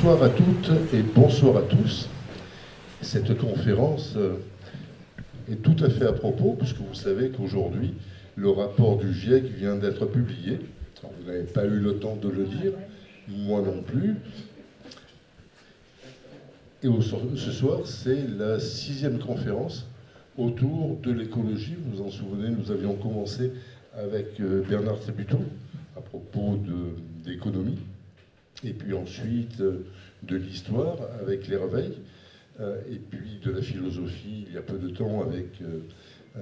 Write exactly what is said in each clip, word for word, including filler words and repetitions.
Bonsoir à toutes et bonsoir à tous. Cette conférence est tout à fait à propos, puisque vous savez qu'aujourd'hui, le rapport du GIEC vient d'être publié. Alors, vous n'avez pas eu le temps de le lire, moi non plus. Et ce soir, c'est la sixième conférence autour de l'écologie. Vous vous en souvenez, nous avions commencé avec Bernard Sabuteau à propos d'économie, et puis ensuite de l'histoire avec les réveils, et puis de la philosophie il y a peu de temps avec euh, euh,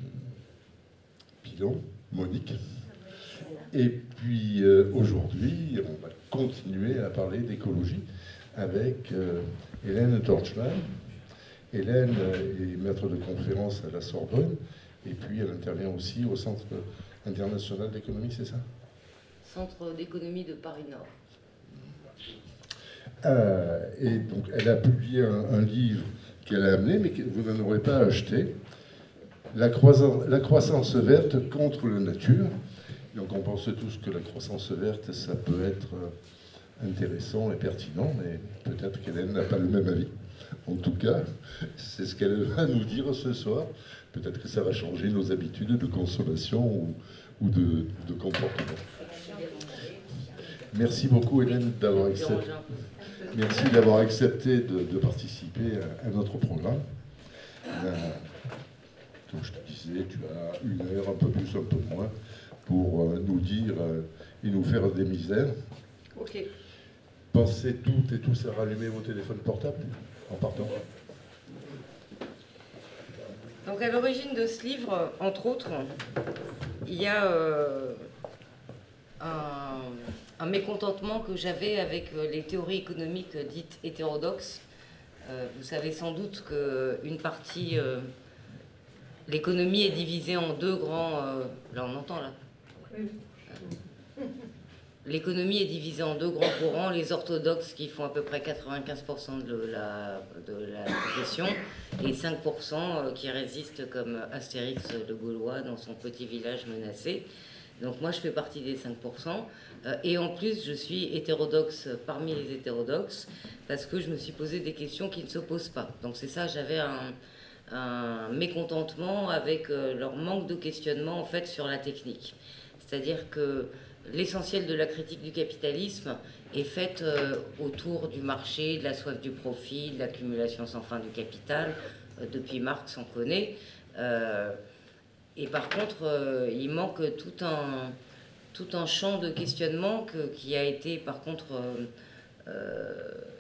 Pilon, Monique. Et puis euh, aujourd'hui, on va continuer à parler d'écologie avec euh, Hélène Torchman. Hélène est maître de conférence à la Sorbonne, et puis elle intervient aussi au Centre international d'économie, c'est ça? Centre d'économie de Paris-Nord. Euh, et donc elle a publié un, un livre qu'elle a amené, mais que vous n'en aurez pas acheté, la croissance, la croissance verte contre la nature. Donc on pense tous que la croissance verte, ça peut être intéressant et pertinent, mais peut-être qu'Hélène n'a pas le même avis. En tout cas, c'est ce qu'elle va nous dire ce soir. Peut-être que ça va changer nos habitudes de consommation ou, ou de, de comportement. Merci beaucoup Hélène d'avoir accepté, merci d'avoir accepté de, de participer à, à notre programme. Euh, comme je te disais, tu as une heure, un peu plus, un peu moins, pour euh, nous dire euh, et nous faire des misères. Ok. Pensez toutes et tous à rallumer vos téléphones portables en partant. Donc à l'origine de ce livre, entre autres, il y a euh, un, un mécontentement que j'avais avec les théories économiques dites hétérodoxes. Euh, vous savez sans doute qu'une partie, euh, l'économie est divisée en deux grands... Euh, là on entend là. L'économie est divisée en deux grands courants, les orthodoxes qui font à peu près quatre-vingt-quinze pour cent de la, de la profession et cinq pour cent qui résistent comme Astérix le Gaulois dans son petit village menacé. Donc moi je fais partie des cinq pour cent et en plus je suis hétérodoxe parmi les hétérodoxes parce que je me suis posé des questions qui ne se posent pas. Donc c'est ça, j'avais un, un mécontentement avec leur manque de questionnement en fait sur la technique. C'est-à-dire que l'essentiel de la critique du capitalisme est faite euh, autour du marché, de la soif du profit, de l'accumulation sans fin du capital. Euh, depuis Marx, on connaît. Euh, et par contre, euh, il manque tout un, tout un champ de questionnement que, qui a été, par contre, euh, euh,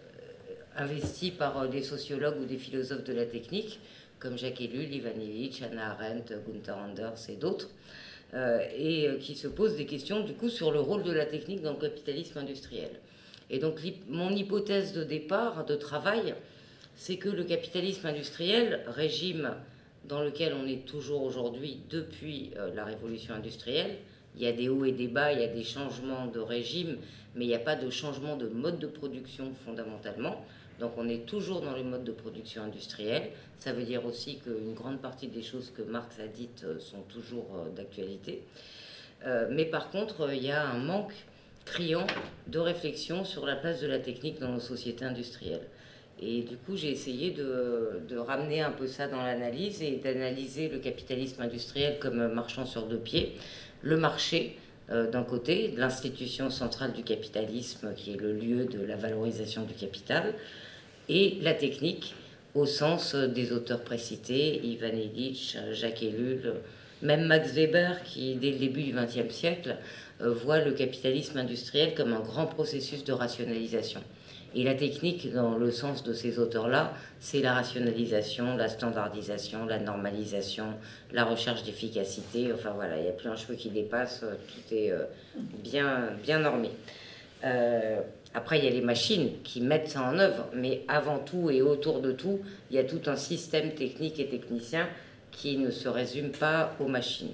investi par des sociologues ou des philosophes de la technique, comme Jacques Ellul, Ivan Illich, Hannah Arendt, Gunther Anders et d'autres. Euh, et qui se pose des questions du coup sur le rôle de la technique dans le capitalisme industriel. Et donc mon hypothèse de départ, de travail, c'est que le capitalisme industriel, régime dans lequel on est toujours aujourd'hui depuis euh, la révolution industrielle, il y a des hauts et des bas, il y a des changements de régime, mais il n'y a pas de changement de mode de production fondamentalement. Donc on est toujours dans le mode de production industrielle. Ça veut dire aussi qu'une grande partie des choses que Marx a dites sont toujours d'actualité. Euh, mais par contre, il y a un manque criant de réflexion sur la place de la technique dans nos sociétés industrielles. Et du coup, j'ai essayé de, de ramener un peu ça dans l'analyse et d'analyser le capitalisme industriel comme marchant sur deux pieds. Le marché, euh, d'un côté, l'institution centrale du capitalisme qui est le lieu de la valorisation du capital, et la technique au sens des auteurs précités, Ivan Illich, Jacques Ellul, même Max Weber qui, dès le début du vingtième siècle, voit le capitalisme industriel comme un grand processus de rationalisation. Et la technique, dans le sens de ces auteurs-là, c'est la rationalisation, la standardisation, la normalisation, la recherche d'efficacité. Enfin voilà, il n'y a plus un cheveu qui dépasse, tout est bien, bien normé. Euh, Après, il y a les machines qui mettent ça en œuvre, mais avant tout et autour de tout, il y a tout un système technique et technicien qui ne se résume pas aux machines.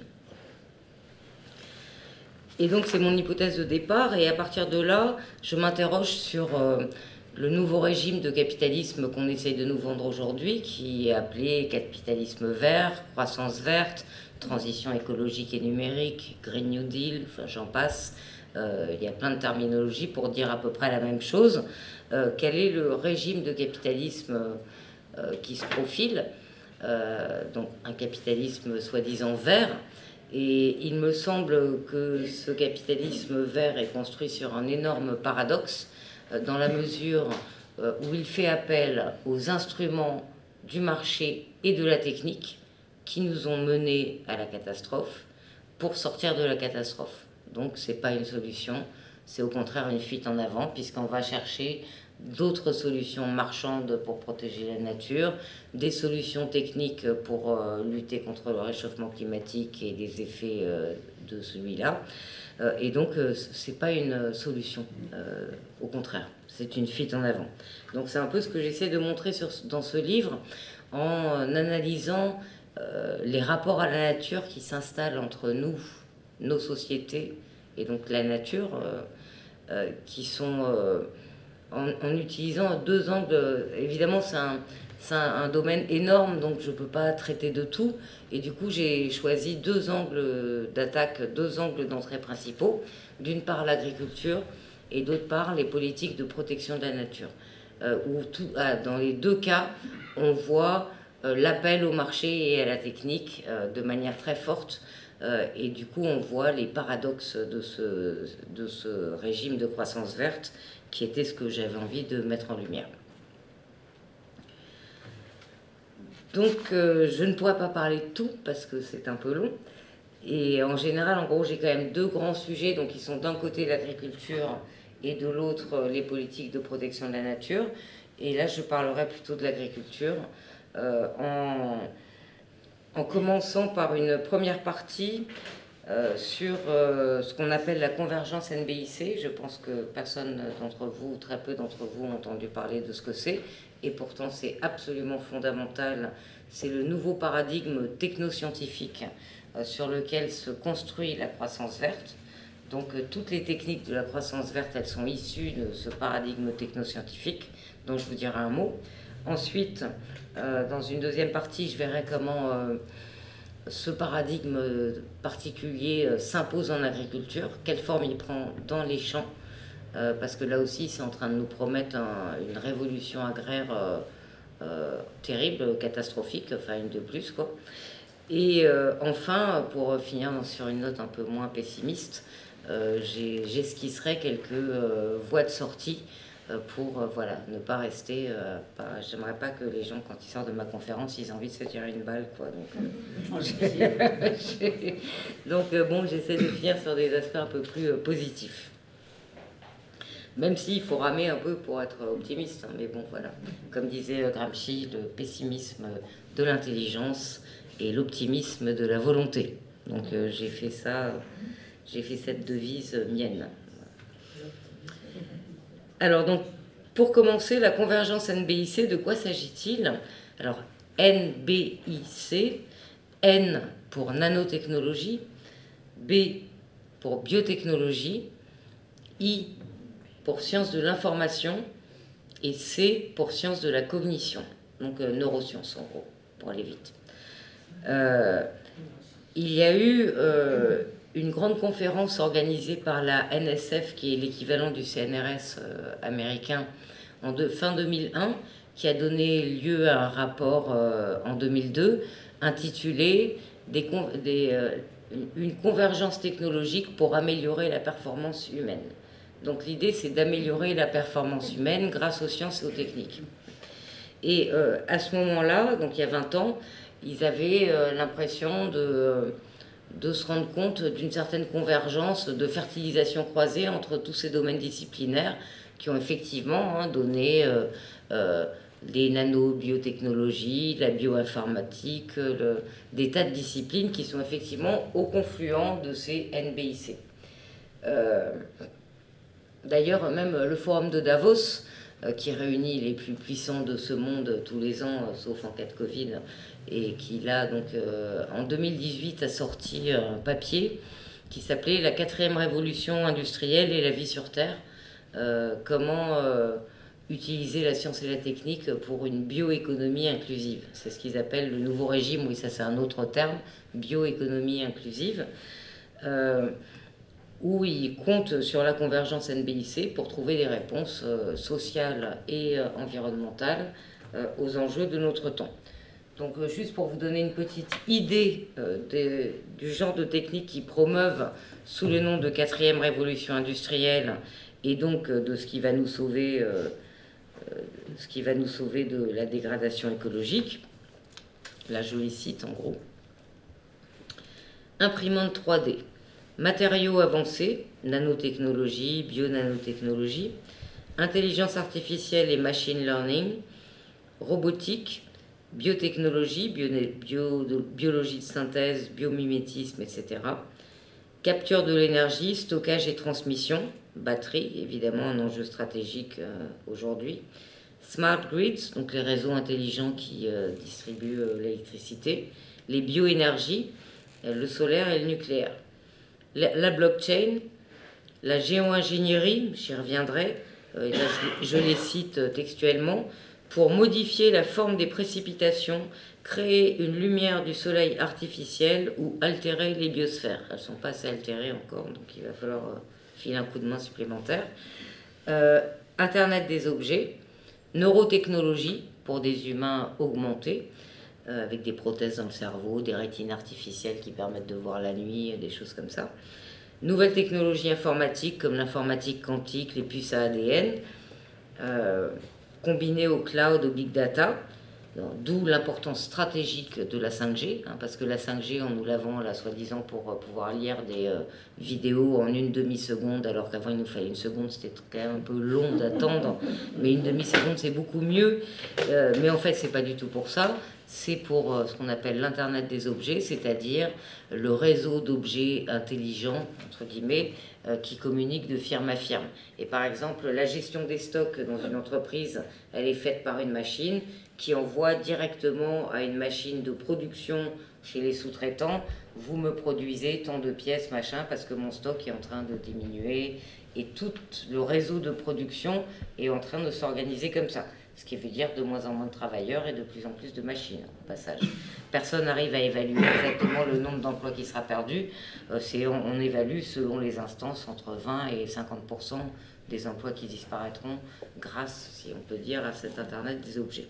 Et donc, c'est mon hypothèse de départ, et à partir de là, je m'interroge sur euh, le nouveau régime de capitalisme qu'on essaye de nous vendre aujourd'hui, qui est appelé capitalisme vert, croissance verte, transition écologique et numérique, Green New Deal, enfin j'en passe. Euh, il y a plein de terminologies pour dire à peu près la même chose. euh, quel est le régime de capitalisme euh, qui se profile, euh, donc un capitalisme soi-disant vert. Et il me semble que ce capitalisme vert est construit sur un énorme paradoxe, euh, dans la mesure euh, où il fait appel aux instruments du marché et de la technique qui nous ont menés à la catastrophe pour sortir de la catastrophe. Donc ce n'est pas une solution, c'est au contraire une fuite en avant, puisqu'on va chercher d'autres solutions marchandes pour protéger la nature, des solutions techniques pour euh, lutter contre le réchauffement climatique et les effets euh, de celui-là. Euh, et donc, euh, ce n'est pas une solution, euh, au contraire, c'est une fuite en avant. Donc, c'est un peu ce que j'essaie de montrer sur, dans ce livre, en analysant euh, les rapports à la nature qui s'installent entre nous, nos sociétés, et donc la nature, euh, euh, qui sont... Euh, En, en utilisant deux angles. Évidemment, c'est un, c'est un, un domaine énorme, donc je ne peux pas traiter de tout. Et du coup, j'ai choisi deux angles d'attaque, deux angles d'entrée principaux. D'une part, l'agriculture, et d'autre part, les politiques de protection de la nature. Euh, où tout, ah, dans les deux cas, on voit euh, l'appel au marché et à la technique euh, de manière très forte. Euh, et du coup, on voit les paradoxes de ce, de ce régime de croissance verte, qui était ce que j'avais envie de mettre en lumière. Donc, euh, je ne pourrais pas parler de tout, parce que c'est un peu long. Et en général, en gros, j'ai quand même deux grands sujets, donc ils sont d'un côté l'agriculture et de l'autre les politiques de protection de la nature. Et là, je parlerai plutôt de l'agriculture, euh, en, en commençant par une première partie Euh, sur euh, ce qu'on appelle la convergence N B I C. Je pense que personne d'entre vous, ou très peu d'entre vous, ont entendu parler de ce que c'est, et pourtant c'est absolument fondamental. C'est le nouveau paradigme technoscientifique euh, sur lequel se construit la croissance verte. Donc euh, toutes les techniques de la croissance verte, elles sont issues de ce paradigme technoscientifique, dont je vous dirai un mot. Ensuite, euh, dans une deuxième partie, je verrai comment... Euh, ce paradigme particulier s'impose en agriculture, quelle forme il prend dans les champs, euh, parce que là aussi c'est en train de nous promettre un, une révolution agraire euh, euh, terrible, catastrophique, enfin une de plus quoi. Et euh, enfin, pour finir sur une note un peu moins pessimiste, euh, j'esquisserai quelques euh, voies de sortie pour euh, voilà, ne pas rester... Euh, pas, j'aimerais pas que les gens, quand ils sortent de ma conférence, ils aient envie de se tirer une balle, quoi. Donc, euh, donc euh, bon, j'essaie de finir sur des aspects un peu plus euh, positifs. Même s'il faut ramer un peu pour être optimiste, hein, mais bon, voilà. Comme disait euh, Gramsci, le pessimisme de l'intelligence et l'optimisme de la volonté. Donc euh, j'ai fait ça, j'ai fait cette devise euh, mienne. Alors, donc, pour commencer, la convergence N B I C, de quoi s'agit-il? Alors, N B I C, N pour nanotechnologie, B pour biotechnologie, I pour sciences de l'information et C pour sciences de la cognition, donc euh, neurosciences en gros, pour aller vite. Euh, il y a eu... Euh, une grande conférence organisée par la N S F, qui est l'équivalent du C N R S euh, américain, en de, fin deux mille un, qui a donné lieu à un rapport euh, en deux mille deux, intitulé des, des, euh, Une convergence technologique pour améliorer la performance humaine. Donc l'idée, c'est d'améliorer la performance humaine grâce aux sciences et aux techniques. Et euh, à ce moment-là, donc il y a vingt ans, ils avaient euh, l'impression de... Euh, de se rendre compte d'une certaine convergence de fertilisation croisée entre tous ces domaines disciplinaires qui ont effectivement hein, donné euh, euh, les nanobiotechnologies, la bioinformatique, le, des tas de disciplines qui sont effectivement au confluent de ces N B I C. Euh, D'ailleurs, même le forum de Davos, euh, qui réunit les plus puissants de ce monde tous les ans, euh, sauf en cas de Covid, et qui là, donc, euh, en deux mille dix-huit, a sorti un papier qui s'appelait « La quatrième révolution industrielle et la vie sur Terre euh, ». Comment euh, utiliser la science et la technique pour une bioéconomie inclusive. C'est ce qu'ils appellent le nouveau régime, oui, ça c'est un autre terme, bioéconomie inclusive, euh, où il compte sur la convergence N B I C pour trouver des réponses euh, sociales et euh, environnementales euh, aux enjeux de notre temps. Donc euh, juste pour vous donner une petite idée euh, de, du genre de techniques qui promeuvent sous le nom de quatrième révolution industrielle et donc euh, de ce qui va nous sauver, euh, euh, ce qui va nous sauver de la dégradation écologique. Là je les cite en gros. Imprimante trois D. Matériaux avancés, nanotechnologie, bio-nanotechnologie, intelligence artificielle et machine learning, robotique, biotechnologie, bio, bio, biologie de synthèse, biomimétisme, et cetera. Capture de l'énergie, stockage et transmission, batterie, évidemment un enjeu stratégique euh, aujourd'hui. Smart grids, donc les réseaux intelligents qui euh, distribuent euh, l'électricité. Les bioénergies, euh, le solaire et le nucléaire. La blockchain, la géo-ingénierie, j'y reviendrai, euh, là je, je les cite textuellement, pour modifier la forme des précipitations, créer une lumière du soleil artificielle ou altérer les biosphères. Elles ne sont pas assez altérées encore, donc il va falloir euh, filer un coup de main supplémentaire. Euh, Internet des objets, neurotechnologie pour des humains augmentés, Euh, avec des prothèses dans le cerveau, des rétines artificielles qui permettent de voir la nuit, des choses comme ça. Nouvelles technologies informatiques comme l'informatique quantique, les puces à A D N, euh, combinées au cloud, au big data, d'où l'importance stratégique de la cinq G, hein, parce que la cinq G, on nous la vend là, soi-disant, pour euh, pouvoir lire des euh, vidéos en une demi-seconde, alors qu'avant il nous fallait une seconde, c'était quand même un peu long d'attendre, mais une demi-seconde c'est beaucoup mieux, euh, mais en fait c'est pas du tout pour ça. C'est pour ce qu'on appelle l'Internet des objets, c'est-à-dire le réseau d'objets intelligents, entre guillemets, euh, qui communiquent de firme à firme. Et par exemple, la gestion des stocks dans une entreprise, elle est faite par une machine qui envoie directement à une machine de production chez les sous-traitants, vous me produisez tant de pièces, machin, parce que mon stock est en train de diminuer, et tout le réseau de production est en train de s'organiser comme ça. Ce qui veut dire de moins en moins de travailleurs et de plus en plus de machines, au passage. Personne n'arrive à évaluer exactement le nombre d'emplois qui sera perdu. Euh, c'est, on, on évalue selon les instances entre vingt et cinquante pour cent des emplois qui disparaîtront grâce, si on peut dire, à cet Internet des objets.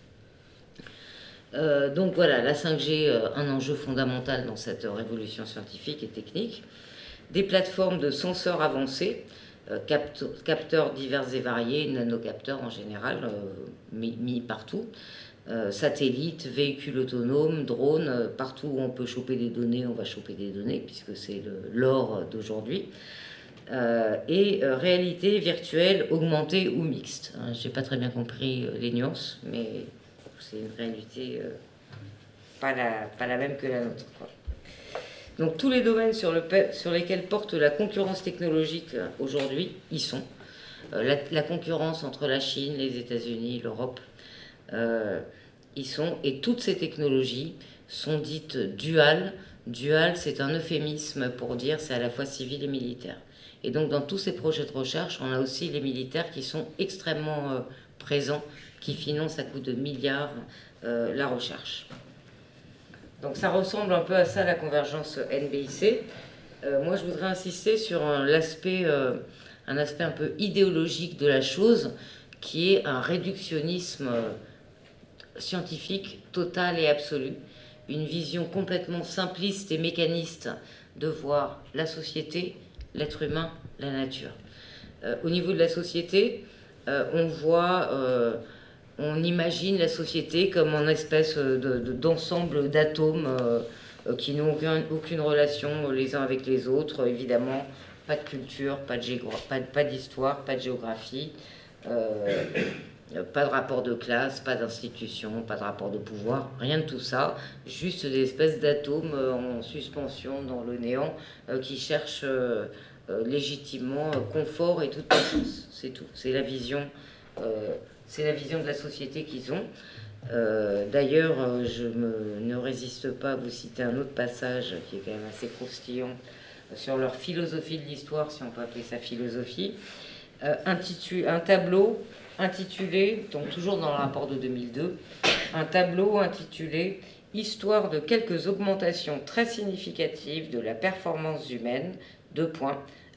Euh, donc voilà, la cinq G, euh, un enjeu fondamental dans cette révolution scientifique et technique. Des plateformes de senseurs avancés, Euh, capteurs divers et variés, nanocapteurs en général, euh, mis, mis partout, euh, satellites, véhicules autonomes, drones, euh, partout où on peut choper des données, on va choper des données, puisque c'est l'or d'aujourd'hui, euh, et euh, réalité virtuelle, augmentée ou mixte. Hein, j'ai pas très bien compris euh, les nuances, mais c'est une réalité euh, pas, la, pas la même que la nôtre, quoi. Donc tous les domaines sur, le, sur lesquels porte la concurrence technologique aujourd'hui, y sont. Euh, la, la concurrence entre la Chine, les États-Unis, l'Europe, euh, y sont. Et toutes ces technologies sont dites duales. Dual, c'est un euphémisme pour dire c'est à la fois civil et militaire. Et donc dans tous ces projets de recherche, on a aussi les militaires qui sont extrêmement euh, présents, qui financent à coups de milliards euh, la recherche. Donc ça ressemble un peu à ça, la convergence N B I C. Euh, moi, je voudrais insister sur l'aspect, euh, un aspect un peu idéologique de la chose, qui est un réductionnisme scientifique total et absolu, une vision complètement simpliste et mécaniste de voir la société, l'être humain, la nature. Euh, au niveau de la société, euh, on voit... Euh, On imagine la société comme une espèce de, de, d'ensemble d'atomes euh, qui n'ont aucun, aucune relation les uns avec les autres. Évidemment, pas de culture, pas, de pas, pas d'histoire, pas de géographie, euh, pas de rapport de classe, pas d'institution, pas de rapport de pouvoir, rien de tout ça. Juste des espèces d'atomes en suspension dans le néant euh, qui cherchent euh, euh, légitimement confort et toute puissance. C'est tout, c'est la vision... Euh, C'est la vision de la société qu'ils ont. Euh, D'ailleurs, je me, ne résiste pas à vous citer un autre passage qui est quand même assez croustillant sur leur philosophie de l'histoire, si on peut appeler ça philosophie. Euh, intitulé, un tableau intitulé, donc toujours dans le rapport de deux mille deux, un tableau intitulé « Histoire de quelques augmentations très significatives de la performance humaine, deux points,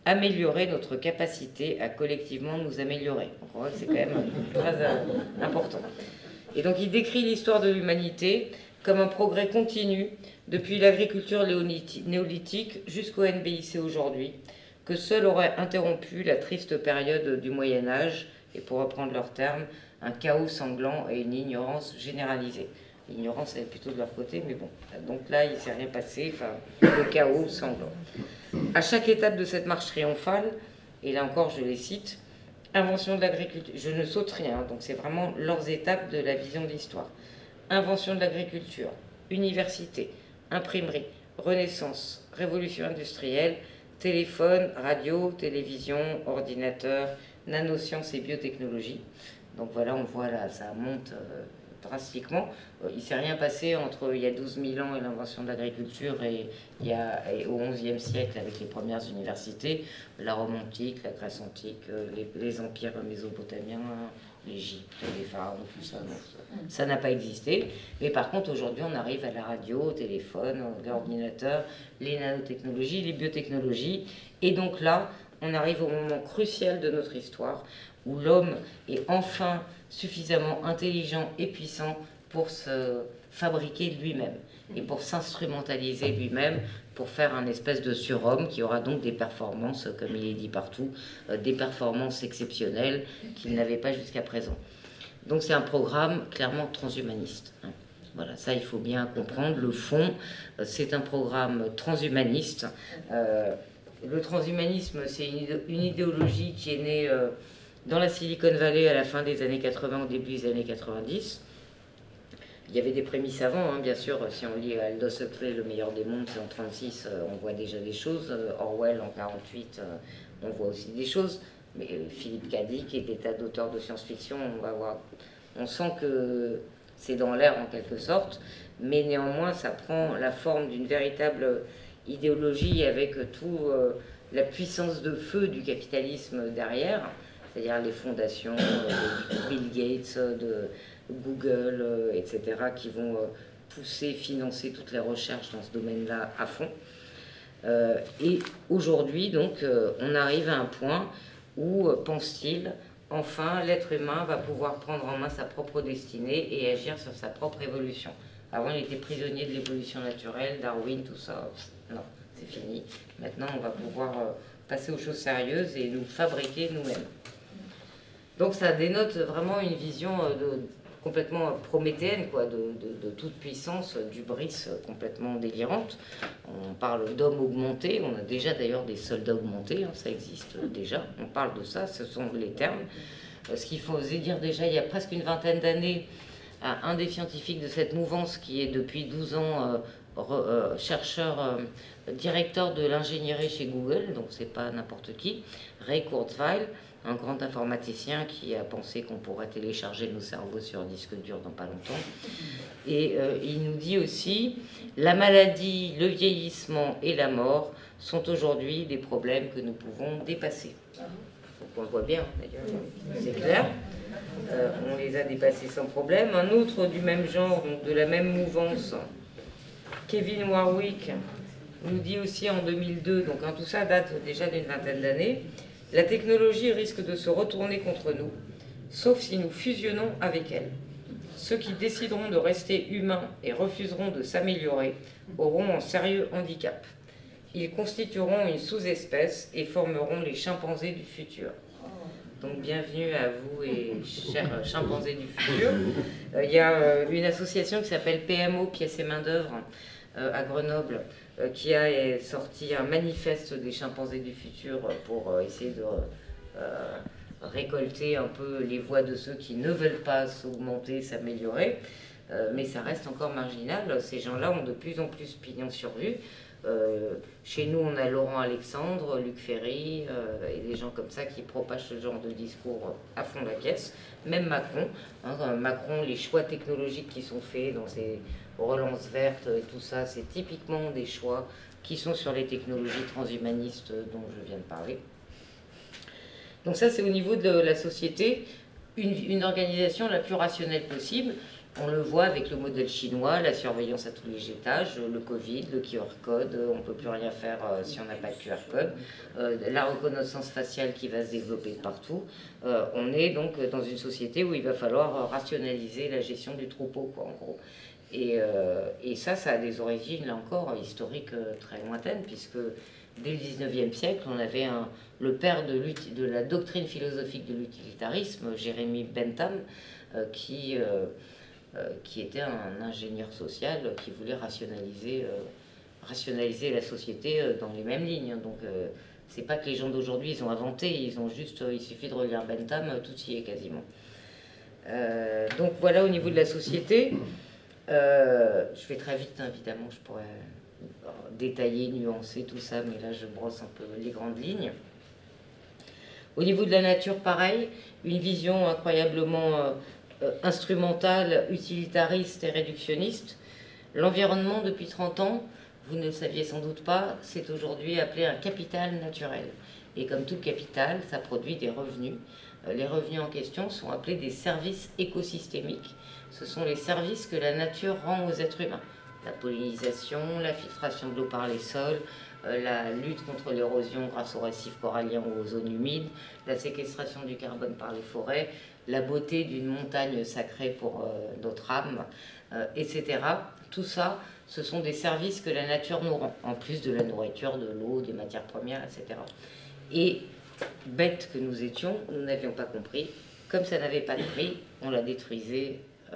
améliorer notre capacité à collectivement nous améliorer. Donc on voit que c'est quand même très important. Et donc il décrit l'histoire de l'humanité comme un progrès continu depuis l'agriculture néolithique jusqu'au N B I C aujourd'hui, que seul aurait interrompu la triste période du Moyen-Âge, et pour reprendre leurs termes, un chaos sanglant et une ignorance généralisée. L'ignorance, elle est plutôt de leur côté, mais bon. Donc là, il ne s'est rien passé, enfin, le chaos sanglant. À chaque étape de cette marche triomphale, et là encore, je les cite, invention de l'agriculture, je ne saute rien, donc c'est vraiment leurs étapes de la vision de l'histoire. Invention de l'agriculture, université, imprimerie, renaissance, révolution industrielle, téléphone, radio, télévision, ordinateur, nanosciences et biotechnologie. Donc voilà, on voit là, ça monte euh, drastiquement. Euh, il ne s'est rien passé entre il y a douze mille ans et l'invention de l'agriculture et, il y a, et au onzième siècle avec les premières universités, la Rome antique, la Grèce antique, euh, les, les empires mésopotamiens, l'Égypte, les pharaons, tout ça. Non, ça n'a pas existé. Mais par contre, aujourd'hui, on arrive à la radio, au téléphone, l'ordinateur, les nanotechnologies, les biotechnologies. Et donc là, on arrive au moment crucial de notre histoire où l'homme est enfin suffisamment intelligent et puissant pour se fabriquer lui-même et pour s'instrumentaliser lui-même pour faire un espèce de surhomme qui aura donc des performances, comme il est dit partout, euh, des performances exceptionnelles qu'il n'avait pas jusqu'à présent. Donc c'est un programme clairement transhumaniste. Hein. Voilà, ça il faut bien comprendre. Le fond, euh, c'est un programme transhumaniste. Euh, le transhumanisme, c'est une, une idéologie qui est née euh, dans la Silicon Valley à la fin des années quatre-vingts, au début des années quatre-vingt-dix. Il y avait des prémices avant, hein, bien sûr. Si on lit Aldous Huxley, Le meilleur des mondes, c'est en trente-six, euh, on voit déjà des choses. Euh, Orwell, en quarante-huit, euh, on voit aussi des choses. Mais euh, Philippe K. Dick et des tas d'auteurs de science-fiction, on va voir. On sent que c'est dans l'air en quelque sorte, mais néanmoins, ça prend la forme d'une véritable idéologie avec toute euh, la puissance de feu du capitalisme derrière, c'est-à-dire les fondations euh, de Bill Gates, de Google, euh, et cetera, qui vont euh, pousser, financer toutes les recherches dans ce domaine-là à fond. Euh, et aujourd'hui, donc, euh, on arrive à un point où, euh, pense-t-il, enfin, l'être humain va pouvoir prendre en main sa propre destinée et agir sur sa propre évolution. Avant, il était prisonnier de l'évolution naturelle, Darwin, tout ça. Non, c'est fini. Maintenant, on va pouvoir euh, passer aux choses sérieuses et nous fabriquer nous-mêmes. Donc, ça dénote vraiment une vision euh, de complètement prométhéenne, quoi, de, de, de toute puissance, d'hubris complètement délirante. On parle d'hommes augmentés, on a déjà d'ailleurs des soldats augmentés, hein, ça existe déjà, on parle de ça, ce sont les termes. Ce qu'il faut oser dire déjà, il y a presque une vingtaine d'années, un des scientifiques de cette mouvance qui est depuis douze ans euh, re, euh, chercheur, euh, directeur de l'ingénierie chez Google, donc c'est pas n'importe qui, Ray Kurzweil, un grand informaticien qui a pensé qu'on pourrait télécharger nos cerveaux sur un disque dur dans pas longtemps. Et euh, il nous dit aussi, la maladie, le vieillissement et la mort sont aujourd'hui des problèmes que nous pouvons dépasser. Donc on le voit bien, d'ailleurs, c'est clair. Euh, on les a dépassés sans problème. Un autre du même genre, donc de la même mouvance, Kevin Warwick, nous dit aussi en deux mille deux, donc hein, tout ça date déjà d'une vingtaine d'années, la technologie risque de se retourner contre nous, sauf si nous fusionnons avec elle. Ceux qui décideront de rester humains et refuseront de s'améliorer auront un sérieux handicap. Ils constitueront une sous-espèce et formeront les chimpanzés du futur. Donc bienvenue à vous et chers chimpanzés du futur. Euh, il y a euh, une association qui s'appelle P M O, Pièces et Main-d'œuvre, euh, à Grenoble, euh, qui a sorti un manifeste des chimpanzés du futur pour euh, essayer de euh, récolter un peu les voix de ceux qui ne veulent pas s'augmenter, s'améliorer. Euh, mais ça reste encore marginal. Ces gens-là ont de plus en plus pignon sur rue. Euh, chez nous, on a Laurent Alexandre, Luc Ferry euh, et des gens comme ça qui propagent ce genre de discours à fond la caisse. Même Macron, hein, Macron, les choix technologiques qui sont faits dans ces relances vertes et tout ça, c'est typiquement des choix qui sont sur les technologies transhumanistes dont je viens de parler. Donc ça, c'est au niveau de la société. une, une organisation la plus rationnelle possible. On le voit avec le modèle chinois, la surveillance à tous les étages, le Covid, le Q R code, on ne peut plus rien faire euh, si on n'a pas de Q R code, euh, la reconnaissance faciale qui va se développer de partout. Euh, on est donc dans une société où il va falloir rationaliser la gestion du troupeau, quoi, en gros. Et, euh, et ça, ça a des origines, là encore, historiques euh, très lointaines, puisque dès le dix-neuvième siècle, on avait un, le père de, de la doctrine philosophique de l'utilitarisme, Jérémy Bentham, euh, qui... Euh, Euh, qui était un ingénieur social qui voulait rationaliser, euh, rationaliser la société euh, dans les mêmes lignes. Donc, euh, c'est pas que les gens d'aujourd'hui ils ont inventé, ils ont juste, euh, il suffit de relire Bentham, tout y est quasiment. Euh, donc voilà au niveau de la société. Euh, je vais très vite, hein, évidemment, je pourrais détailler, nuancer tout ça, mais là je brosse un peu les grandes lignes. Au niveau de la nature, pareil, une vision incroyablement euh, Euh, instrumentale, utilitariste et réductionniste. L'environnement, depuis trente ans, vous ne le saviez sans doute pas, c'est aujourd'hui appelé un capital naturel. Et comme tout capital, ça produit des revenus. Euh, les revenus en question sont appelés des services écosystémiques. Ce sont les services que la nature rend aux êtres humains. La pollinisation, la filtration de l'eau par les sols, euh, la lutte contre l'érosion grâce aux récifs coralliens ou aux zones humides, la séquestration du carbone par les forêts, la beauté d'une montagne sacrée pour euh, notre âme, euh, et cetera. Tout ça, ce sont des services que la nature nous rend, en plus de la nourriture, de l'eau, des matières premières, et cetera. Et, bêtes que nous étions, nous n'avions pas compris. Comme ça n'avait pas de prix, on la détruisait euh,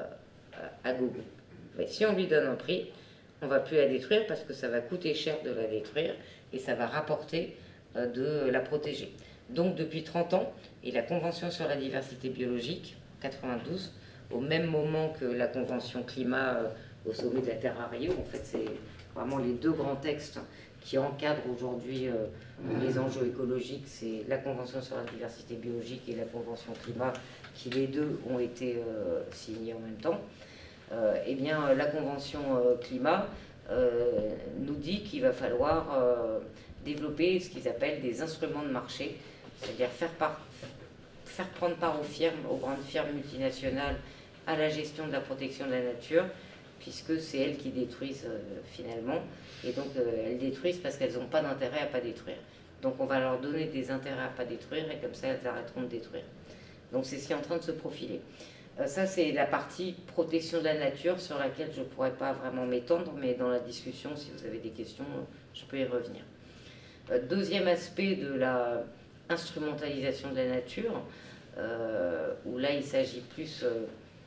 à gogo. Mais si on lui donne un prix, on ne va plus la détruire parce que ça va coûter cher de la détruire et ça va rapporter euh, de la protéger. Donc depuis trente ans, et la Convention sur la diversité biologique, quatre-vingt-douze, au même moment que la Convention climat euh, au sommet de la Terre à Rio, en fait c'est vraiment les deux grands textes qui encadrent aujourd'hui euh, les enjeux écologiques, c'est la Convention sur la diversité biologique et la Convention climat, qui les deux ont été euh, signés en même temps. Euh, eh bien la Convention euh, climat euh, nous dit qu'il va falloir euh, développer ce qu'ils appellent des instruments de marché, c'est-à-dire faire, par, faire prendre part aux firmes, aux grandes firmes multinationales, à la gestion de la protection de la nature, puisque c'est elles qui détruisent euh, finalement, et donc euh, elles détruisent parce qu'elles n'ont pas d'intérêt à ne pas détruire. Donc on va leur donner des intérêts à ne pas détruire, et comme ça elles arrêteront de détruire. Donc c'est ce qui est en train de se profiler. Euh, ça c'est la partie protection de la nature sur laquelle je ne pourrais pas vraiment m'étendre, mais dans la discussion, si vous avez des questions, je peux y revenir. Euh, deuxième aspect de la instrumentalisation de la nature, euh, où là il s'agit plus euh,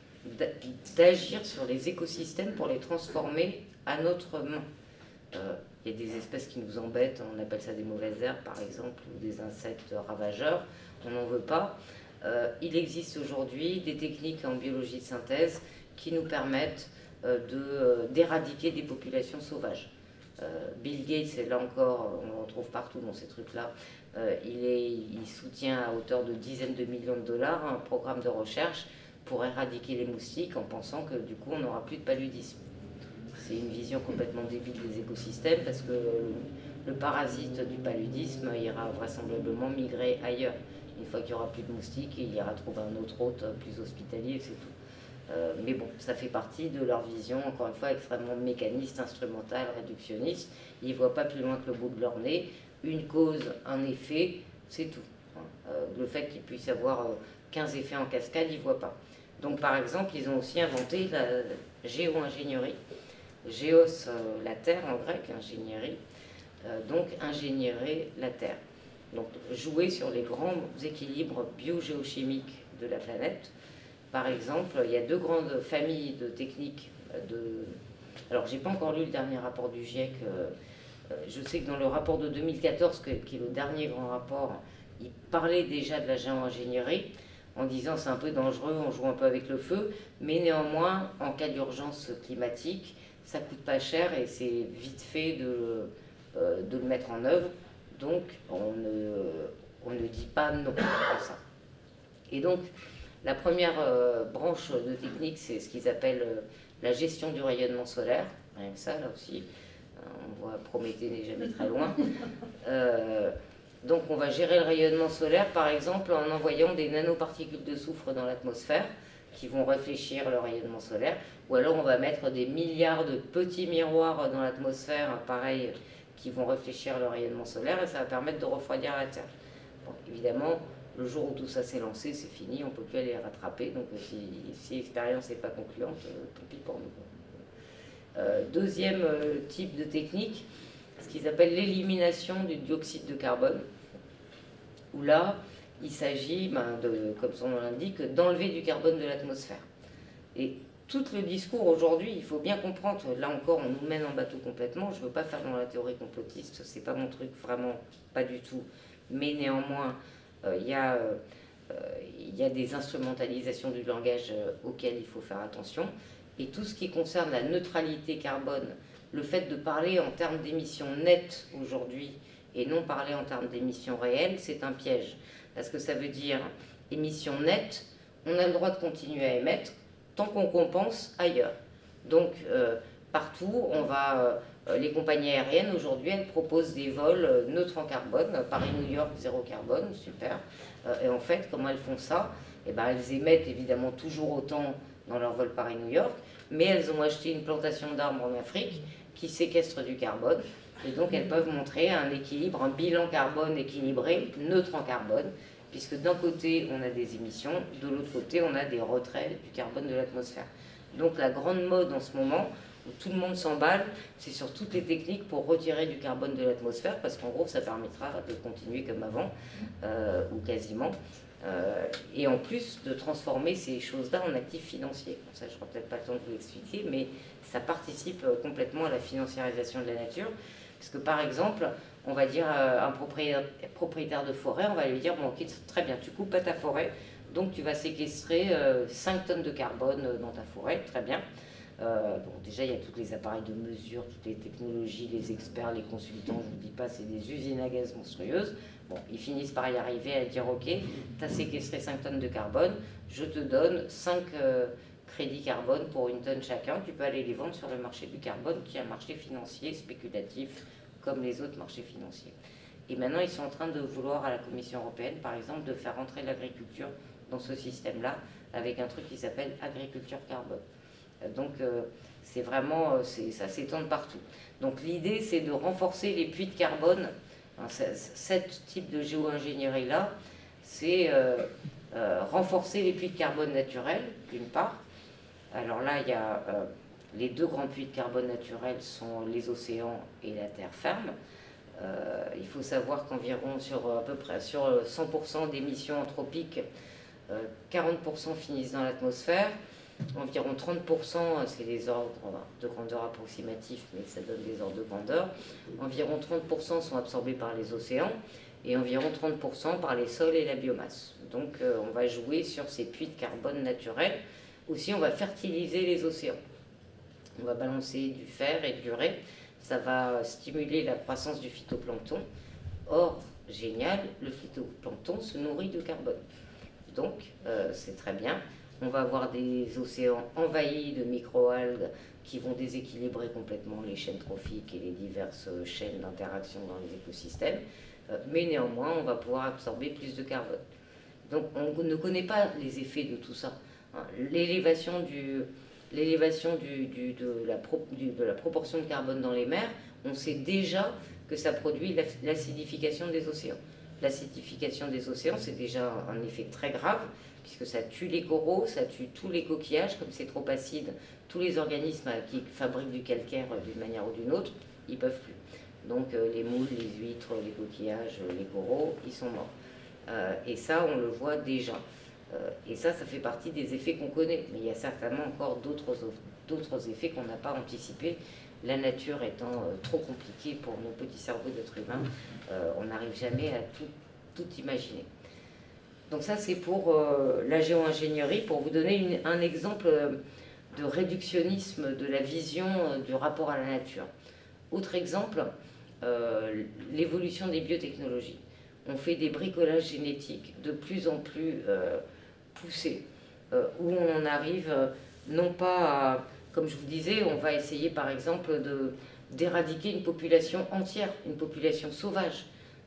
d'agir sur les écosystèmes pour les transformer à notre main. Euh, il y a des espèces qui nous embêtent, on appelle ça des mauvaises herbes par exemple, ou des insectes ravageurs, on n'en veut pas. Euh, il existe aujourd'hui des techniques en biologie de synthèse qui nous permettent euh, de, euh, d'éradiquer des populations sauvages. Euh, Bill Gates, et là encore, on le retrouve partout dans ces trucs-là, euh, il, est, il soutient à hauteur de dizaines de millions de dollars un programme de recherche pour éradiquer les moustiques en pensant que du coup on n'aura plus de paludisme. C'est une vision complètement débile des écosystèmes parce que le parasite du paludisme ira vraisemblablement migrer ailleurs. Une fois qu'il n'y aura plus de moustiques, il ira trouver un autre hôte plus hospitalier, c'est tout. Euh, mais bon, ça fait partie de leur vision, encore une fois, extrêmement mécaniste, instrumentale, réductionniste. Ils ne voient pas plus loin que le bout de leur nez. Une cause, un effet, c'est tout. Euh, le fait qu'ils puissent avoir quinze effets en cascade, ils ne voient pas. Donc par exemple, ils ont aussi inventé la géo-ingénierie. Géos, euh, la terre en grec, ingénierie. Euh, donc ingénierer la terre. Donc jouer sur les grands équilibres biogéochimiques de la planète. Par exemple, il y a deux grandes familles de techniques de... Alors, j'ai pas encore lu le dernier rapport du GIEC. Je sais que dans le rapport de deux mille quatorze, qui est le dernier grand rapport, il parlait déjà de la géo-ingénierie, en disant c'est un peu dangereux, on joue un peu avec le feu, mais néanmoins, en cas d'urgence climatique, ça coûte pas cher et c'est vite fait de, euh, de le mettre en œuvre. Donc, on ne, on ne dit pas non à ça. Et donc, la première euh, branche de technique, c'est ce qu'ils appellent euh, la gestion du rayonnement solaire. Rien que ça, là aussi, on voit Prométhée n'est jamais très loin. Euh, Donc on va gérer le rayonnement solaire, par exemple, en envoyant des nanoparticules de soufre dans l'atmosphère, qui vont réfléchir le rayonnement solaire, ou alors on va mettre des milliards de petits miroirs dans l'atmosphère, pareil, qui vont réfléchir le rayonnement solaire, et ça va permettre de refroidir la Terre. Bon, évidemment, le jour où tout ça s'est lancé, c'est fini, on ne peut plus aller rattraper, donc si, si l'expérience n'est pas concluante, euh, tant pis pour nous. Euh, deuxième euh, type de technique, ce qu'ils appellent l'élimination du dioxyde de carbone, où là, il s'agit, ben, de, comme son nom l'indique, d'enlever du carbone de l'atmosphère. Et tout le discours aujourd'hui, il faut bien comprendre, là encore, on nous mène en bateau complètement, je ne veux pas faire dans la théorie complotiste, c'est pas mon truc, vraiment, pas du tout, mais néanmoins, euh, il y a, euh, il y a des instrumentalisations du langage euh, auxquelles il faut faire attention, et tout ce qui concerne la neutralité carbone, le fait de parler en termes d'émissions nettes aujourd'hui, et non parler en termes d'émissions réelles, c'est un piège. Parce que ça veut dire émissions nettes, on a le droit de continuer à émettre tant qu'on compense ailleurs. Donc euh, partout, on va, euh, les compagnies aériennes aujourd'hui, elles proposent des vols euh, neutres en carbone, Paris-New York, zéro carbone, super. Euh, et en fait, comment elles font ça? Eh ben, elles émettent évidemment toujours autant dans leur vol Paris-New York, mais elles ont acheté une plantation d'arbres en Afrique qui séquestre du carbone. Et donc elles peuvent montrer un équilibre, un bilan carbone équilibré, neutre en carbone, puisque d'un côté on a des émissions, de l'autre côté on a des retraits du carbone de l'atmosphère. Donc la grande mode en ce moment, où tout le monde s'emballe, c'est sur toutes les techniques pour retirer du carbone de l'atmosphère, parce qu'en gros ça permettra de continuer comme avant, euh, ou quasiment, euh, et en plus de transformer ces choses-là en actifs financiers. Bon, ça je n'aurai peut-être pas le temps de vous l'expliquer, mais ça participe complètement à la financiarisation de la nature. Parce que par exemple, on va dire à un propriétaire de forêt, on va lui dire, bon ok, très bien, tu coupes pas ta forêt, donc tu vas séquestrer euh, cinq tonnes de carbone dans ta forêt, très bien. Euh, bon, déjà, il y a tous les appareils de mesure, toutes les technologies, les experts, les consultants, je ne vous dis pas, c'est des usines à gaz monstrueuses. Bon, ils finissent par y arriver à dire, ok, tu as séquestré cinq tonnes de carbone, je te donne cinq euh, crédits carbone pour une tonne chacun, tu peux aller les vendre sur le marché du carbone, qui est un marché financier spéculatif, comme les autres marchés financiers. Et maintenant, ils sont en train de vouloir, à la Commission européenne, par exemple, de faire entrer l'agriculture dans ce système-là, avec un truc qui s'appelle agriculture carbone. Donc, euh, c'est vraiment, ça s'étend partout. Donc, l'idée, c'est de renforcer les puits de carbone. Hein, ce type de géo-ingénierie-là, c'est euh, euh, renforcer les puits de carbone naturels, d'une part. Alors là, il y a... Euh, les deux grands puits de carbone naturels sont les océans et la terre ferme. Euh, il faut savoir qu'environ sur à peu près sur cent pour cent d'émissions anthropiques, euh, quarante pour cent finissent dans l'atmosphère, environ trente pour cent, c'est des ordres de grandeur approximatifs, mais ça donne des ordres de grandeur, environ trente pour cent sont absorbés par les océans et environ trente pour cent par les sols et la biomasse. Donc euh, on va jouer sur ces puits de carbone naturels. Aussi, on va fertiliser les océans. On va balancer du fer et du urée, ça va stimuler la croissance du phytoplancton. Or, génial, le phytoplancton se nourrit de carbone. Donc, euh, c'est très bien. On va avoir des océans envahis de microalgues qui vont déséquilibrer complètement les chaînes trophiques et les diverses chaînes d'interaction dans les écosystèmes. Euh, mais néanmoins, on va pouvoir absorber plus de carbone. Donc, on ne connaît pas les effets de tout ça. Hein, l'élévation du... L'élévation du, du, de, la pro, du, de la proportion de carbone dans les mers, on sait déjà que ça produit l'acidification des océans. L'acidification des océans, c'est déjà un effet très grave, puisque ça tue les coraux, ça tue tous les coquillages, comme c'est trop acide, tous les organismes qui fabriquent du calcaire d'une manière ou d'une autre, ils ne peuvent plus. Donc euh, les moules, les huîtres, les coquillages, les coraux, ils sont morts. Euh, et ça, on le voit déjà. Euh, et ça, ça fait partie des effets qu'on connaît. Mais il y a certainement encore d'autres effets qu'on n'a pas anticipés. La nature étant euh, trop compliquée pour nos petits cerveaux d'êtres humains, euh, on n'arrive jamais à tout, tout imaginer. Donc ça, c'est pour euh, la géo-ingénierie, pour vous donner une, un exemple de réductionnisme de la vision euh, du rapport à la nature. Autre exemple, euh, l'évolution des biotechnologies. On fait des bricolages génétiques de plus en plus euh, poussés, euh, où on en arrive euh, non pas à, comme je vous disais, on va essayer par exemple de, d'éradiquer une population entière, une population sauvage.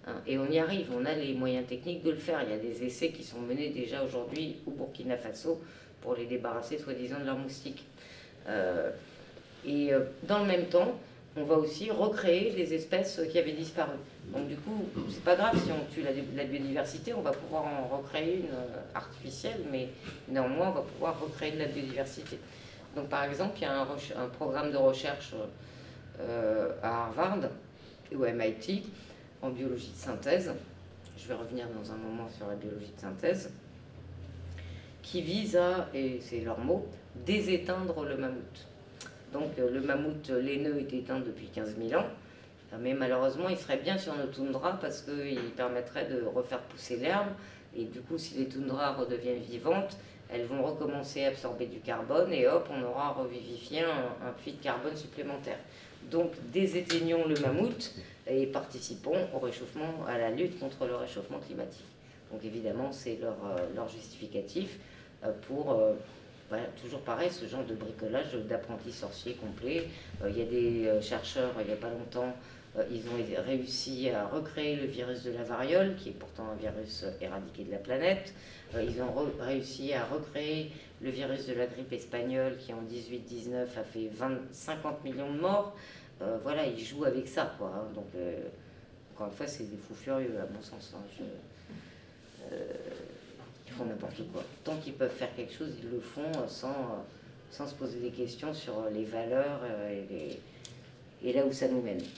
Hein, et on y arrive, on a les moyens techniques de le faire. Il y a des essais qui sont menés déjà aujourd'hui au Burkina Faso pour les débarrasser soi-disant de leurs moustiques. Euh, et euh, dans le même temps, on va aussi recréer les espèces qui avaient disparu. Donc du coup, c'est pas grave si on tue la, la biodiversité, on va pouvoir en recréer une euh, artificielle, mais néanmoins on va pouvoir recréer de la biodiversité. Donc par exemple, il y a un, un programme de recherche euh, à Harvard ou à M I T en biologie de synthèse, je vais revenir dans un moment sur la biologie de synthèse, qui vise à, et c'est leur mot, déséteindre le mammouth. Donc le mammouth laineux est éteint depuis quinze mille ans, mais malheureusement il serait bien sur nos toundras parce qu'il permettrait de refaire pousser l'herbe, et du coup si les toundras redeviennent vivantes, elles vont recommencer à absorber du carbone, et hop, on aura revivifié un, un puits de carbone supplémentaire. Donc déséteignons le mammouth et participons au réchauffement, à la lutte contre le réchauffement climatique. Donc évidemment c'est leur, leur justificatif pour... Voilà, toujours pareil, ce genre de bricolage d'apprentis sorciers complet. Euh, il y a des euh, chercheurs, il n'y a pas longtemps, euh, ils ont réussi à recréer le virus de la variole, qui est pourtant un virus éradiqué de la planète. Euh, ils ont réussi à recréer le virus de la grippe espagnole, qui en dix-huit dix-neuf a fait vingt, cinquante millions de morts. Euh, voilà, ils jouent avec ça, quoi. Hein. Donc, euh, encore une fois, c'est des fous furieux, à mon sens. Hein. Je, euh, Ils font n'importe quoi. Tant qu'ils peuvent faire quelque chose, ils le font sans, sans se poser des questions sur les valeurs et, les, et là où ça nous mène.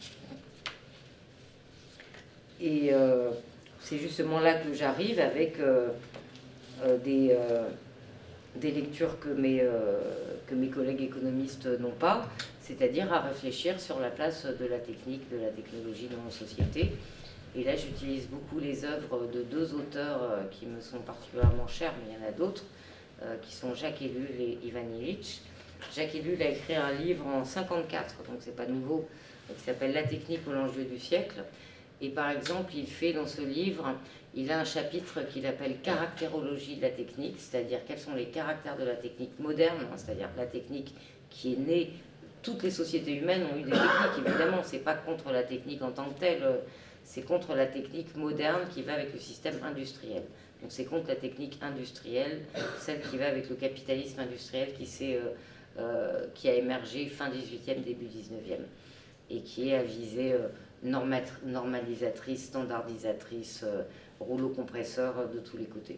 Et euh, c'est justement là que j'arrive avec euh, euh, des, euh, des lectures que mes, euh, que mes collègues économistes n'ont pas, c'est-à-dire à réfléchir sur la place de la technique, de la technologie dans nos sociétés. Et là, j'utilise beaucoup les œuvres de deux auteurs euh, qui me sont particulièrement chers, mais il y en a d'autres, euh, qui sont Jacques Ellul et Ivan Illich. Jacques Ellul a écrit un livre en cinquante-quatre, donc c'est pas nouveau, qui s'appelle La technique ou l'enjeu du siècle. Et par exemple, il fait dans ce livre, il a un chapitre qu'il appelle Caractérologie de la technique, c'est-à-dire quels sont les caractères de la technique moderne, hein, c'est-à-dire la technique qui est née. Toutes les sociétés humaines ont eu des techniques, évidemment, c'est pas contre la technique en tant que telle. C'est contre la technique moderne qui va avec le système industriel. Donc c'est contre la technique industrielle, celle qui va avec le capitalisme industriel qui, euh, euh, qui a émergé fin dix-huitième, début dix-neuvième, et qui est à visée euh, normalisatrice, standardisatrice, euh, rouleau compresseur euh, de tous les côtés.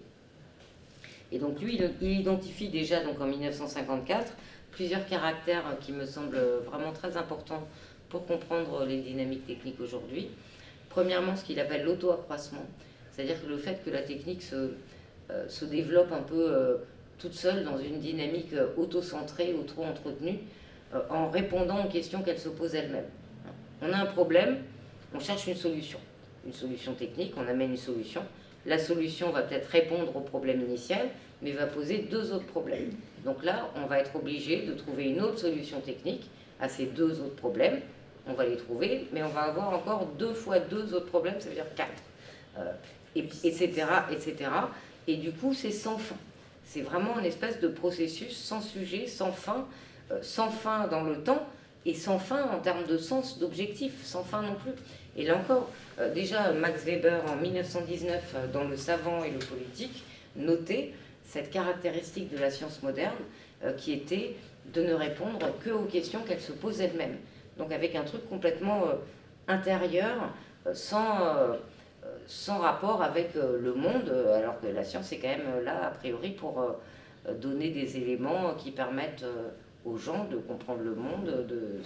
Et donc lui, il, il identifie déjà donc, en mille neuf cent cinquante-quatre plusieurs caractères qui me semblent vraiment très importants pour comprendre les dynamiques techniques aujourd'hui. Premièrement, ce qu'il appelle l'auto-accroissement, c'est-à-dire que le fait que la technique se, euh, se développe un peu euh, toute seule dans une dynamique euh, auto-centrée, auto-entretenue, euh, en répondant aux questions qu'elle se pose elle-même. On a un problème, on cherche une solution. Une solution technique, on amène une solution. La solution va peut-être répondre au problème initial, mais va poser deux autres problèmes. Donc là, on va être obligé de trouver une autre solution technique à ces deux autres problèmes. On va les trouver, mais on va avoir encore deux fois deux autres problèmes, ça veut dire quatre, euh, et, etc., et cetera. Et du coup, c'est sans fin. C'est vraiment une espèce de processus sans sujet, sans fin, euh, sans fin dans le temps, et sans fin en termes de sens, d'objectif, sans fin non plus. Et là encore, euh, déjà, Max Weber, en mille neuf cent dix-neuf, euh, dans Le savant et le politique, notait cette caractéristique de la science moderne, euh, qui était de ne répondre que aux questions qu'elle se pose elle-même. Donc avec un truc complètement euh, intérieur, euh, sans, euh, sans rapport avec euh, le monde, euh, alors que la science est quand même là, a priori, pour euh, donner des éléments qui permettent euh, aux gens de comprendre le monde,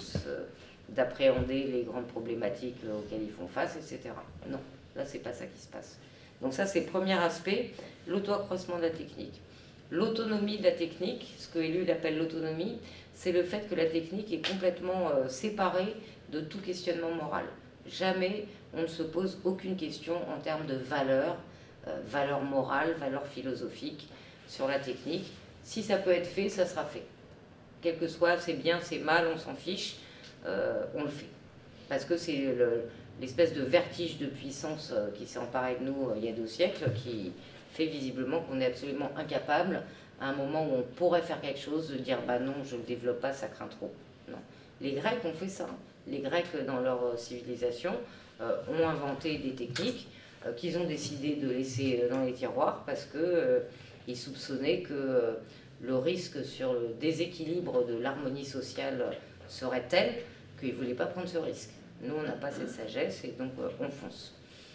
d'appréhender les grandes problématiques auxquelles ils font face, et cetera. Non, là, c'est pas ça qui se passe. Donc ça, c'est le premier aspect, l'auto-accroissement de la technique. L'autonomie de la technique, ce que Ellul appelle l'autonomie, c'est le fait que la technique est complètement euh, séparée de tout questionnement moral. Jamais on ne se pose aucune question en termes de valeur, euh, valeur morale, valeur philosophique sur la technique. Si ça peut être fait, ça sera fait. Quel que soit, c'est bien, c'est mal, on s'en fiche, euh, on le fait. Parce que c'est l'espèce de vertige de puissance euh, qui s'est emparé de nous euh, il y a deux siècles, qui fait visiblement qu'on est absolument incapable, à un moment où on pourrait faire quelque chose, de dire « bah non, je ne le développe pas, ça craint trop ». Non. Les Grecs ont fait ça. Les Grecs, dans leur civilisation, euh, ont inventé des techniques euh, qu'ils ont décidé de laisser dans les tiroirs parce qu'ils euh, soupçonnaient que euh, le risque sur le déséquilibre de l'harmonie sociale serait tel qu'ils ne voulaient pas prendre ce risque. Nous, on n'a pas cette sagesse et donc euh, on fonce.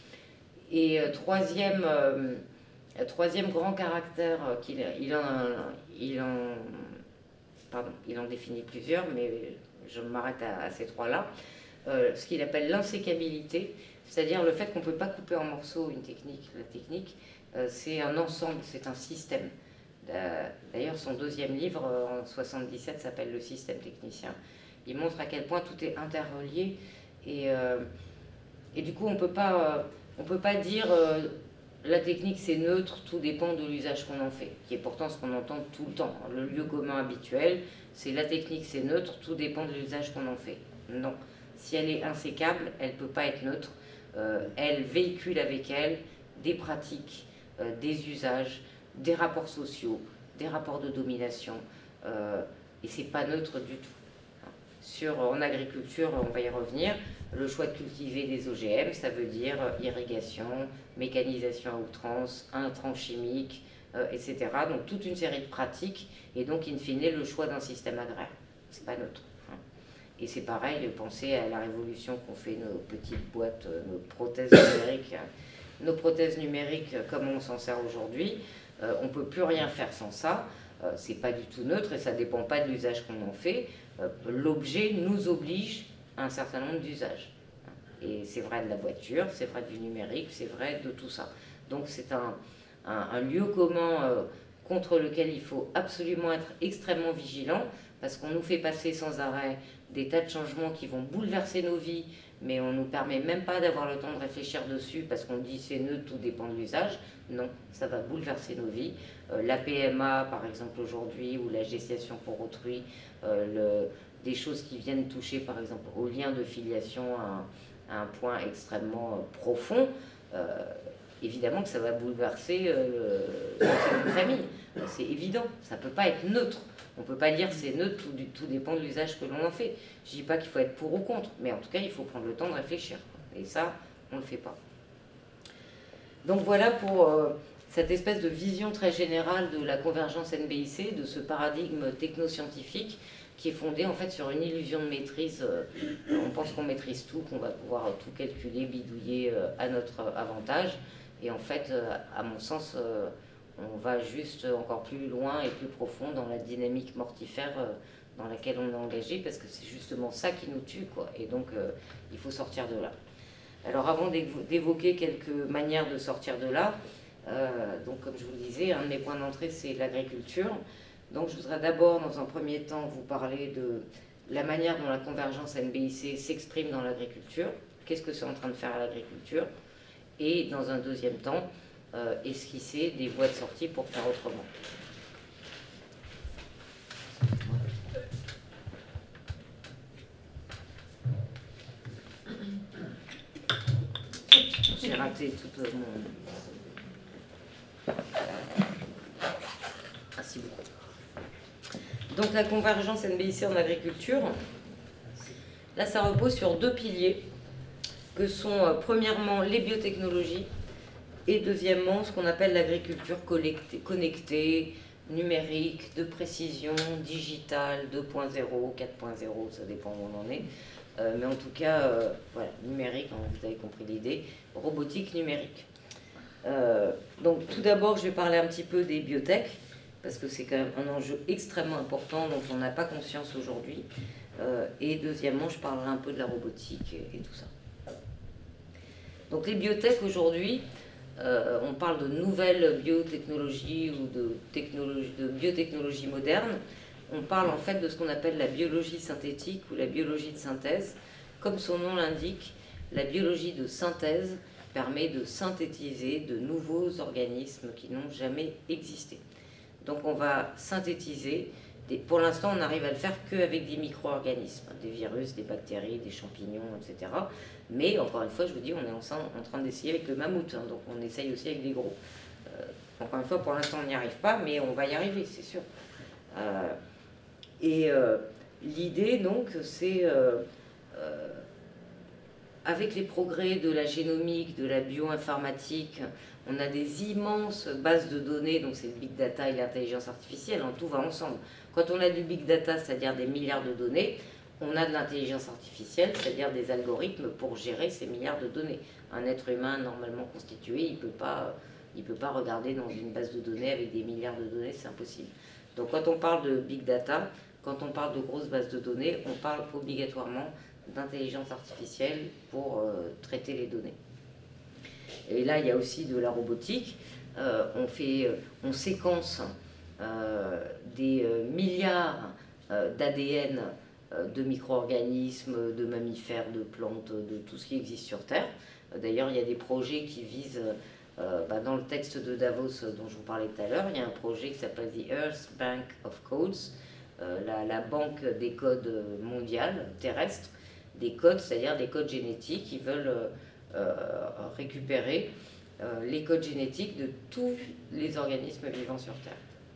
Et euh, troisième, euh, troisième grand caractère, euh, qu'il il en, il, en, pardon, il en définit plusieurs, mais je m'arrête à, à ces trois-là, euh, ce qu'il appelle l'insécabilité, c'est-à-dire le fait qu'on ne peut pas couper en morceaux une technique. La technique, euh, c'est un ensemble, c'est un système. D'ailleurs, son deuxième livre, en soixante-dix-sept, s'appelle « Le système technicien ». Il montre à quel point tout est interrelié. Et, euh, et du coup, on ne peut pas, on peut pas dire euh, la technique c'est neutre, tout dépend de l'usage qu'on en fait, qui est pourtant ce qu'on entend tout le temps. Le lieu commun habituel, c'est la technique c'est neutre, tout dépend de l'usage qu'on en fait. Non. Si elle est insécable, elle ne peut pas être neutre. Euh, elle véhicule avec elle des pratiques, euh, des usages, des rapports sociaux, des rapports de domination, euh, et c'est pas neutre du tout. Sur, en agriculture, on va y revenir, le choix de cultiver des O G M, ça veut dire irrigation, mécanisation à outrance, intrants chimiques, euh, et cetera. Donc toute une série de pratiques, et donc in fine le choix d'un système agraire. C'est pas neutre. Et c'est pareil, pensez à la révolution qu'ont fait nos petites boîtes, nos prothèses numériques, nos prothèses numériques, comment on s'en sert aujourd'hui. Euh, on ne peut plus rien faire sans ça. Euh, c'est pas du tout neutre et ça ne dépend pas de l'usage qu'on en fait. Euh, L'objet nous oblige à un certain nombre d'usages. Et c'est vrai de la voiture, c'est vrai du numérique, c'est vrai de tout ça. Donc c'est un, un, un lieu commun euh, contre lequel il faut absolument être extrêmement vigilant parce qu'on nous fait passer sans arrêt des tas de changements qui vont bouleverser nos vies, mais on ne nous permet même pas d'avoir le temps de réfléchir dessus parce qu'on dit c'est neutre, tout dépend de l'usage. Non, ça va bouleverser nos vies. Euh, la P M A, par exemple, aujourd'hui, ou la gestation pour autrui, euh, le, des choses qui viennent toucher, par exemple, au lien de filiation à un, à un point extrêmement euh, profond, euh, évidemment que ça va bouleverser euh, une famille. C'est évident, ça ne peut pas être neutre. On ne peut pas dire c'est neutre, tout, tout dépend de l'usage que l'on en fait. Je ne dis pas qu'il faut être pour ou contre, mais en tout cas, il faut prendre le temps de réfléchir. Et ça, on ne le fait pas. Donc voilà pour euh, cette espèce de vision très générale de la convergence N B I C, de ce paradigme technoscientifique qui est fondé en fait sur une illusion de maîtrise. On pense qu'on maîtrise tout, qu'on va pouvoir tout calculer, bidouiller euh, à notre avantage. Et en fait, euh, à mon sens, euh, on va juste encore plus loin et plus profond dans la dynamique mortifère euh, dans laquelle on est engagé, parce que c'est justement ça qui nous tue, quoi. Et donc, euh, il faut sortir de là. Alors, avant d'évoquer quelques manières de sortir de là, euh, donc comme je vous le disais, un de mes points d'entrée, c'est l'agriculture. Donc, je voudrais d'abord, dans un premier temps, vous parler de la manière dont la convergence N B I C s'exprime dans l'agriculture. Qu'est-ce que c'est en train de faire à l'agriculture? Et dans un deuxième temps, euh, esquisser des voies de sortie pour faire autrement. J'ai raté tout mon... Merci beaucoup. Donc la convergence N B I C en agriculture, là ça repose sur deux piliers que sont euh, premièrement les biotechnologies et deuxièmement ce qu'on appelle l'agriculture connectée, numérique, de précision, digitale, deux point zéro, quatre point zéro, ça dépend où on en est. Euh, mais en tout cas, euh, voilà, numérique, hein, vous avez compris l'idée, robotique numérique. Euh, donc tout d'abord, je vais parler un petit peu des biotech, parce que c'est quand même un enjeu extrêmement important dont on n'a pas conscience aujourd'hui. Euh, et deuxièmement, je parlerai un peu de la robotique et, et tout ça. Donc les biotech aujourd'hui, euh, on parle de nouvelles biotechnologies ou de, technologie, de biotechnologie moderne. On parle en fait de ce qu'on appelle la biologie synthétique ou la biologie de synthèse. Comme son nom l'indique, la biologie de synthèse permet de synthétiser de nouveaux organismes qui n'ont jamais existé. Donc on va synthétiser, des, pour l'instant on n'arrive à le faire qu'avec des micro-organismes, des virus, des bactéries, des champignons, et cetera. Mais encore une fois, je vous dis, on est en, en train d'essayer avec le mammouth, hein, donc on essaye aussi avec des gros. Euh, encore une fois, pour l'instant on n'y arrive pas, mais on va y arriver, c'est sûr. Euh, et euh, l'idée donc, c'est... Euh, euh, avec les progrès de la génomique, de la bioinformatique, on a des immenses bases de données, donc c'est le big data et l'intelligence artificielle, hein, tout va ensemble. Quand on a du big data, c'est-à-dire des milliards de données, on a de l'intelligence artificielle, c'est-à-dire des algorithmes pour gérer ces milliards de données. Un être humain normalement constitué, il ne peut pas, il peut pas regarder dans une base de données avec des milliards de données, c'est impossible. Donc quand on parle de big data, quand on parle de grosses bases de données, on parle obligatoirement d'intelligence artificielle pour euh, traiter les données. Et là, il y a aussi de la robotique. Euh, on, fait, on séquence euh, des euh, milliards euh, d'A D N euh, de micro-organismes, de mammifères, de plantes, de tout ce qui existe sur Terre. D'ailleurs, il y a des projets qui visent, euh, bah, dans le texte de Davos dont je vous parlais tout à l'heure, il y a un projet qui s'appelle The Earth Bank of Codes, euh, la, la banque des codes mondiale, terrestre, des codes, c'est-à-dire des codes génétiques. Ils veulent euh, récupérer euh, les codes génétiques de tous les organismes vivants sur Terre.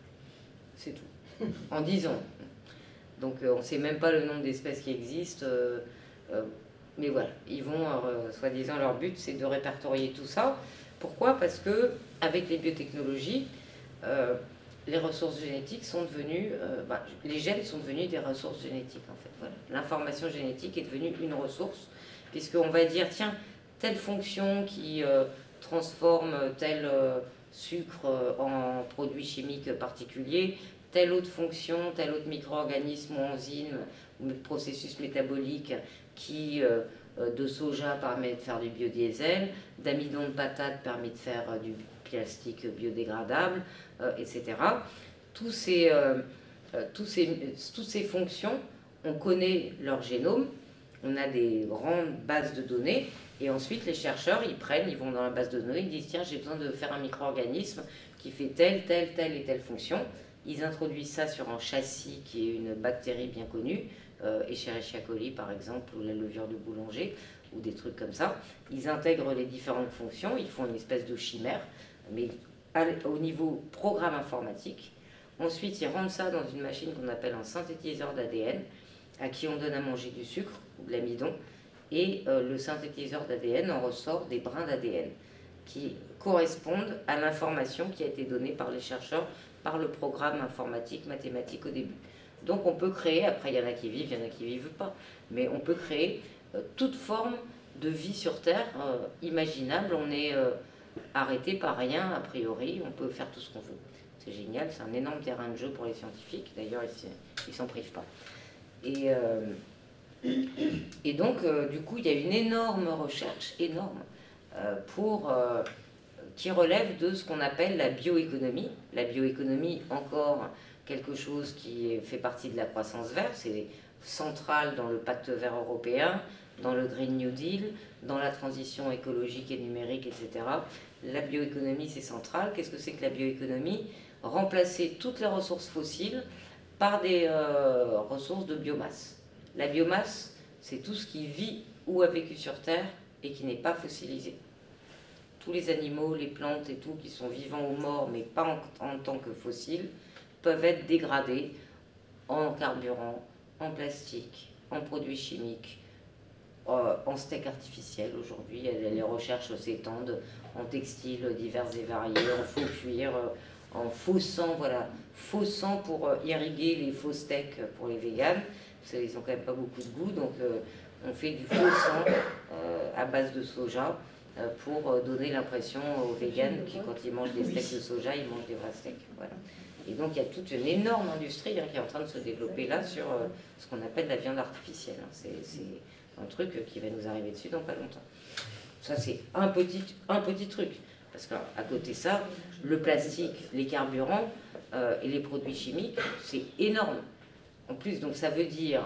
C'est tout. En dix ans. Donc euh, on ne sait même pas le nombre d'espèces qui existent. Euh, euh, mais voilà, ils vont, euh, soi-disant, leur but, c'est de répertorier tout ça. Pourquoi? Parce que avec les biotechnologies, euh, les ressources génétiques sont devenues, euh, bah, les gènes sont devenus des ressources génétiques en fait. Voilà. L'information génétique est devenue une ressource, puisqu'on va dire, tiens, telle fonction qui euh, transforme tel euh, sucre en produit chimique particulier, telle autre fonction, tel autre micro-organisme ou enzyme ou processus métabolique qui euh, de soja permet de faire du biodiesel, d'amidon de patate permet de faire euh, du plastique biodégradable, euh, et cetera. Tous ces, euh, tous ces, toutes ces fonctions, on connaît leur génome, on a des grandes bases de données, et ensuite les chercheurs, ils prennent, ils vont dans la base de données, ils disent tiens, j'ai besoin de faire un micro-organisme qui fait telle, telle, telle et telle fonction. Ils introduisent ça sur un châssis qui est une bactérie bien connue, euh, Escherichia coli par exemple, ou la levure du boulanger, ou des trucs comme ça. Ils intègrent les différentes fonctions, ils font une espèce de chimère, mais au niveau programme informatique. Ensuite, ils rentrent ça dans une machine qu'on appelle un synthétiseur d'A D N, à qui on donne à manger du sucre ou de l'amidon, et euh, le synthétiseur d'A D N en ressort des brins d'A D N qui correspondent à l'information qui a été donnée par les chercheurs par le programme informatique, mathématique au début. Donc on peut créer, après il y en a qui vivent, il y en a qui ne vivent pas, mais on peut créer euh, toute forme de vie sur Terre euh, imaginable. On est euh, arrêté par rien, a priori, on peut faire tout ce qu'on veut. C'est génial, c'est un énorme terrain de jeu pour les scientifiques, d'ailleurs ils ne s'en privent pas. Et, euh, et donc, euh, du coup, il y a une énorme recherche, énorme, euh, pour... Euh, qui relève de ce qu'on appelle la bioéconomie. La bioéconomie, encore quelque chose qui fait partie de la croissance verte, c'est central dans le pacte vert européen, dans le Green New Deal, dans la transition écologique et numérique, et cetera. La bioéconomie, c'est central. Qu'est-ce que c'est que la bioéconomie? Remplacer toutes les ressources fossiles par des euh, ressources de biomasse. La biomasse, c'est tout ce qui vit ou a vécu sur Terre et qui n'est pas fossilisé. Tous les animaux, les plantes et tout qui sont vivants ou morts, mais pas en, en tant que fossiles, peuvent être dégradés en carburant, en plastique, en produits chimiques, euh, en steak artificiel aujourd'hui. Les recherches s'étendent en textiles divers et variés, en faux cuir, en faux sang, voilà, faux sang pour irriguer les faux steaks pour les véganes. Parce qu'ils n'ont quand même pas beaucoup de goût, donc euh, on fait du faux sang euh, à base de soja, pour donner l'impression aux véganes qui, quand ils mangent des steaks de soja, ils mangent des vrais steaks. Voilà. Et donc il y a toute une énorme industrie hein, qui est en train de se développer là sur euh, ce qu'on appelle la viande artificielle. Hein. C'est un truc qui va nous arriver dessus dans pas longtemps. Ça c'est un petit, un petit truc. Parce qu'à côté de ça, le plastique, les carburants euh, et les produits chimiques, c'est énorme. En plus, donc ça veut dire...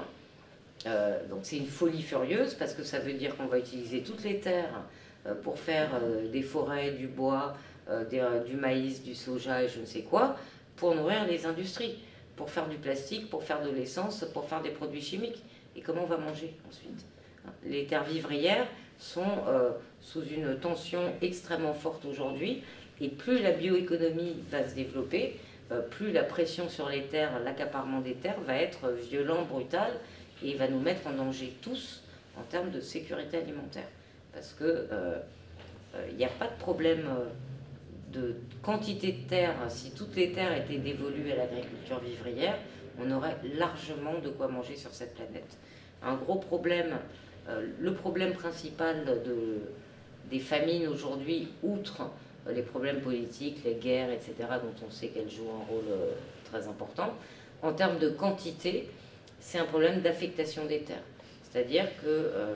Euh, donc c'est une folie furieuse parce que ça veut dire qu'on va utiliser toutes les terres pour faire euh, des forêts, du bois, euh, des, euh, du maïs, du soja et je ne sais quoi, pour nourrir les industries, pour faire du plastique, pour faire de l'essence, pour faire des produits chimiques. Et comment on va manger ensuite? Les terres vivrières sont euh, sous une tension extrêmement forte aujourd'hui, et plus la bioéconomie va se développer, euh, plus la pression sur les terres, l'accaparement des terres va être violent, brutal, et va nous mettre en danger tous, en termes de sécurité alimentaire. Parce que euh, il n'y a pas de problème de quantité de terre. Si toutes les terres étaient dévolues à l'agriculture vivrière, on aurait largement de quoi manger sur cette planète. Un gros problème, euh, le problème principal de, des famines aujourd'hui, outre les problèmes politiques, les guerres, et cetera, dont on sait qu'elles jouent un rôle euh, très important, en termes de quantité, c'est un problème d'affectation des terres. C'est-à-dire que euh,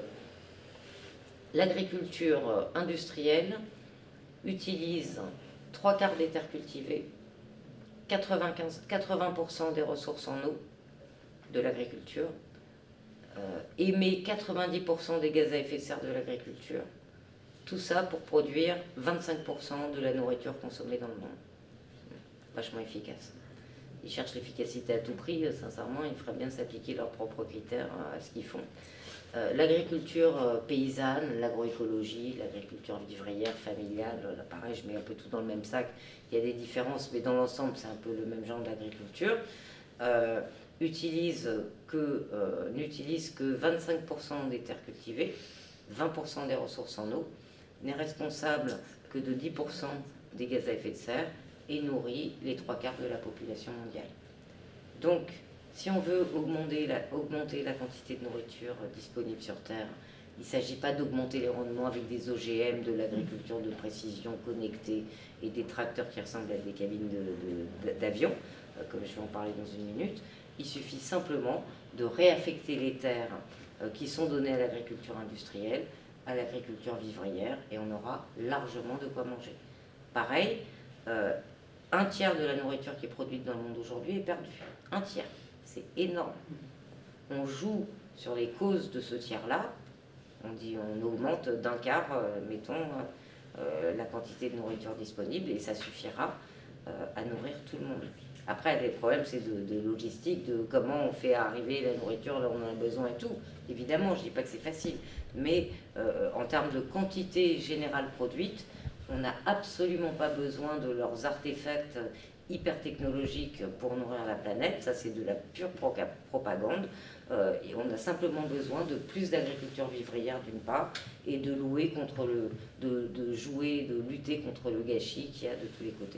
l'agriculture industrielle utilise trois quarts des terres cultivées, quatre-vingt-quinze, quatre-vingts pour cent des ressources en eau de l'agriculture, euh, émet quatre-vingt-dix pour cent des gaz à effet de serre de l'agriculture. Tout ça pour produire vingt-cinq pour cent de la nourriture consommée dans le monde. Vachement efficace. Ils cherchent l'efficacité à tout prix, sincèrement, ils feraient bien s'appliquer leurs propres critères à ce qu'ils font. Euh, l'agriculture euh, paysanne, l'agroécologie, l'agriculture vivrière, familiale, là pareil, je mets un peu tout dans le même sac. Il y a des différences, mais dans l'ensemble, c'est un peu le même genre d'agriculture. Euh, utilise que, euh, n'utilise que vingt-cinq pour cent des terres cultivées, vingt pour cent des ressources en eau, n'est responsable que de dix pour cent des gaz à effet de serre et nourrit les trois quarts de la population mondiale. Donc, si on veut augmenter la, augmenter la quantité de nourriture disponible sur Terre, il ne s'agit pas d'augmenter les rendements avec des O G M, de l'agriculture de précision connectée et des tracteurs qui ressemblent à des cabines de, de, d'avion, euh, comme je vais en parler dans une minute. Il suffit simplement de réaffecter les terres euh, qui sont données à l'agriculture industrielle, à l'agriculture vivrière, et on aura largement de quoi manger. Pareil, euh, un tiers de la nourriture qui est produite dans le monde aujourd'hui est perdue. Un tiers. C'est énorme. On joue sur les causes de ce tiers-là. On dit on augmente d'un quart, euh, mettons, euh, la quantité de nourriture disponible et ça suffira euh, à nourrir tout le monde. Après, les problèmes, c'est de, de logistique, de comment on fait arriver la nourriture là où on en a besoin et tout. Évidemment, je ne dis pas que c'est facile, mais euh, en termes de quantité générale produite, on n'a absolument pas besoin de leurs artefacts hyper technologiques pour nourrir la planète. Ça, c'est de la pure propagande. Euh, et on a simplement besoin de plus d'agriculture vivrière d'une part et de louer contre le, de, de jouer, de lutter contre le gâchis qu'il y a de tous les côtés.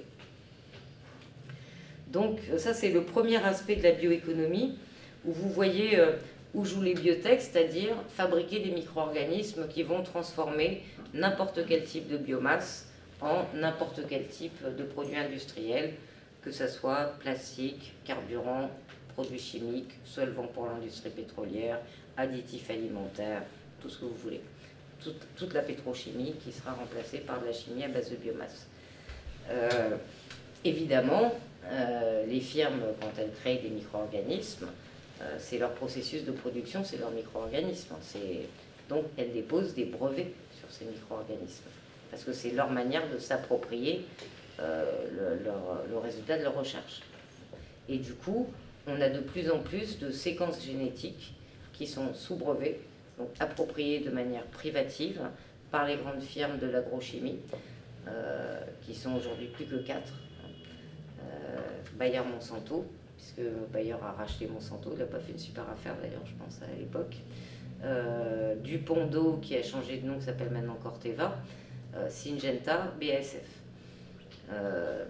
Donc ça, c'est le premier aspect de la bioéconomie où vous voyez euh, où jouent les biotech, c'est-à-dire fabriquer des micro-organismes qui vont transformer n'importe quel type de biomasse en n'importe quel type de produit industriel, que ce soit plastique, carburant, produits chimiques, solvants pour l'industrie pétrolière, additifs alimentaires, tout ce que vous voulez. Toute, toute la pétrochimie qui sera remplacée par de la chimie à base de biomasse. Euh, évidemment, euh, les firmes, quand elles créent des micro-organismes, euh, c'est leur processus de production, c'est leur micro-organisme. Donc, elles déposent des brevets sur ces micro-organismes, parce que c'est leur manière de s'approprier euh, le, leur, le résultat de leur recherche. Et du coup, on a de plus en plus de séquences génétiques qui sont sous brevet, donc appropriées de manière privative par les grandes firmes de l'agrochimie, euh, qui sont aujourd'hui plus que quatre. Euh, Bayer Monsanto, puisque Bayer a racheté Monsanto, il n'a pas fait une super affaire d'ailleurs, je pense, à l'époque. Euh, Dupont d'eau, qui a changé de nom, qui s'appelle maintenant Corteva, euh, Syngenta, B A S F. Euh,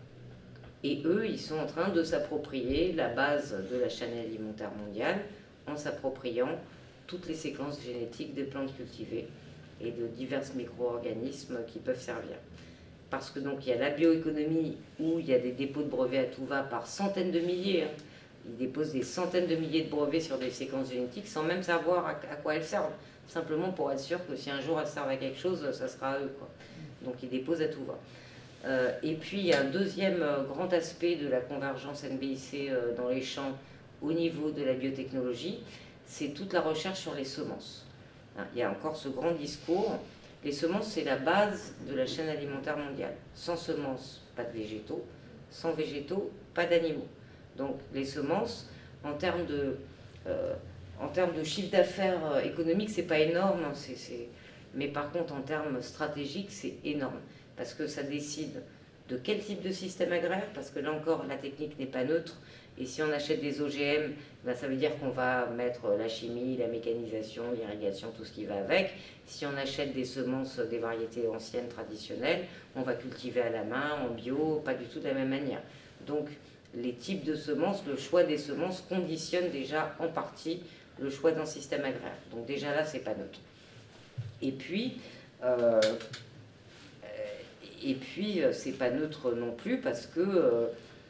Et eux, ils sont en train de s'approprier la base de la chaîne alimentaire mondiale en s'appropriant toutes les séquences génétiques des plantes cultivées et de divers micro-organismes qui peuvent servir. Parce que donc il y a la bioéconomie où il y a des dépôts de brevets à tout va par centaines de milliers. Hein. Ils déposent des centaines de milliers de brevets sur des séquences génétiques sans même savoir à, à quoi elles servent. Simplement pour être sûr que si un jour elles servent à quelque chose, ça sera à eux, quoi. Donc ils déposent à tout va. Euh, et puis, il y a un deuxième euh, grand aspect de la convergence N B I C euh, dans les champs au niveau de la biotechnologie, c'est toute la recherche sur les semences. Hein, il y a encore ce grand discours. Les semences, c'est la base de la chaîne alimentaire mondiale. Sans semences, pas de végétaux. Sans végétaux, pas d'animaux. Donc, les semences, en termes de, euh, en termes de chiffre d'affaires euh, économique, c'est pas énorme. Hein, c'est, c'est... Mais par contre, en termes stratégiques, c'est énorme. Parce que ça décide de quel type de système agraire, parce que là encore, la technique n'est pas neutre, Et si on achète des O G M, ben ça veut dire qu'on va mettre la chimie, la mécanisation, l'irrigation, tout ce qui va avec. Si on achète des semences, des variétés anciennes, traditionnelles, on va cultiver à la main, en bio, pas du tout de la même manière. Donc les types de semences, le choix des semences conditionne déjà en partie le choix d'un système agraire. Donc déjà là, c'est pas neutre. Et puis, euh, et puis c'est pas neutre non plus parce que euh,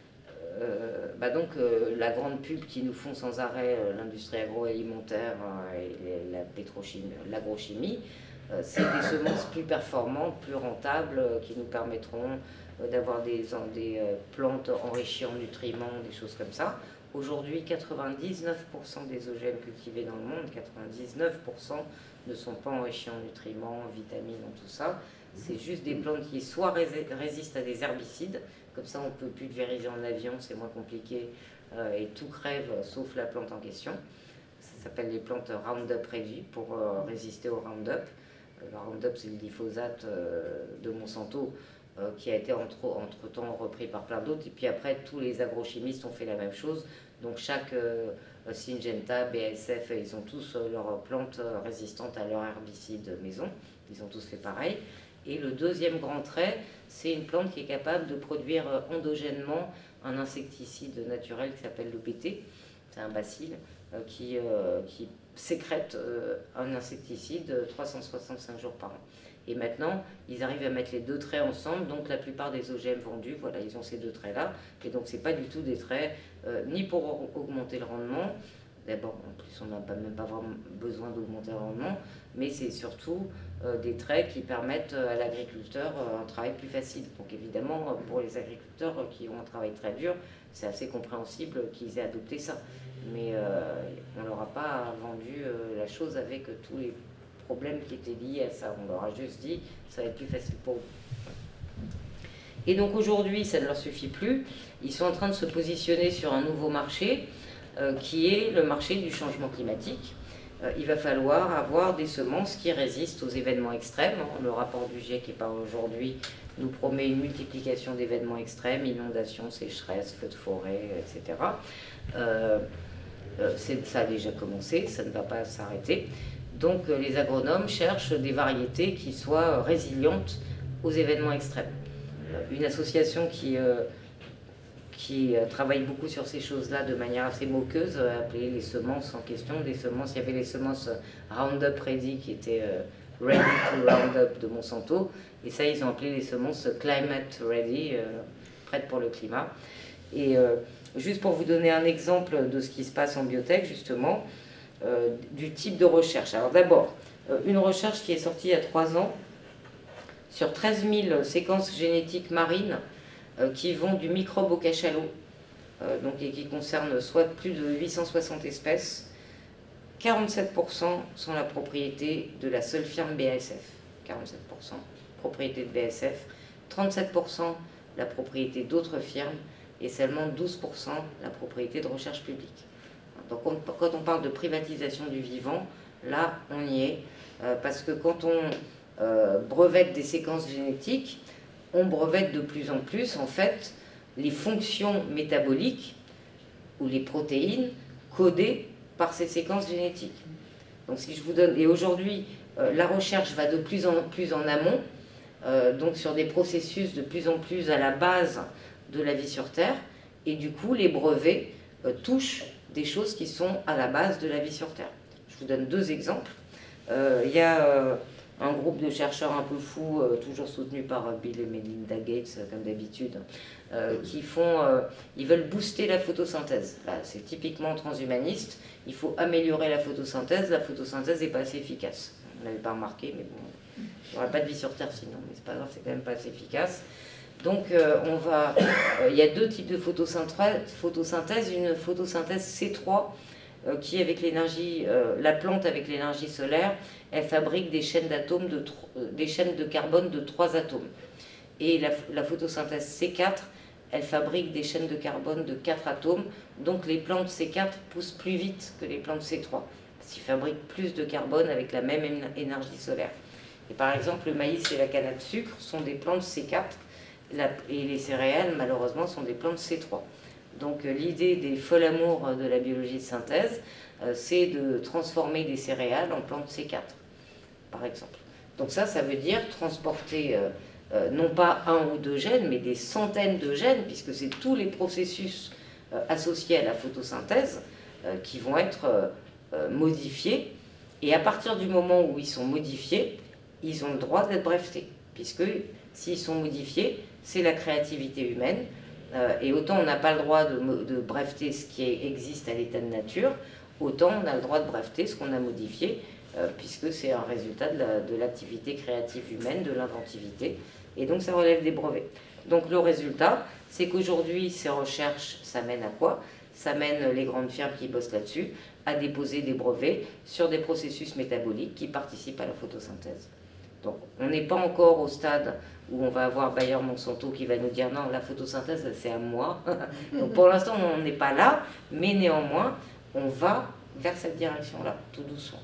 Euh, bah donc euh, la grande pub qui nous font sans arrêt euh, l'industrie agroalimentaire euh, et la pétrochimie, l'agrochimie, euh, c'est des semences plus performantes, plus rentables, euh, qui nous permettront euh, d'avoir des, des euh, plantes enrichies en nutriments, des choses comme ça. Aujourd'hui, quatre-vingt-dix-neuf pour cent des O G M cultivés dans le monde, quatre-vingt-dix-neuf pour cent ne sont pas enrichis en nutriments, en vitamines, en tout ça. C'est juste des plantes qui soit résistent à des herbicides, comme ça on peut pulvériser en avion, c'est moins compliqué, euh, et tout crève sauf la plante en question. Ça s'appelle les plantes Roundup Ready pour euh, résister au Roundup. Le Roundup, c'est le glyphosate euh, de Monsanto euh, qui a été entre, entre temps repris par plein d'autres, et puis après tous les agrochimistes ont fait la même chose. Donc chaque euh, Syngenta, B A S F, ils ont tous euh, leurs plantes euh, résistantes à leurs herbicides maison, ils ont tous fait pareil. Et le deuxième grand trait, c'est une plante qui est capable de produire endogènement un insecticide naturel qui s'appelle le B T. C'est un bacille euh, qui, euh, qui sécrète euh, un insecticide trois cent soixante-cinq jours par an. Et maintenant, ils arrivent à mettre les deux traits ensemble, donc la plupart des O G M vendus, voilà, ils ont ces deux traits-là. Et donc, ce n'est pas du tout des traits euh, ni pour augmenter le rendement. D'abord, en plus, on n'a pas, même pas vraiment besoin d'augmenter le rendement, mais c'est surtout euh, des traits qui permettent à l'agriculteur euh, un travail plus facile. Donc évidemment, pour les agriculteurs qui ont un travail très dur, c'est assez compréhensible qu'ils aient adopté ça. Mais euh, on ne leur a pas vendu euh, la chose avec euh, tous les problèmes qui étaient liés à ça. On leur a juste dit, ça va être plus facile pour vous. Et donc aujourd'hui, ça ne leur suffit plus. Ils sont en train de se positionner sur un nouveau marché, Euh, qui est le marché du changement climatique. Euh, il va falloir avoir des semences qui résistent aux événements extrêmes. Le rapport du GIEC qui est paru aujourd'hui nous promet une multiplication d'événements extrêmes, inondations, sécheresses, feux de forêt, et cetera. Euh, euh, ça a déjà commencé, ça ne va pas s'arrêter. Donc euh, les agronomes cherchent des variétés qui soient résilientes aux événements extrêmes. Euh, une association qui... Euh, qui travaille beaucoup sur ces choses-là de manière assez moqueuse, appelée les semences en question. Les semences, il y avait les semences Roundup Ready qui étaient euh, Ready to Roundup de Monsanto, et ça ils ont appelé les semences Climate Ready, euh, prêtes pour le climat. Et euh, juste pour vous donner un exemple de ce qui se passe en biotech, justement, euh, du type de recherche. Alors d'abord, euh, une recherche qui est sortie il y a trois ans sur treize mille séquences génétiques marines euh, qui vont du microbe au cachalot, euh, donc, et qui concernent soit plus de huit cent soixante espèces. quarante-sept pour cent sont la propriété de la seule firme B A S F, quarante-sept pour cent propriété de B A S F, trente-sept pour cent la propriété d'autres firmes et seulement douze pour cent la propriété de recherche publique. Donc on, quand on parle de privatisation du vivant, là on y est, euh, parce que quand on euh, brevette des séquences génétiques, on brevette de plus en plus en fait les fonctions métaboliques ou les protéines codées par ces séquences génétiques. Donc si je vous donne, et aujourd'hui euh, la recherche va de plus en plus en amont, euh, donc sur des processus de plus en plus à la base de la vie sur Terre, et du coup les brevets euh, touchent des choses qui sont à la base de la vie sur Terre. Je vous donne deux exemples. Euh, il y a euh, un groupe de chercheurs un peu fous, euh, toujours soutenu par euh, Bill et Melinda Gates, euh, comme d'habitude, euh, qui font, euh, ils veulent booster la photosynthèse. C'est typiquement transhumaniste. Il faut améliorer la photosynthèse. La phosynthèse n'est pas assez efficace. On ne l'avait pas remarqué, mais bon, il n'y aurait pas de vie sur Terre sinon, mais c'est pas grave, c'est quand même pas assez efficace. Donc, euh, on va, euh, il y a deux types de photosynthèse. photosynthèse une photosynthèse C trois, euh, qui, avec l'énergie, euh, la plante avec l'énergie solaire, elle fabrique des chaînes d'atomes, de, euh, des chaînes de carbone de trois atomes. Et la, la photosynthèse C quatre, elle fabrique des chaînes de carbone de quatre atomes. Donc, les plantes C quatre poussent plus vite que les plantes C trois, parce qu'ils fabriquent plus de carbone avec la même énergie solaire. Et par exemple, le maïs et la canne à sucre sont des plantes C quatre. La, et les céréales, malheureusement, sont des plantes C trois. Donc l'idée des folles amours de la biologie de synthèse, euh, c'est de transformer des céréales en plantes C quatre, par exemple. Donc ça, ça veut dire transporter euh, euh, non pas un ou deux gènes, mais des centaines de gènes, puisque c'est tous les processus euh, associés à la photosynthèse euh, qui vont être euh, euh, modifiés. Et à partir du moment où ils sont modifiés, ils ont le droit d'être brevetés, puisque s'ils sont modifiés, c'est la créativité humaine. Euh, et autant on n'a pas le droit de, de breveter ce qui existe à l'état de nature, autant on a le droit de breveter ce qu'on a modifié, euh, puisque c'est un résultat de l'activité créative humaine, de l'inventivité, et donc ça relève des brevets. Donc le résultat, c'est qu'aujourd'hui, ces recherches, ça mène à quoi? Ça mène les grandes firmes qui bossent là-dessus à déposer des brevets sur des processus métaboliques qui participent à la photosynthèse. Donc on n'est pas encore au stade où on va avoir Bayer Monsanto qui va nous dire non, la photosynthèse c'est à moi. Donc pour l'instant on n'est pas là, mais néanmoins on va vers cette direction-là, tout doucement.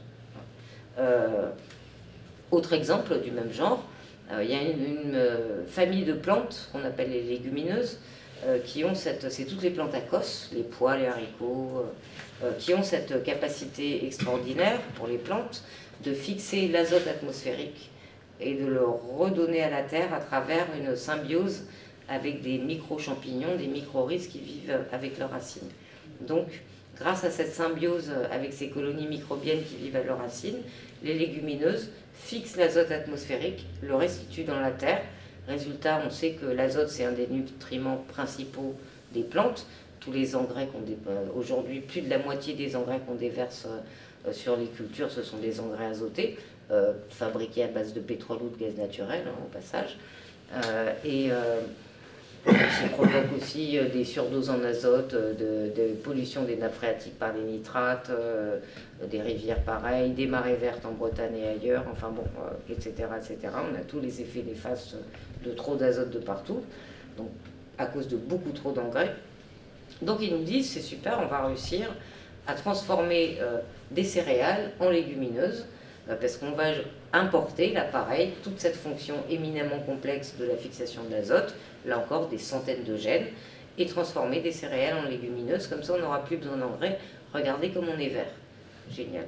Euh, autre exemple du même genre, euh, il y a une, une euh, famille de plantes qu'on appelle les légumineuses, euh, qui ont cette, c'est toutes les plantes à cos, les pois, les haricots, euh, qui ont cette capacité extraordinaire pour les plantes de fixer l'azote atmosphérique et de le redonner à la terre à travers une symbiose avec des micro-champignons, des micro-rhizes qui vivent avec leurs racines. Donc, grâce à cette symbiose avec ces colonies microbiennes qui vivent à leurs racines, les légumineuses fixent l'azote atmosphérique, le restituent dans la terre. Résultat, on sait que l'azote, c'est un des nutriments principaux des plantes. Tous les engrais qu'on dé... aujourd'hui, plus de la moitié des engrais qu'on déverse sur les cultures, ce sont des engrais azotés, euh, fabriqués à base de pétrole ou de gaz naturel, hein, au passage, euh, et euh, qui provoquent aussi des surdoses en azote, de, de pollution des nappes phréatiques par les nitrates, euh, des rivières pareilles, des marées vertes en Bretagne et ailleurs, enfin bon, euh, et cetera, et cetera. On a tous les effets néfastes de trop d'azote de partout, donc à cause de beaucoup trop d'engrais. Donc ils nous disent, c'est super, on va réussir à transformer euh, des céréales en légumineuses, euh, parce qu'on va importer, là pareil, toute cette fonction éminemment complexe de la fixation de l'azote, là encore des centaines de gènes, et transformer des céréales en légumineuses, comme ça on n'aura plus besoin d'engrais. Regardez comme on est vert. Génial.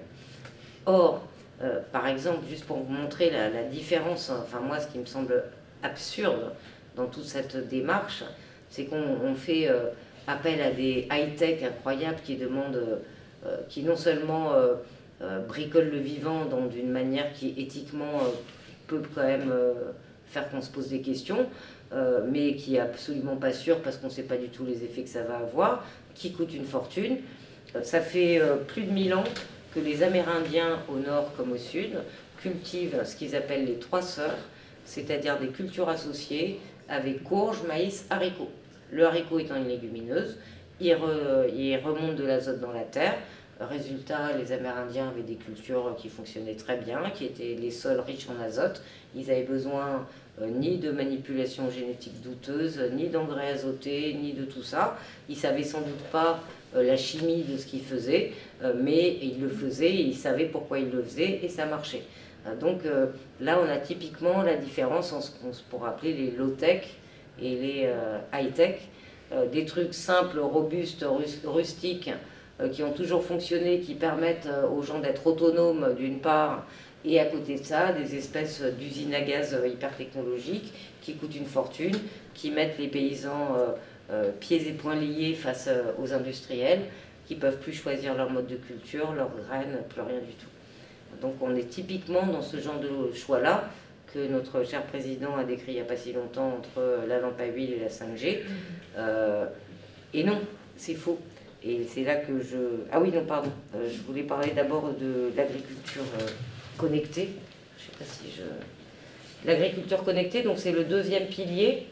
Or, euh, par exemple, juste pour vous montrer la, la différence, enfin moi ce qui me semble absurde dans toute cette démarche, c'est qu'on fait euh, appel à des high-tech incroyables qui demandent, euh, qui non seulement euh, euh, bricolent le vivant dans d'une manière qui éthiquement euh, peut quand même euh, faire qu'on se pose des questions, euh, mais qui est absolument pas sûr parce qu'on ne sait pas du tout les effets que ça va avoir, qui coûte une fortune. Euh, ça fait euh, plus de mille ans que les Amérindiens au nord comme au sud cultivent ce qu'ils appellent les trois sœurs, c'est-à-dire des cultures associées avec courge, maïs, haricots. Le haricot étant une légumineuse, il, re, il remonte de l'azote dans la terre. Résultat, les Amérindiens avaient des cultures qui fonctionnaient très bien, qui étaient les sols riches en azote. Ils avaient besoin euh, ni de manipulation génétique douteuse, ni d'engrais azotés, ni de tout ça. Ils ne savaient sans doute pas euh, la chimie de ce qu'ils faisaient, euh, mais ils le faisaient, et ils savaient pourquoi ils le faisaient, et ça marchait. Euh, donc euh, là, on a typiquement la différence en ce qu'on pourrait appeler les low-tech et les euh, high-tech, euh, des trucs simples, robustes, rustiques, euh, qui ont toujours fonctionné, qui permettent euh, aux gens d'être autonomes d'une part, et à côté de ça, des espèces d'usines à gaz hyper technologiques qui coûtent une fortune, qui mettent les paysans euh, euh, pieds et poings liés face euh, aux industriels, qui ne peuvent plus choisir leur mode de culture, leurs graines, plus rien du tout. Donc on est typiquement dans ce genre de choix-là, que notre cher président a décrit il n'y a pas si longtemps entre la lampe à huile et la cinq G. Euh, et non, c'est faux. Et c'est là que je... Ah oui, non, pardon. Euh, je voulais parler d'abord de l'agriculture euh, connectée. Je ne sais pas si je... L'agriculture connectée, donc c'est le deuxième pilier.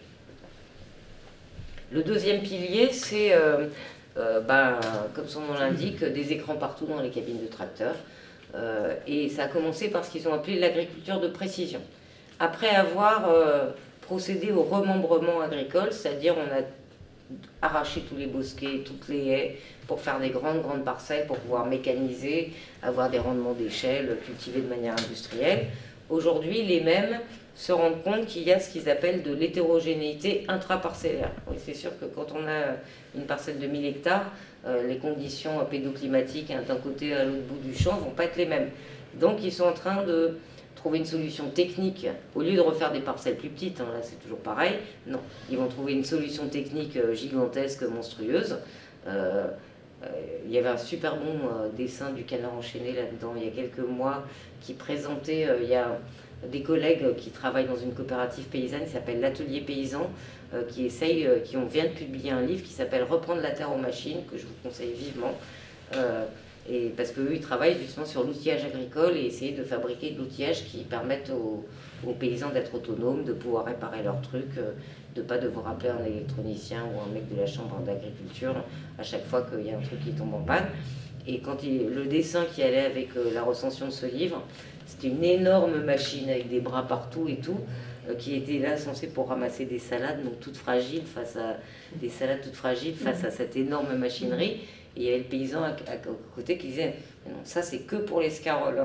Le deuxième pilier, c'est, euh, euh, ben, comme son nom l'indique, des écrans partout dans les cabines de tracteurs. Euh, et ça a commencé par ce qu'ils ont appelé l'agriculture de précision. Après avoir euh, procédé au remembrement agricole, c'est-à-dire on a arraché tous les bosquets, toutes les haies, pour faire des grandes, grandes parcelles, pour pouvoir mécaniser, avoir des rendements d'échelle, cultiver de manière industrielle, Aujourd'hui, les mêmes se rendent compte qu'il y a ce qu'ils appellent de l'hétérogénéité intraparcellaire. Oui, c'est sûr que quand on a une parcelle de mille hectares, euh, les conditions pédoclimatiques hein, d'un côté à l'autre bout du champ ne vont pas être les mêmes. Donc ils sont en train de trouver une solution technique, au lieu de refaire des parcelles plus petites, hein, là c'est toujours pareil, non, ils vont trouver une solution technique gigantesque, monstrueuse. Euh, euh, il y avait un super bon euh, dessin du canard enchaîné là-dedans il y a quelques mois qui présentait, euh, il y a des collègues qui travaillent dans une coopérative paysanne qui s'appelle l'Atelier Paysan, euh, qui essaye, euh, qui ont, vient de publier un livre qui s'appelle Reprendre la terre aux machines, que je vous conseille vivement. Euh, Et parce qu'eux, ils travaillent justement sur l'outillage agricole et essayer de fabriquer de l'outillage qui permette aux, aux paysans d'être autonomes, de pouvoir réparer leurs trucs, de ne pas devoir appeler un électronicien ou un mec de la chambre d'agriculture à chaque fois qu'il y a un truc qui tombe en panne. Et quand il, le dessin qui allait avec la recension de ce livre, c'était une énorme machine avec des bras partout et tout, qui était là censée pour ramasser des salades, donc toutes fragiles, face à des salades toutes fragiles face à cette énorme machinerie. Et il y avait le paysan à, à, à côté qui disait non, ça c'est que pour les scaroles.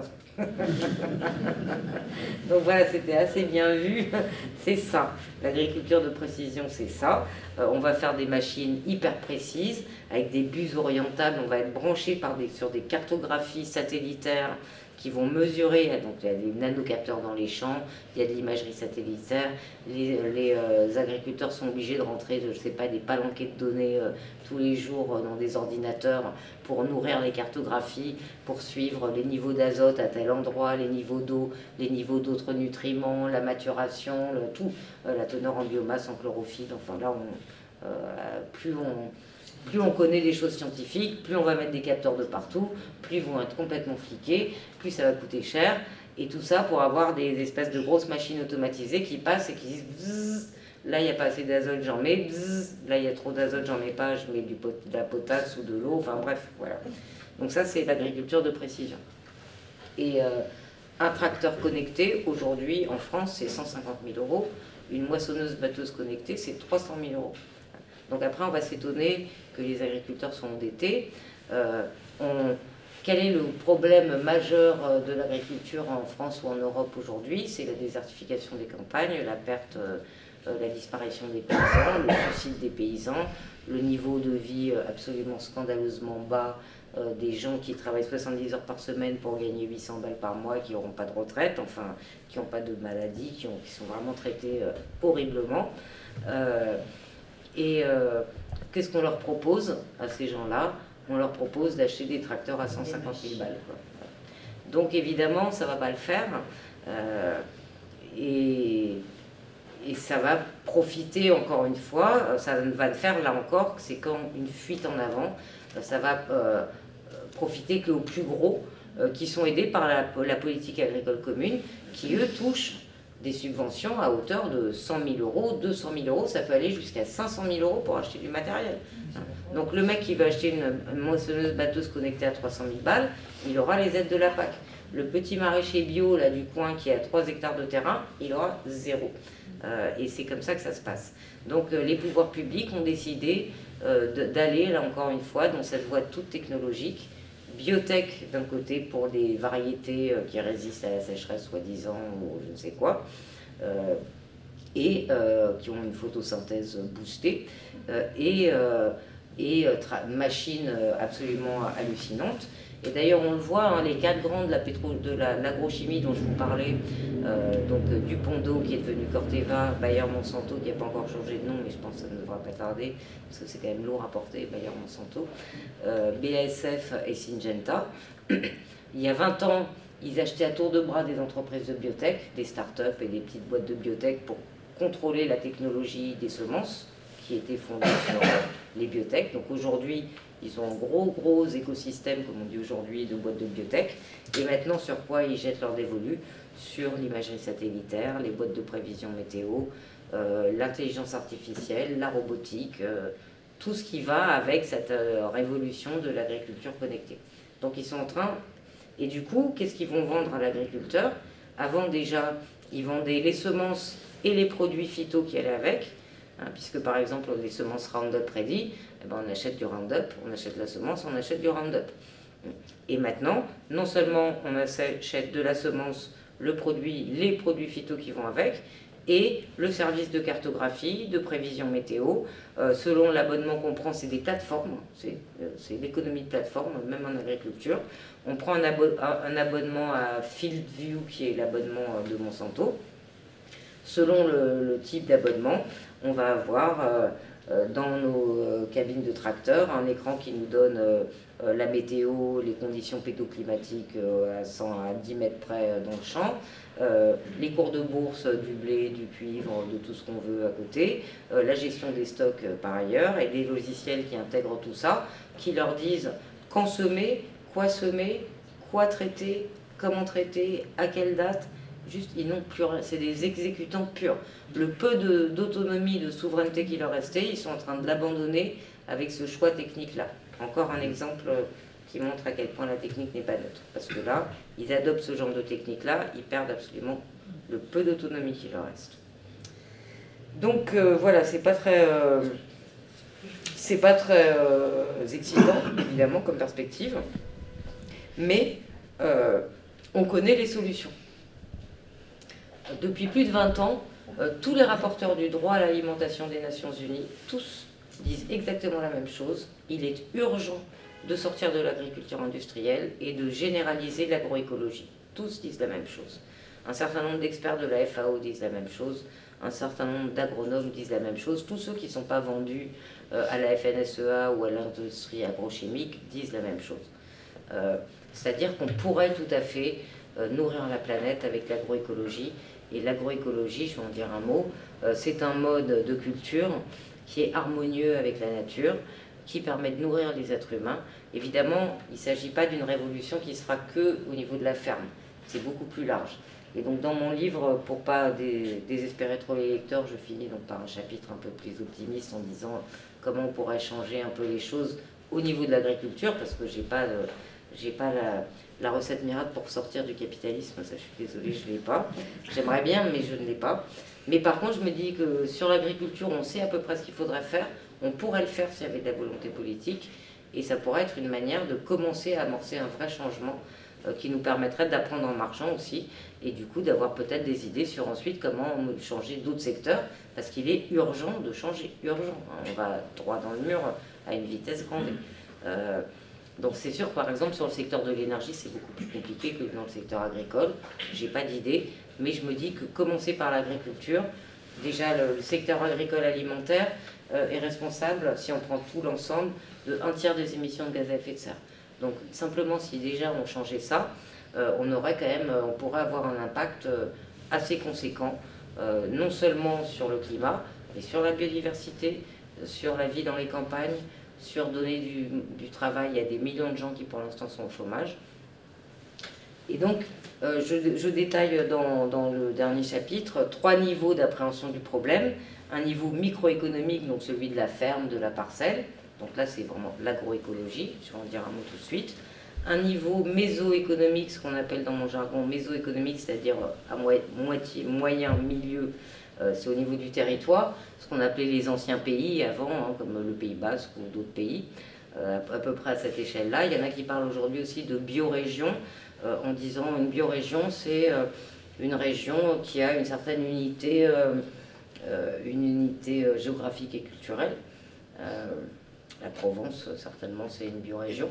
Donc voilà, c'était assez bien vu. C'est ça, l'agriculture de précision, c'est ça. Euh, on va faire des machines hyper précises avec des buses orientables. On va être branché par des, sur des cartographies satellitaires qui vont mesurer, donc il y a des nanocapteurs dans les champs, il y a de l'imagerie satellitaire, les, les euh, agriculteurs sont obligés de rentrer, je ne sais pas, des palanquets de données euh, tous les jours euh, dans des ordinateurs pour nourrir les cartographies, pour suivre les niveaux d'azote à tel endroit, les niveaux d'eau, les niveaux d'autres nutriments, la maturation, le, tout, euh, la teneur en biomasse, en chlorophylle, enfin là, on, euh, plus on... Plus on connaît les choses scientifiques, plus on va mettre des capteurs de partout, plus ils vont être complètement fliqués, plus ça va coûter cher. Et tout ça pour avoir des espèces de grosses machines automatisées qui passent et qui disent bzzz, là il n'y a pas assez d'azote, j'en mets, bzzz, là il y a trop d'azote, j'en mets pas, je mets du pot, de la potasse ou de l'eau, enfin bref, voilà. Donc ça c'est l'agriculture de précision. Et euh, un tracteur connecté, aujourd'hui en France c'est cent cinquante mille euros, une moissonneuse batteuse connectée c'est trois cent mille euros. Donc après, on va s'étonner que les agriculteurs sont endettés. Euh, on, quel est le problème majeur de l'agriculture en France ou en Europe aujourd'hui? C'est la désertification des campagnes, la perte, euh, la disparition des paysans, le suicide des paysans, le niveau de vie absolument scandaleusement bas euh, des gens qui travaillent soixante-dix heures par semaine pour gagner huit cents balles par mois, qui n'auront pas de retraite, enfin, qui n'ont pas de maladie, qui, ont, qui sont vraiment traités euh, horriblement. Euh, Et euh, qu'est-ce qu'on leur propose à ces gens-là? On leur propose d'acheter des tracteurs à cent cinquante mille balles. Quoi. Donc évidemment, ça ne va pas le faire. Euh, et, et ça va profiter, encore une fois, ça va le faire là encore, c'est quand une fuite en avant, ça va euh, profiter qu'aux plus gros, euh, qui sont aidés par la, la politique agricole commune, qui eux touchent des subventions à hauteur de cent mille euros, deux cent mille euros, ça peut aller jusqu'à cinq cent mille euros pour acheter du matériel. Donc le mec qui veut acheter une, une moissonneuse batteuse connectée à trois cent mille balles, il aura les aides de la P A C. Le petit maraîcher bio là, du coin qui a trois hectares de terrain, il aura zéro. Euh, et c'est comme ça que ça se passe. Donc euh, les pouvoirs publics ont décidé euh, d'aller, là encore une fois, dans cette voie toute technologique, biotech d'un côté pour des variétés qui résistent à la sécheresse soi-disant ou je ne sais quoi, euh, et euh, qui ont une photosynthèse boostée, euh, et, euh, et machines absolument hallucinantes. Et d'ailleurs on le voit, hein, les quatre grands de la pétro, de l'agrochimie dont je vous parlais, euh, donc Dupondo qui est devenu Corteva, Bayer Monsanto qui n'a pas encore changé de nom, mais je pense que ça ne devra pas tarder, parce que c'est quand même lourd à porter, Bayer Monsanto, euh, B A S F et Syngenta. Il y a vingt ans, ils achetaient à tour de bras des entreprises de biotech, des startups et des petites boîtes de biotech pour contrôler la technologie des semences qui étaient fondée sur les biotech. Donc aujourd'hui, ils ont un gros, gros écosystème, comme on dit aujourd'hui, de boîtes de biotech. Et maintenant, sur quoi ils jettent leur dévolu? Sur l'imagerie satellitaire, les boîtes de prévision météo, euh, l'intelligence artificielle, la robotique, euh, tout ce qui va avec cette euh, révolution de l'agriculture connectée. Donc ils sont en train... Et du coup, qu'est-ce qu'ils vont vendre à l'agriculteur? Avant déjà, ils vendaient les semences et les produits phyto qui allaient avec. Hein, puisque par exemple les semences Roundup Ready, eh ben, on achète du Roundup, on achète la semence, on achète du Roundup. Et maintenant, non seulement on achète de la semence le produit, les produits phyto qui vont avec, et le service de cartographie, de prévision météo. Euh, selon l'abonnement qu'on prend, c'est des plateformes, c'est euh, l'économie de plateforme, même en agriculture. On prend un, abo un abonnement à FieldView, qui est l'abonnement de Monsanto. Selon le, le type d'abonnement, on va avoir euh, euh, dans nos euh, cabines de tracteurs un écran qui nous donne euh, euh, la météo, les conditions pédoclimatiques euh, à cent à dix mètres près euh, dans le champ, euh, les cours de bourse euh, du blé, du cuivre, de tout ce qu'on veut à côté, euh, la gestion des stocks euh, par ailleurs, et des logiciels qui intègrent tout ça, qui leur disent quand semer, quoi semer, quoi traiter, comment traiter, à quelle date. Juste, ils n'ont plus rien, c'est des exécutants purs. Le peu d'autonomie, de, de souveraineté qui leur restait, ils sont en train de l'abandonner avec ce choix technique-là. Encore un exemple qui montre à quel point la technique n'est pas neutre. Parce que là, ils adoptent ce genre de technique-là, ils perdent absolument le peu d'autonomie qui leur reste. Donc euh, voilà, c'est pas très, euh, c'est pas très euh, excitant, évidemment, comme perspective, mais euh, on connaît les solutions. Depuis plus de vingt ans, euh, tous les rapporteurs du droit à l'alimentation des Nations Unies, tous disent exactement la même chose. Il est urgent de sortir de l'agriculture industrielle et de généraliser l'agroécologie. Tous disent la même chose. Un certain nombre d'experts de la F A O disent la même chose. Un certain nombre d'agronomes disent la même chose. Tous ceux qui ne sont pas vendus euh, à la F N S E A ou à l'industrie agrochimique disent la même chose. Euh, C'est-à-dire qu'on pourrait tout à fait euh, nourrir la planète avec l'agroécologie. Et l'agroécologie, je vais en dire un mot, euh, c'est un mode de culture qui est harmonieux avec la nature, qui permet de nourrir les êtres humains. Évidemment, il ne s'agit pas d'une révolution qui se fera que au niveau de la ferme. C'est beaucoup plus large. Et donc dans mon livre, pour ne pas dé désespérer trop les lecteurs, je finis donc par un chapitre un peu plus optimiste en disant comment on pourrait changer un peu les choses au niveau de l'agriculture, parce que je n'ai pas... Euh, J'ai pas la, la recette miracle pour sortir du capitalisme, ça je suis désolée, je ne l'ai pas. J'aimerais bien, mais je ne l'ai pas. Mais par contre, je me dis que sur l'agriculture, on sait à peu près ce qu'il faudrait faire. On pourrait le faire s'il y avait de la volonté politique. Et ça pourrait être une manière de commencer à amorcer un vrai changement euh, qui nous permettrait d'apprendre en marchant aussi. Et du coup, d'avoir peut-être des idées sur ensuite comment changer d'autres secteurs. Parce qu'il est urgent de changer, urgent. On va droit dans le mur à une vitesse grande. Euh, Donc c'est sûr, par exemple, sur le secteur de l'énergie, c'est beaucoup plus compliqué que dans le secteur agricole. J'ai pas d'idée, mais je me dis que commencer par l'agriculture, déjà le, le secteur agricole alimentaire euh, est responsable, si on prend tout l'ensemble, de un tiers des émissions de gaz à effet de serre. Donc simplement, si déjà on changeait ça, euh, on aurait quand même, on pourrait avoir un impact euh, assez conséquent, euh, non seulement sur le climat, mais sur la biodiversité, sur la vie dans les campagnes, sur donner du, du travail à des millions de gens qui pour l'instant sont au chômage. Et donc, euh, je, je détaille dans, dans le dernier chapitre trois niveaux d'appréhension du problème. Un niveau microéconomique, donc celui de la ferme, de la parcelle. Donc là, c'est vraiment l'agroécologie, je vais en dire un mot tout de suite. Un niveau mésoéconomique, ce qu'on appelle dans mon jargon mésoéconomique, c'est-à-dire à moitié, moyen, milieu, euh, c'est au niveau du territoire, ce qu'on appelait les anciens pays avant, hein, comme le Pays Basque ou d'autres pays, euh, à peu près à cette échelle-là. Il y en a qui parlent aujourd'hui aussi de biorégion, euh, en disant une biorégion, c'est euh, une région qui a une certaine unité, euh, euh, une unité euh, géographique et culturelle. Euh, la Provence, certainement, c'est une biorégion.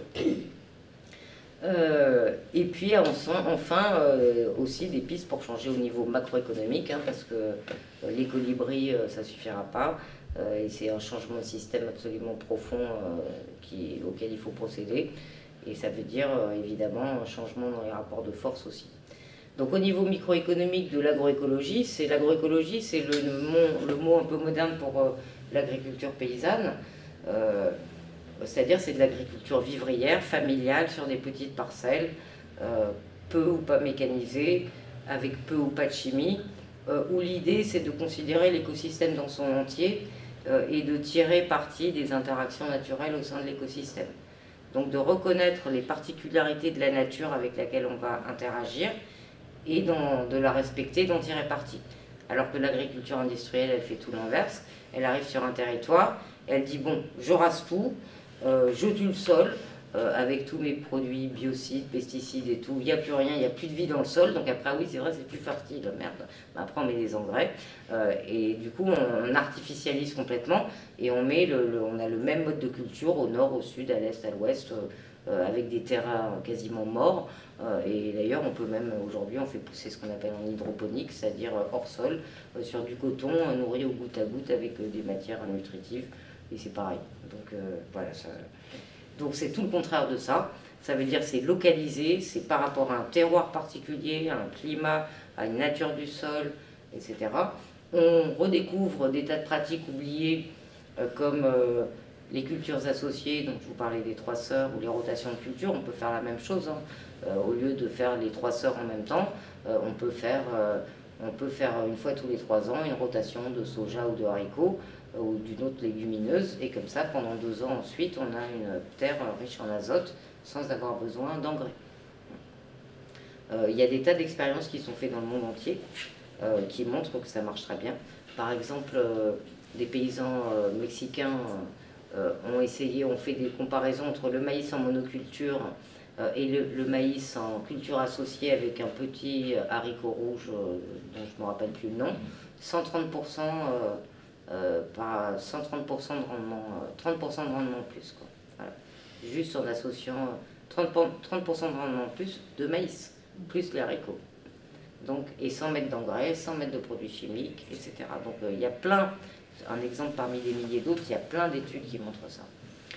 Euh, et puis enfin, enfin euh, aussi des pistes pour changer au niveau macroéconomique, hein, parce que euh, les colibris, euh, ça ne suffira pas, euh, et c'est un changement de système absolument profond euh, qui, auquel il faut procéder, et ça veut dire euh, évidemment un changement dans les rapports de force aussi. Donc au niveau microéconomique de l'agroécologie, c'est l'agroécologie, c'est le, le, le mot un peu moderne pour euh, l'agriculture paysanne. Euh, C'est-à-dire c'est de l'agriculture vivrière, familiale, sur des petites parcelles, euh, peu ou pas mécanisées, avec peu ou pas de chimie, euh, où l'idée c'est de considérer l'écosystème dans son entier euh, et de tirer parti des interactions naturelles au sein de l'écosystème. Donc de reconnaître les particularités de la nature avec laquelle on va interagir et dans, de la respecter, d'en tirer parti. Alors que l'agriculture industrielle, elle fait tout l'inverse. Elle arrive sur un territoire, elle dit bon, je rase tout, Euh, je tue le sol, euh, avec tous mes produits biocides, pesticides et tout, il n'y a plus rien, il n'y a plus de vie dans le sol, donc après oui c'est vrai c'est plus fertile, merde, ben, après on met des engrais, euh, et du coup on, on artificialise complètement, et on, met le, le, on a le même mode de culture au nord, au sud, à l'est, à l'ouest, euh, avec des terrains quasiment morts, euh, et d'ailleurs on peut même, aujourd'hui on fait pousser ce qu'on appelle en hydroponique, c'est-à-dire hors sol, euh, sur du coton, euh, nourri au goutte à goutte avec euh, des matières nutritives, et c'est pareil, donc euh, voilà, ça... Donc c'est tout le contraire de ça. Ça veut dire c'est localisé, c'est par rapport à un terroir particulier, à un climat, à une nature du sol, et cetera. On redécouvre des tas de pratiques oubliées euh, comme euh, les cultures associées, donc je vous parlais des trois sœurs ou les rotations de culture. On peut faire la même chose, hein. Euh, au lieu de faire les trois sœurs en même temps, euh, on peut faire, euh, on peut faire une fois tous les trois ans une rotation de soja ou de haricots, ou d'une autre légumineuse, et comme ça, pendant deux ans ensuite, on a une terre riche en azote, sans avoir besoin d'engrais. Euh, il y a des tas d'expériences qui sont faites dans le monde entier, euh, qui montrent que ça marche très bien. Par exemple, euh, des paysans euh, mexicains euh, ont essayé, ont fait des comparaisons entre le maïs en monoculture euh, et le, le maïs en culture associée avec un petit haricot rouge, euh, dont je ne me rappelle plus le nom, cent trente pour cent euh, Euh, par cent trente pour cent de rendement, euh, trente pour cent de rendement en plus, quoi. Voilà. Juste en associant trente pour cent de rendement en plus de maïs, plus les haricots. Donc, et sans mettre d'engrais, sans mettre de produits chimiques, et cetera. Donc euh, il y a plein, un exemple parmi des milliers d'autres, il y a plein d'études qui montrent ça.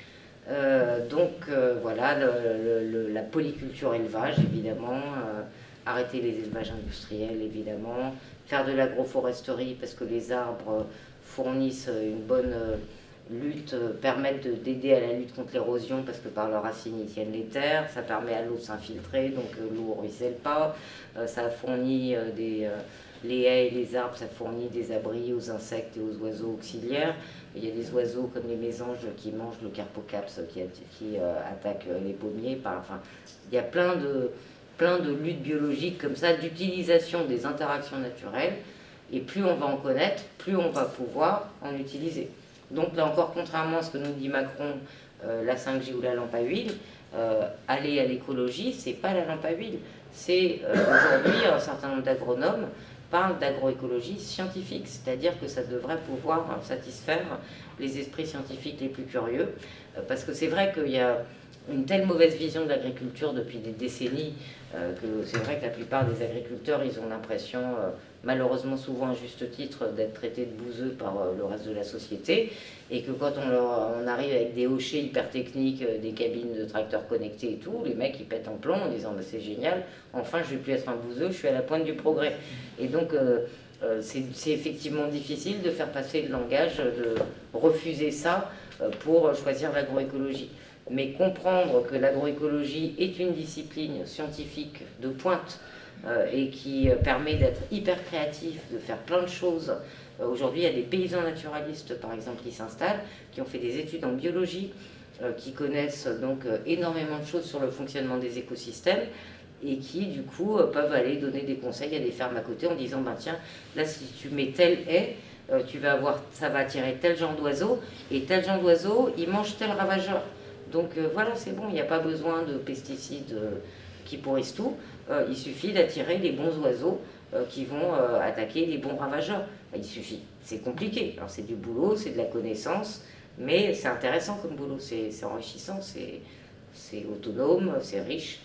Euh, donc euh, voilà, le, le, le, la polyculture élevage, évidemment, euh, arrêter les élevages industriels, évidemment, faire de l'agroforesterie parce que les arbres fournissent une bonne lutte, permettent d'aider à la lutte contre l'érosion parce que par leurs racines ils tiennent les terres, ça permet à l'eau de s'infiltrer, donc l'eau ne ruisselle pas, ça fournit des, les haies et les arbres, ça fournit des abris aux insectes et aux oiseaux auxiliaires. Il y a des oiseaux comme les mésanges qui mangent le carpocaps qui, qui attaque les pommiers, par, enfin, il y a plein de, plein de luttes biologiques comme ça, d'utilisation des interactions naturelles. Et plus on va en connaître, plus on va pouvoir en utiliser. Donc là encore, contrairement à ce que nous dit Macron, euh, la cinq G ou la lampe à huile, euh, aller à l'écologie, c'est pas la lampe à huile. C'est euh, aujourd'hui, un certain nombre d'agronomes parlent d'agroécologie scientifique, c'est-à-dire que ça devrait pouvoir satisfaire les esprits scientifiques les plus curieux. Euh, parce que c'est vrai qu'il y a une telle mauvaise vision de l'agriculture depuis des décennies, euh, que c'est vrai que la plupart des agriculteurs, ils ont l'impression, euh, malheureusement souvent à juste titre, d'être traités de bouseux par euh, le reste de la société, et que quand on, leur, on arrive avec des hochets hyper techniques, euh, des cabines de tracteurs connectés et tout, les mecs ils pètent en plomb en disant bah, c'est génial, enfin je ne vais plus être un bouseux, je suis à la pointe du progrès. Et donc euh, euh, c'est effectivement difficile de faire passer le langage, de refuser ça euh, pour choisir l'agroécologie. Mais comprendre que l'agroécologie est une discipline scientifique de pointe euh, et qui permet d'être hyper créatif, de faire plein de choses. Euh, Aujourd'hui, il y a des paysans naturalistes, par exemple, qui s'installent, qui ont fait des études en biologie, euh, qui connaissent donc euh, énormément de choses sur le fonctionnement des écosystèmes et qui, du coup, euh, peuvent aller donner des conseils à des fermes à côté en disant, ben, tiens, là, si tu mets telle haie, euh, tu vas avoir, ça va attirer tel genre d'oiseau, et tel genre d'oiseau, il mange tel ravageur. Donc euh, voilà, c'est bon, il n'y a pas besoin de pesticides euh, qui pourrissent tout. Euh, il suffit d'attirer les bons oiseaux euh, qui vont euh, attaquer les bons ravageurs. Il suffit. C'est compliqué. Alors c'est du boulot, c'est de la connaissance, mais c'est intéressant comme boulot. C'est enrichissant, c'est autonome, c'est riche.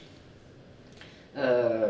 Euh,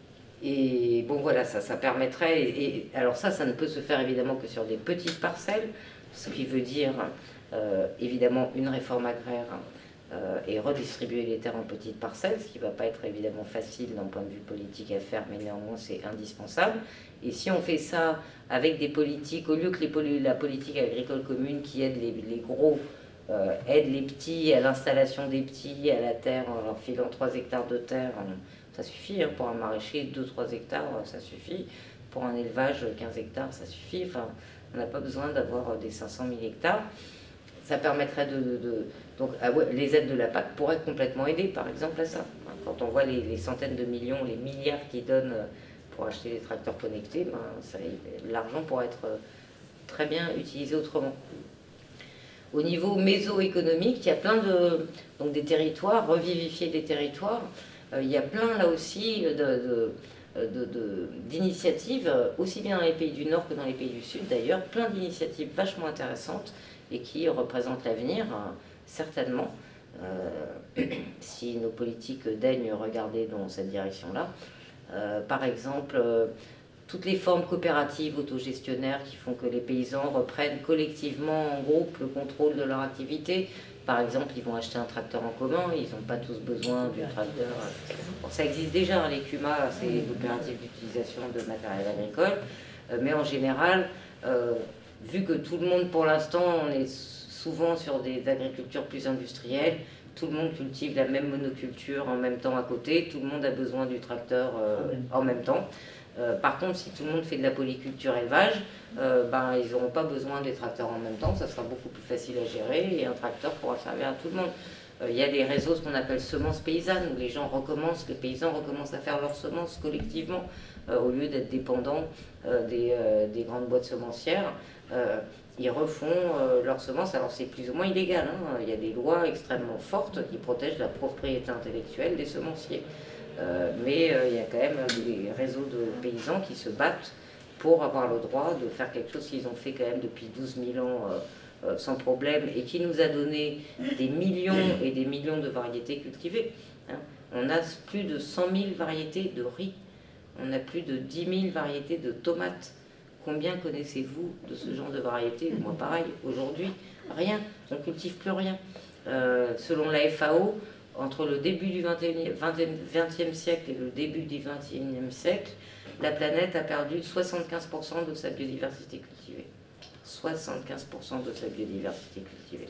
et bon voilà, ça, ça permettrait... Et, et, alors ça, ça ne peut se faire évidemment que sur des petites parcelles, ce qui veut dire euh, évidemment une réforme agraire Euh, et redistribuer les terres en petites parcelles, ce qui ne va pas être évidemment facile d'un point de vue politique à faire, mais néanmoins c'est indispensable. Et si on fait ça avec des politiques, au lieu que les, la politique agricole commune qui aide les, les gros, euh, aide les petits à l'installation des petits, à la terre, en leur filant trois hectares de terre, ça suffit, hein, pour un maraîcher, deux trois hectares, ça suffit. Pour un élevage, quinze hectares, ça suffit. Enfin, on n'a pas besoin d'avoir des cinq cent mille hectares. Ça permettrait de... de, de donc ah ouais, les aides de la P A C pourraient complètement aider, par exemple, à ça. Quand on voit les, les centaines de millions, les milliards qu'ils donnent pour acheter des tracteurs connectés, ben, l'argent pourrait être très bien utilisé autrement. Au niveau méso-économique, il y a plein de... Donc des territoires, revivifier des territoires. Euh, il y a plein là aussi de... de d'initiatives, aussi bien dans les pays du Nord que dans les pays du Sud d'ailleurs, plein d'initiatives vachement intéressantes et qui représentent l'avenir, certainement, euh, si nos politiques daignent regarder dans cette direction-là. Euh, par exemple, euh, toutes les formes coopératives autogestionnaires qui font que les paysans reprennent collectivement en groupe le contrôle de leur activité. Par exemple, ils vont acheter un tracteur en commun, ils n'ont pas tous besoin du tracteur. Bon, ça existe déjà, hein, les C U M A, c'est les coopératives d'utilisation de matériel agricole. Euh, mais en général, euh, vu que tout le monde, pour l'instant, on est souvent sur des agricultures plus industrielles, tout le monde cultive la même monoculture en même temps à côté, tout le monde a besoin du tracteur euh, en même temps. Euh, par contre, si tout le monde fait de la polyculture élevage, euh, ben, ils n'auront pas besoin des tracteurs en même temps, ça sera beaucoup plus facile à gérer et un tracteur pourra servir à tout le monde. Euh, il y a des réseaux, ce qu'on appelle semences paysannes, où les gens recommencent, les paysans recommencent à faire leurs semences collectivement, euh, au lieu d'être dépendants euh, des, euh, des grandes boîtes semencières. Euh, ils refont euh, leurs semences, alors c'est plus ou moins illégal, hein. Il y a des lois extrêmement fortes qui protègent la propriété intellectuelle des semenciers. Euh, mais euh, il y a quand même des réseaux de paysans qui se battent pour avoir le droit de faire quelque chose qu'ils ont fait quand même depuis douze mille ans euh, euh, sans problème et qui nous a donné des millions et des millions de variétés cultivées. Hein. On a plus de cent mille variétés de riz, on a plus de dix mille variétés de tomates. Combien connaissez-vous de ce genre de variétés? Moi pareil, aujourd'hui, rien, on ne cultive plus rien. Euh, selon la F A O, entre le début du vingtième siècle et le début du vingt et unième siècle, la planète a perdu soixante-quinze pour cent de sa biodiversité cultivée. soixante-quinze pour cent de sa biodiversité cultivée.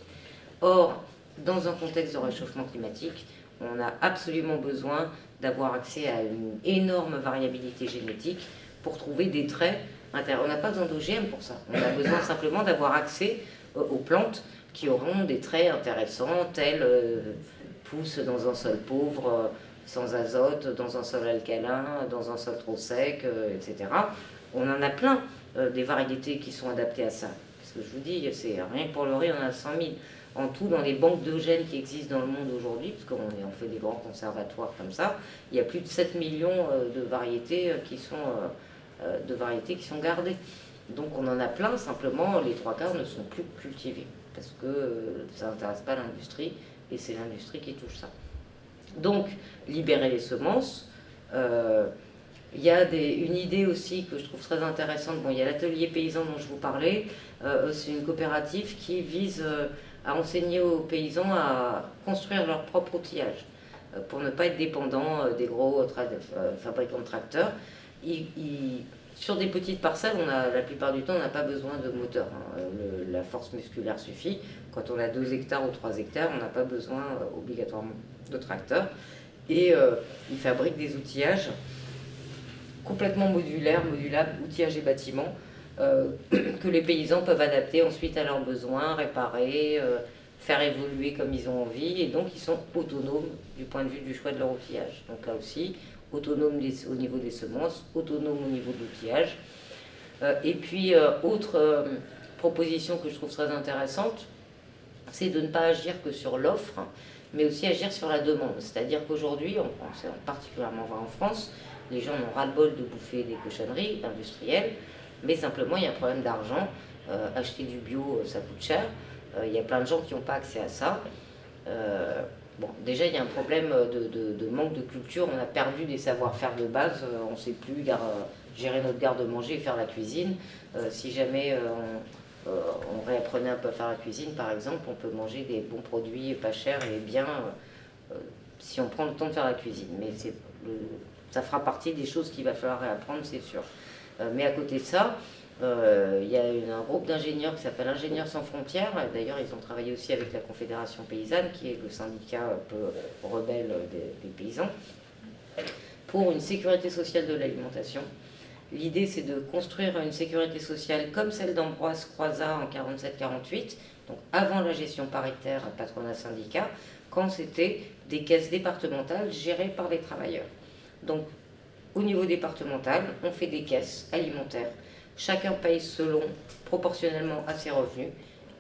Or, dans un contexte de réchauffement climatique, on a absolument besoin d'avoir accès à une énorme variabilité génétique pour trouver des traits intéressants. On n'a pas besoin d'O G M pour ça. On a besoin simplement d'avoir accès aux plantes qui auront des traits intéressants, tels... Euh, poussent dans un sol pauvre, sans azote, dans un sol alcalin, dans un sol trop sec, euh, et cetera. On en a plein, euh, des variétés qui sont adaptées à ça. Parce que je vous dis, c'est rien que pour le riz, on en a cent mille. En tout, dans les banques de gènes qui existent dans le monde aujourd'hui, parce qu'on on fait des grands conservatoires comme ça, il y a plus de sept millions euh, de, variétés qui sont, euh, de variétés qui sont gardées. Donc on en a plein, simplement les trois quarts ne sont plus cultivés, parce que euh, ça n'intéresse pas l'industrie, et c'est l'industrie qui touche ça. Donc, libérer les semences. Euh, il y a des, une idée aussi que je trouve très intéressante. Bon, il y a l'atelier paysan dont je vous parlais. Euh, c'est une coopérative qui vise euh, à enseigner aux paysans à construire leur propre outillage, euh, pour ne pas être dépendants euh, des gros euh, fabricants de tracteurs. Ils, ils, sur des petites parcelles, on a, la plupart du temps, on n'a pas besoin de moteur. Hein. Le, la force musculaire suffit. Quand on a deux hectares ou trois hectares, on n'a pas besoin euh, obligatoirement de tracteur. Et euh, ils fabriquent des outillages complètement modulaires, modulables, outillage et bâtiments, euh, que les paysans peuvent adapter ensuite à leurs besoins, réparer, euh, faire évoluer comme ils ont envie. Et donc, ils sont autonomes du point de vue du choix de leur outillage. Donc là aussi, autonome au niveau des semences, autonome au niveau de l'outillage. Euh, et puis, euh, autre euh, proposition que je trouve très intéressante, c'est de ne pas agir que sur l'offre, mais aussi agir sur la demande. C'est-à-dire qu'aujourd'hui, c'est particulièrement vrai en France, les gens ont ras-le-bol de bouffer des cochonneries industrielles, mais simplement il y a un problème d'argent. Euh, acheter du bio, ça coûte cher. Euh, il y a plein de gens qui n'ont pas accès à ça. Euh, Bon, déjà, il y a un problème de, de, de manque de culture. On a perdu des savoir-faire de base. On ne sait plus gar, gérer notre garde-manger et faire la cuisine. Euh, si jamais euh, on, euh, on réapprenait un peu à faire la cuisine, par exemple, on peut manger des bons produits pas chers et bien euh, si on prend le temps de faire la cuisine. Mais c'est le, ça fera partie des choses qu'il va falloir réapprendre, c'est sûr. Euh, mais à côté de ça, Euh, il y a une, un groupe d'ingénieurs qui s'appelle Ingénieurs sans frontières. D'ailleurs, ils ont travaillé aussi avec la Confédération paysanne, qui est le syndicat un peu rebelle des, des paysans, pour une sécurité sociale de l'alimentation. L'idée, c'est de construire une sécurité sociale comme celle d'Ambroise Croizat en quarante-sept quarante-huit, donc avant la gestion paritaire patronat-syndicat, quand c'était des caisses départementales gérées par les travailleurs. Donc, au niveau départemental, on fait des caisses alimentaires. Chacun paye selon, proportionnellement à ses revenus,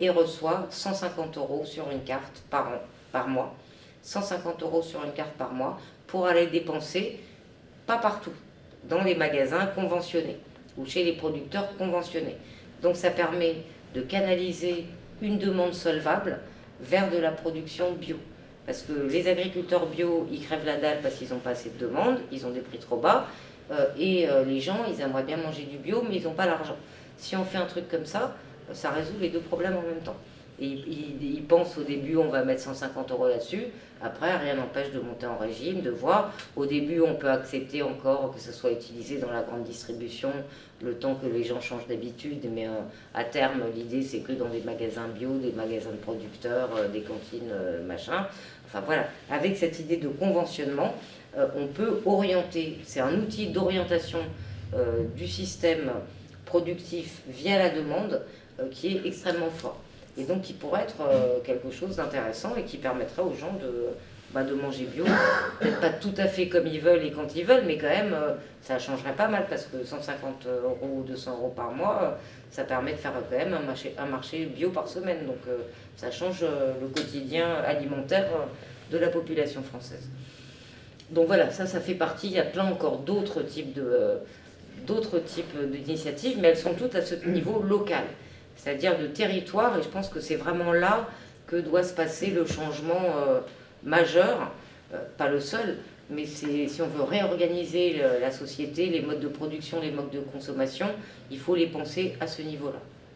et reçoit cent cinquante euros sur une carte par an, par mois. cent cinquante euros sur une carte par mois pour aller dépenser, pas partout, dans les magasins conventionnés ou chez les producteurs conventionnés. Donc ça permet de canaliser une demande solvable vers de la production bio. Parce que les agriculteurs bio, ils crèvent la dalle parce qu'ils n'ont pas assez de demandes, ils ont des prix trop bas, euh, et euh, les gens, ils aimeraient bien manger du bio, mais ils n'ont pas l'argent. Si on fait un truc comme ça, ça résout les deux problèmes en même temps. Et ils, ils, ils pensent au début, on va mettre cent cinquante euros là-dessus, après, rien n'empêche de monter en régime, de voir. Au début, on peut accepter encore que ce soit utilisé dans la grande distribution, le temps que les gens changent d'habitude, mais euh, à terme, l'idée, c'est que dans des magasins bio, des magasins de producteurs, euh, des cantines, euh, machin. Enfin voilà, avec cette idée de conventionnement, euh, on peut orienter, c'est un outil d'orientation euh, du système productif via la demande euh, qui est extrêmement fort. Et donc qui pourrait être euh, quelque chose d'intéressant et qui permettrait aux gens de, bah, de manger bio. Peut-être pas tout à fait comme ils veulent et quand ils veulent, mais quand même, euh, ça changerait pas mal parce que cent cinquante euros ou deux cents euros par mois, euh, ça permet de faire quand même un marché, un marché bio par semaine. Donc euh, ça change euh, le quotidien alimentaire euh, de la population française. Donc voilà, ça, ça fait partie. Il y a plein encore d'autres types de, euh, d'autres types d'initiatives, mais elles sont toutes à ce niveau local, c'est-à-dire de territoire, et je pense que c'est vraiment là que doit se passer le changement euh, majeur, euh, pas le seul, mais si on veut réorganiser le, la société, les modes de production, les modes de consommation, il faut les penser à ce niveau-là.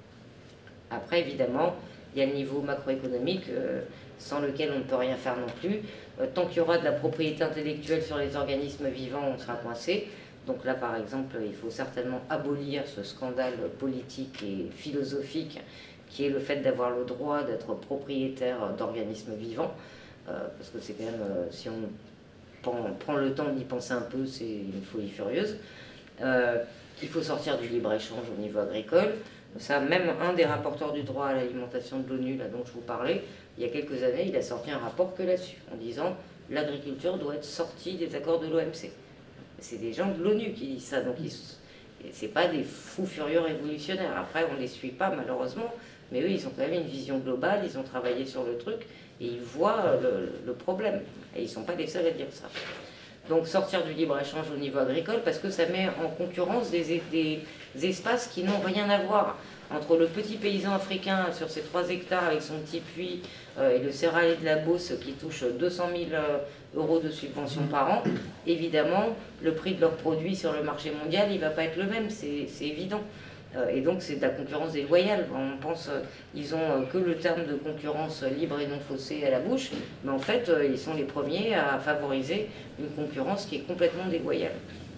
Après, évidemment, il y a le niveau macroéconomique, euh, sans lequel on ne peut rien faire non plus. Euh, tant qu'il y aura de la propriété intellectuelle sur les organismes vivants, on sera coincé. Donc là, par exemple, il faut certainement abolir ce scandale politique et philosophique qui est le fait d'avoir le droit d'être propriétaire d'organismes vivants. Euh, parce que c'est quand même, euh, si on prend, prend le temps d'y penser un peu, c'est une folie furieuse. Euh, il faut sortir du libre-échange au niveau agricole. Ça, même un des rapporteurs du droit à l'alimentation de l'ONU, là dont je vous parlais, il y a quelques années, il a sorti un rapport que là-dessus, en disant « l'agriculture doit être sortie des accords de l'O M C ». C'est des gens de l'ONU qui disent ça, donc c'est pas des fous furieux révolutionnaires. Après, on ne les suit pas malheureusement, mais eux, ils ont quand même une vision globale, ils ont travaillé sur le truc, et ils voient le, le problème. Et ils ne sont pas les seuls à dire ça. Donc sortir du libre-échange au niveau agricole, parce que ça met en concurrence des, des espaces qui n'ont rien à voir. Entre le petit paysan africain sur ses trois hectares avec son petit puits euh, et le céréalier de la Beauce qui touche deux cent mille euh, euros de subvention par an, évidemment, le prix de leurs produits sur le marché mondial, il ne va pas être le même, c'est évident. Euh, et donc c'est de la concurrence déloyale. On pense euh, ils ont euh, que le terme de concurrence libre et non faussée à la bouche, mais en fait, euh, ils sont les premiers à favoriser une concurrence qui est complètement déloyale.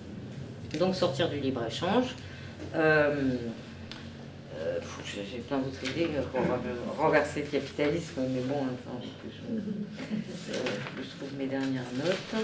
Donc sortir du libre-échange. Euh, Euh, J'ai plein d'autres idées pour renverser le capitalisme, mais bon, enfin, que je, euh, que je trouve mes dernières notes.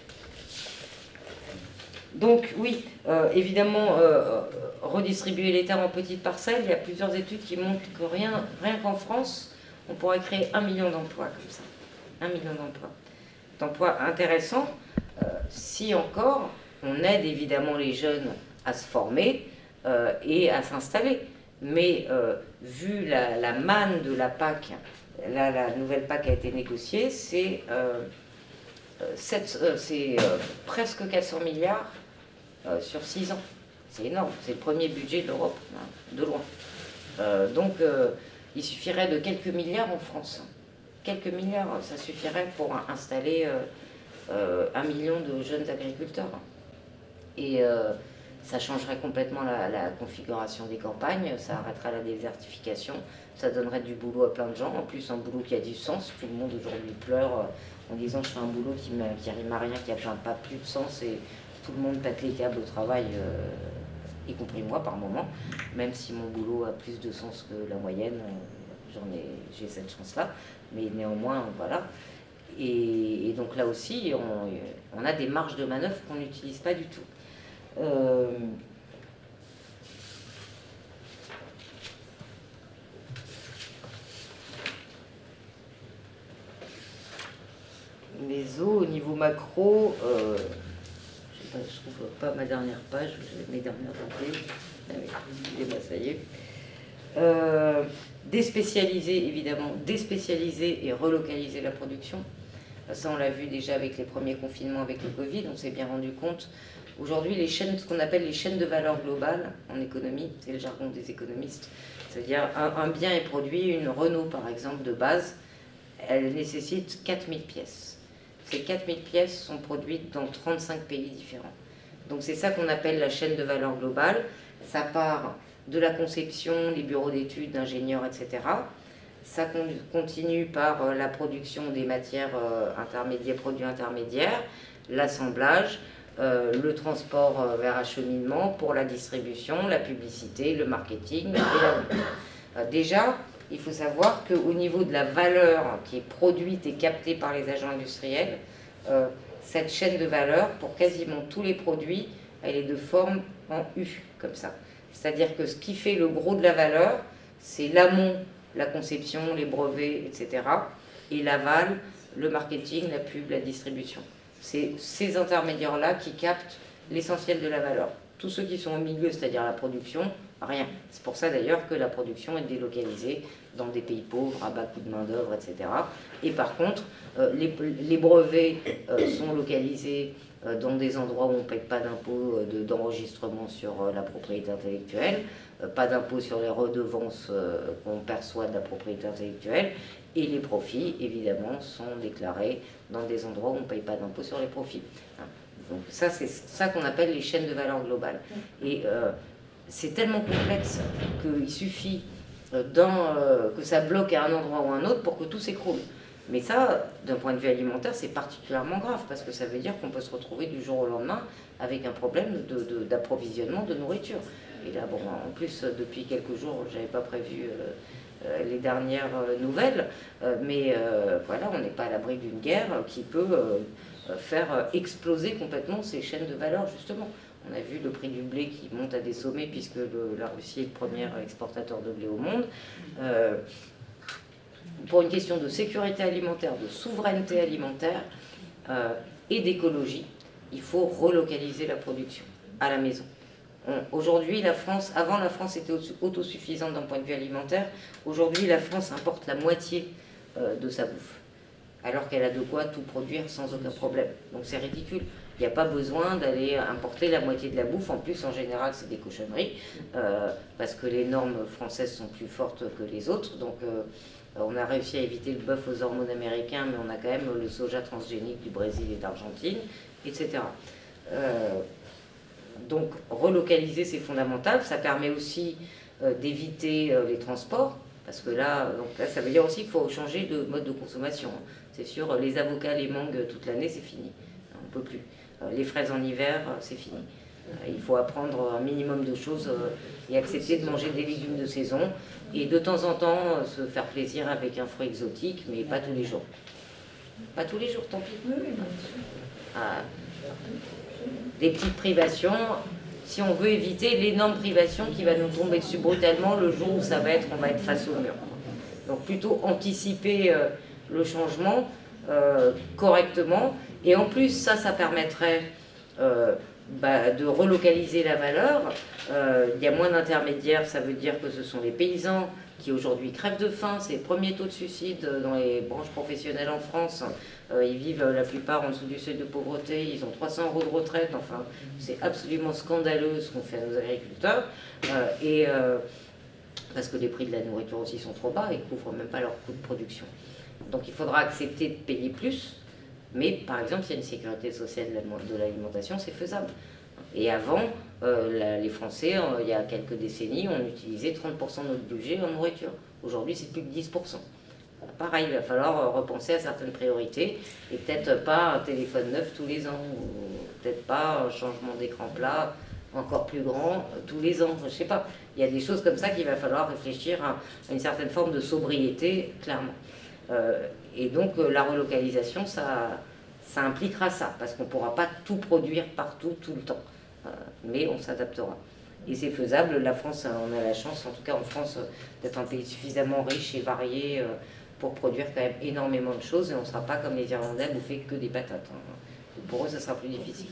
Donc oui, euh, évidemment, euh, redistribuer les terres en petites parcelles, il y a plusieurs études qui montrent que rien, rien qu'en France, on pourrait créer un million d'emplois comme ça. Un million d'emplois. D'emplois intéressants, euh, si encore on aide évidemment les jeunes à se former euh, et à s'installer. Mais euh, vu la, la manne de la P A C, là, la nouvelle P A C a été négociée, c'est euh, euh, euh, presque quatre cents milliards euh, sur six ans. C'est énorme, c'est le premier budget de l'Europe, hein, de loin. Euh, donc euh, il suffirait de quelques milliards en France. Quelques milliards, ça suffirait pour installer euh, euh, un million de jeunes agriculteurs. Et euh, ça changerait complètement la, la configuration des campagnes, ça arrêterait la désertification, ça donnerait du boulot à plein de gens, en plus un boulot qui a du sens. Tout le monde aujourd'hui pleure en disant je fais un boulot qui ne rime à rien, qui n'a pas plus de sens, et tout le monde pète les câbles au travail, euh, y compris moi par moment, même si mon boulot a plus de sens que la moyenne, j'en ai, j'ai cette chance-là, mais néanmoins, voilà. Et, et donc là aussi, on, on a des marges de manœuvre qu'on n'utilise pas du tout. Euh, les eaux au niveau macro, euh, je ne trouve pas ma dernière page, mes dernières papiers. Ah oui, ça y est. Euh, déspécialiser, évidemment, déspécialiser et relocaliser la production. Ça, on l'a vu déjà avec les premiers confinements avec le Covid, on s'est bien rendu compte. Aujourd'hui, les chaînes, ce qu'on appelle les chaînes de valeur globale en économie, c'est le jargon des économistes, c'est-à-dire un, un bien est produit, une Renault par exemple de base, elle nécessite quatre mille pièces. Ces quatre mille pièces sont produites dans trente-cinq pays différents. Donc c'est ça qu'on appelle la chaîne de valeur globale. Ça part de la conception, les bureaux d'études, d'ingénieurs, et cetera. Ça continue par la production des matières intermédiaires, produits intermédiaires, l'assemblage, euh, le transport vers acheminement pour la distribution, la publicité, le marketing et la vente. Euh, déjà, il faut savoir qu'au niveau de la valeur qui est produite et captée par les agents industriels, euh, cette chaîne de valeur, pour quasiment tous les produits, elle est de forme en U, comme ça. C'est-à-dire que ce qui fait le gros de la valeur, c'est l'amont, la conception, les brevets, et cetera. Et l'aval, le marketing, la pub, la distribution. C'est ces intermédiaires-là qui captent l'essentiel de la valeur. Tous ceux qui sont au milieu, c'est-à-dire la production, rien. C'est pour ça d'ailleurs que la production est délocalisée dans des pays pauvres, à bas coût de main-d'œuvre, et cetera. Et par contre, euh, les, les brevets euh, sont localisés euh, dans des endroits où on ne paye pas d'impôt euh, d'enregistrement sur euh, la propriété intellectuelle, euh, pas d'impôt sur les redevances euh, qu'on perçoit de la propriété intellectuelle, et les profits, évidemment, sont déclarés dans des endroits où on ne paye pas d'impôt sur les profits. Donc ça, c'est ça qu'on appelle les chaînes de valeur globale. Et euh, c'est tellement complexe qu'il suffit dans, euh, que ça bloque à un endroit ou à un autre pour que tout s'écroule. Mais ça, d'un point de vue alimentaire, c'est particulièrement grave, parce que ça veut dire qu'on peut se retrouver du jour au lendemain avec un problème d'approvisionnement de, de, de nourriture. Et là, bon, en plus, depuis quelques jours, je n'avais pas prévu euh, euh, les dernières nouvelles, euh, mais euh, voilà, on n'est pas à l'abri d'une guerre qui peut euh, faire exploser complètement ces chaînes de valeur, justement. On a vu le prix du blé qui monte à des sommets, puisque le, la Russie est le premier exportateur de blé au monde. Euh, pour une question de sécurité alimentaire, de souveraineté alimentaire euh, et d'écologie, il faut relocaliser la production à la maison. Aujourd'hui, la France, avant la France était autosuffisante d'un point de vue alimentaire. Aujourd'hui, la France importe la moitié euh, de sa bouffe, alors qu'elle a de quoi tout produire sans aucun problème. Donc c'est ridicule. Il n'y a pas besoin d'aller importer la moitié de la bouffe. En plus, en général, c'est des cochonneries, euh, parce que les normes françaises sont plus fortes que les autres. Donc euh, on a réussi à éviter le bœuf aux hormones américains, mais on a quand même le soja transgénique du Brésil et d'Argentine, et cetera. Euh, Donc relocaliser, c'est fondamental. Ça permet aussi euh, d'éviter euh, les transports, parce que là, donc là, ça veut dire aussi qu'il faut changer de mode de consommation. C'est sûr, les avocats, les mangues toute l'année, c'est fini. On ne peut plus. Euh, les fraises en hiver, euh, c'est fini. Euh, il faut apprendre un minimum de choses euh, et accepter de manger des légumes de saison. Et de temps en temps, euh, se faire plaisir avec un fruit exotique, mais pas tous les jours. Pas tous les jours, tant pis. Ah, des petites privations, si on veut éviter l'énorme privation qui va nous tomber dessus brutalement le jour où ça va être, on va être face au mur. Donc plutôt anticiper euh, le changement euh, correctement, et en plus ça, ça permettrait euh, bah, de relocaliser la valeur. Euh, il y a moins d'intermédiaires, ça veut dire que ce sont les paysans qui aujourd'hui crèvent de faim, c'est les premiers taux de suicide dans les branches professionnelles en France. Euh, ils vivent la plupart en dessous du seuil de pauvreté, ils ont trois cents euros de retraite, enfin c'est absolument scandaleux ce qu'on fait à nos agriculteurs, euh, et euh, parce que les prix de la nourriture aussi sont trop bas, ils ne couvrent même pas leurs coûts de production. Donc il faudra accepter de payer plus, mais par exemple s'il y a une sécurité sociale de l'alimentation, c'est faisable. Et avant, euh, la, les Français, euh, il y a quelques décennies, ont utilisé trente pour cent de notre budget en nourriture. Aujourd'hui, c'est plus que dix pour cent. Pareil, il va falloir repenser à certaines priorités, et peut-être pas un téléphone neuf tous les ans, ou peut-être pas un changement d'écran plat encore plus grand tous les ans, je sais pas. Il y a des choses comme ça qu'il va falloir réfléchir à, à une certaine forme de sobriété, clairement. Euh, et donc la relocalisation, ça, ça impliquera ça, parce qu'on ne pourra pas tout produire partout, tout le temps, euh, mais on s'adaptera. Et c'est faisable. La France, on a la chance, en tout cas en France, d'être un pays suffisamment riche et varié pour produire quand même énormément de choses, et on ne sera pas comme les Irlandais à bouffer que des patates. Hein. pour eux, ça sera plus difficile.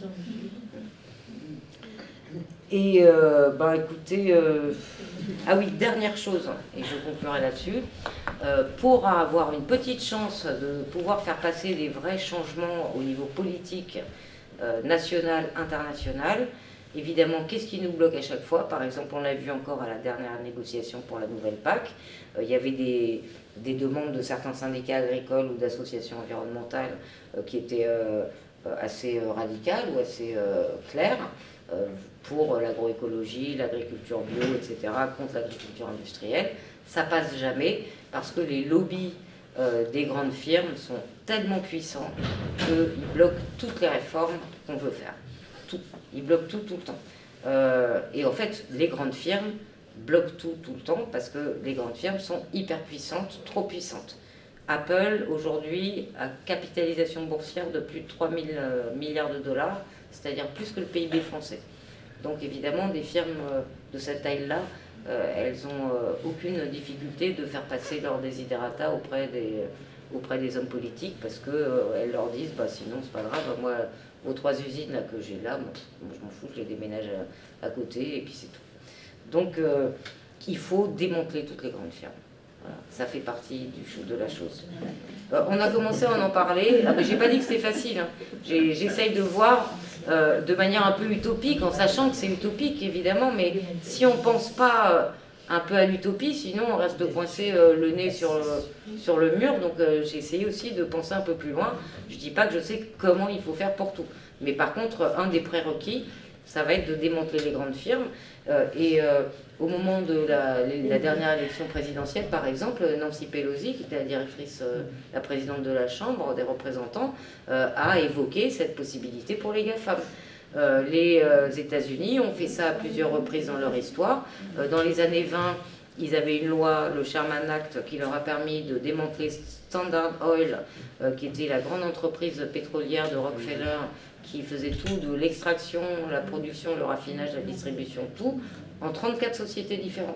Et, euh, bah, écoutez, euh... ah oui, dernière chose, et je conclurai là-dessus, euh, pour avoir une petite chance de pouvoir faire passer des vrais changements au niveau politique, euh, national, international, évidemment, qu'est-ce qui nous bloque à chaque fois? Par exemple, on l'a vu encore à la dernière négociation pour la nouvelle P A C, euh, il y avait des, des demandes de certains syndicats agricoles ou d'associations environnementales euh, qui étaient euh, assez radicales ou assez euh, claires, euh, pour l'agroécologie, l'agriculture bio, et cetera, contre l'agriculture industrielle. Ça passe jamais parce que les lobbies euh, des grandes firmes sont tellement puissants qu'ils bloquent toutes les réformes qu'on veut faire. Tout. Ils bloquent tout, tout le temps. Euh, et en fait, les grandes firmes bloquent tout, tout le temps parce que les grandes firmes sont hyper puissantes, trop puissantes. Apple, aujourd'hui, a capitalisation boursière de plus de trois mille milliards de dollars, c'est-à-dire plus que le P I B français. Donc évidemment, des firmes de cette taille-là, euh, elles n'ont euh, aucune difficulté de faire passer leurs desiderata auprès des, auprès des hommes politiques parce qu'elles euh, leur disent bah, « sinon, c'est pas grave, moi, vos trois usines là, que j'ai là, moi, je m'en fous, je les déménage à, à côté et puis c'est tout. » Donc euh, il faut démanteler toutes les grandes firmes. Voilà, ça fait partie du, de la chose. Euh, on a commencé à en parler. Ah, j'ai pas dit que c'était facile. Hein. J'essaye de voir euh, de manière un peu utopique, en sachant que c'est utopique évidemment, mais si on pense pas euh, un peu à l'utopie, sinon on reste coincé euh, le nez sur le, sur le mur. Donc euh, j'ai essayé aussi de penser un peu plus loin. Je dis pas que je sais comment il faut faire pour tout, mais par contre un des prérequis, ça va être de démanteler les grandes firmes. Euh, et euh, au moment de la, la dernière élection présidentielle, par exemple, Nancy Pelosi, qui était la directrice, euh, la présidente de la Chambre des représentants, euh, a évoqué cette possibilité pour les GAFAM. Euh, les euh, États-Unis ont fait ça à plusieurs reprises dans leur histoire. Euh, dans les années vingt, ils avaient une loi, le Sherman Act, qui leur a permis de démanteler Standard Oil, euh, qui était la grande entreprise pétrolière de Rockefeller, qui faisait tout, de l'extraction, la production, le raffinage, la distribution, tout, en trente-quatre sociétés différentes.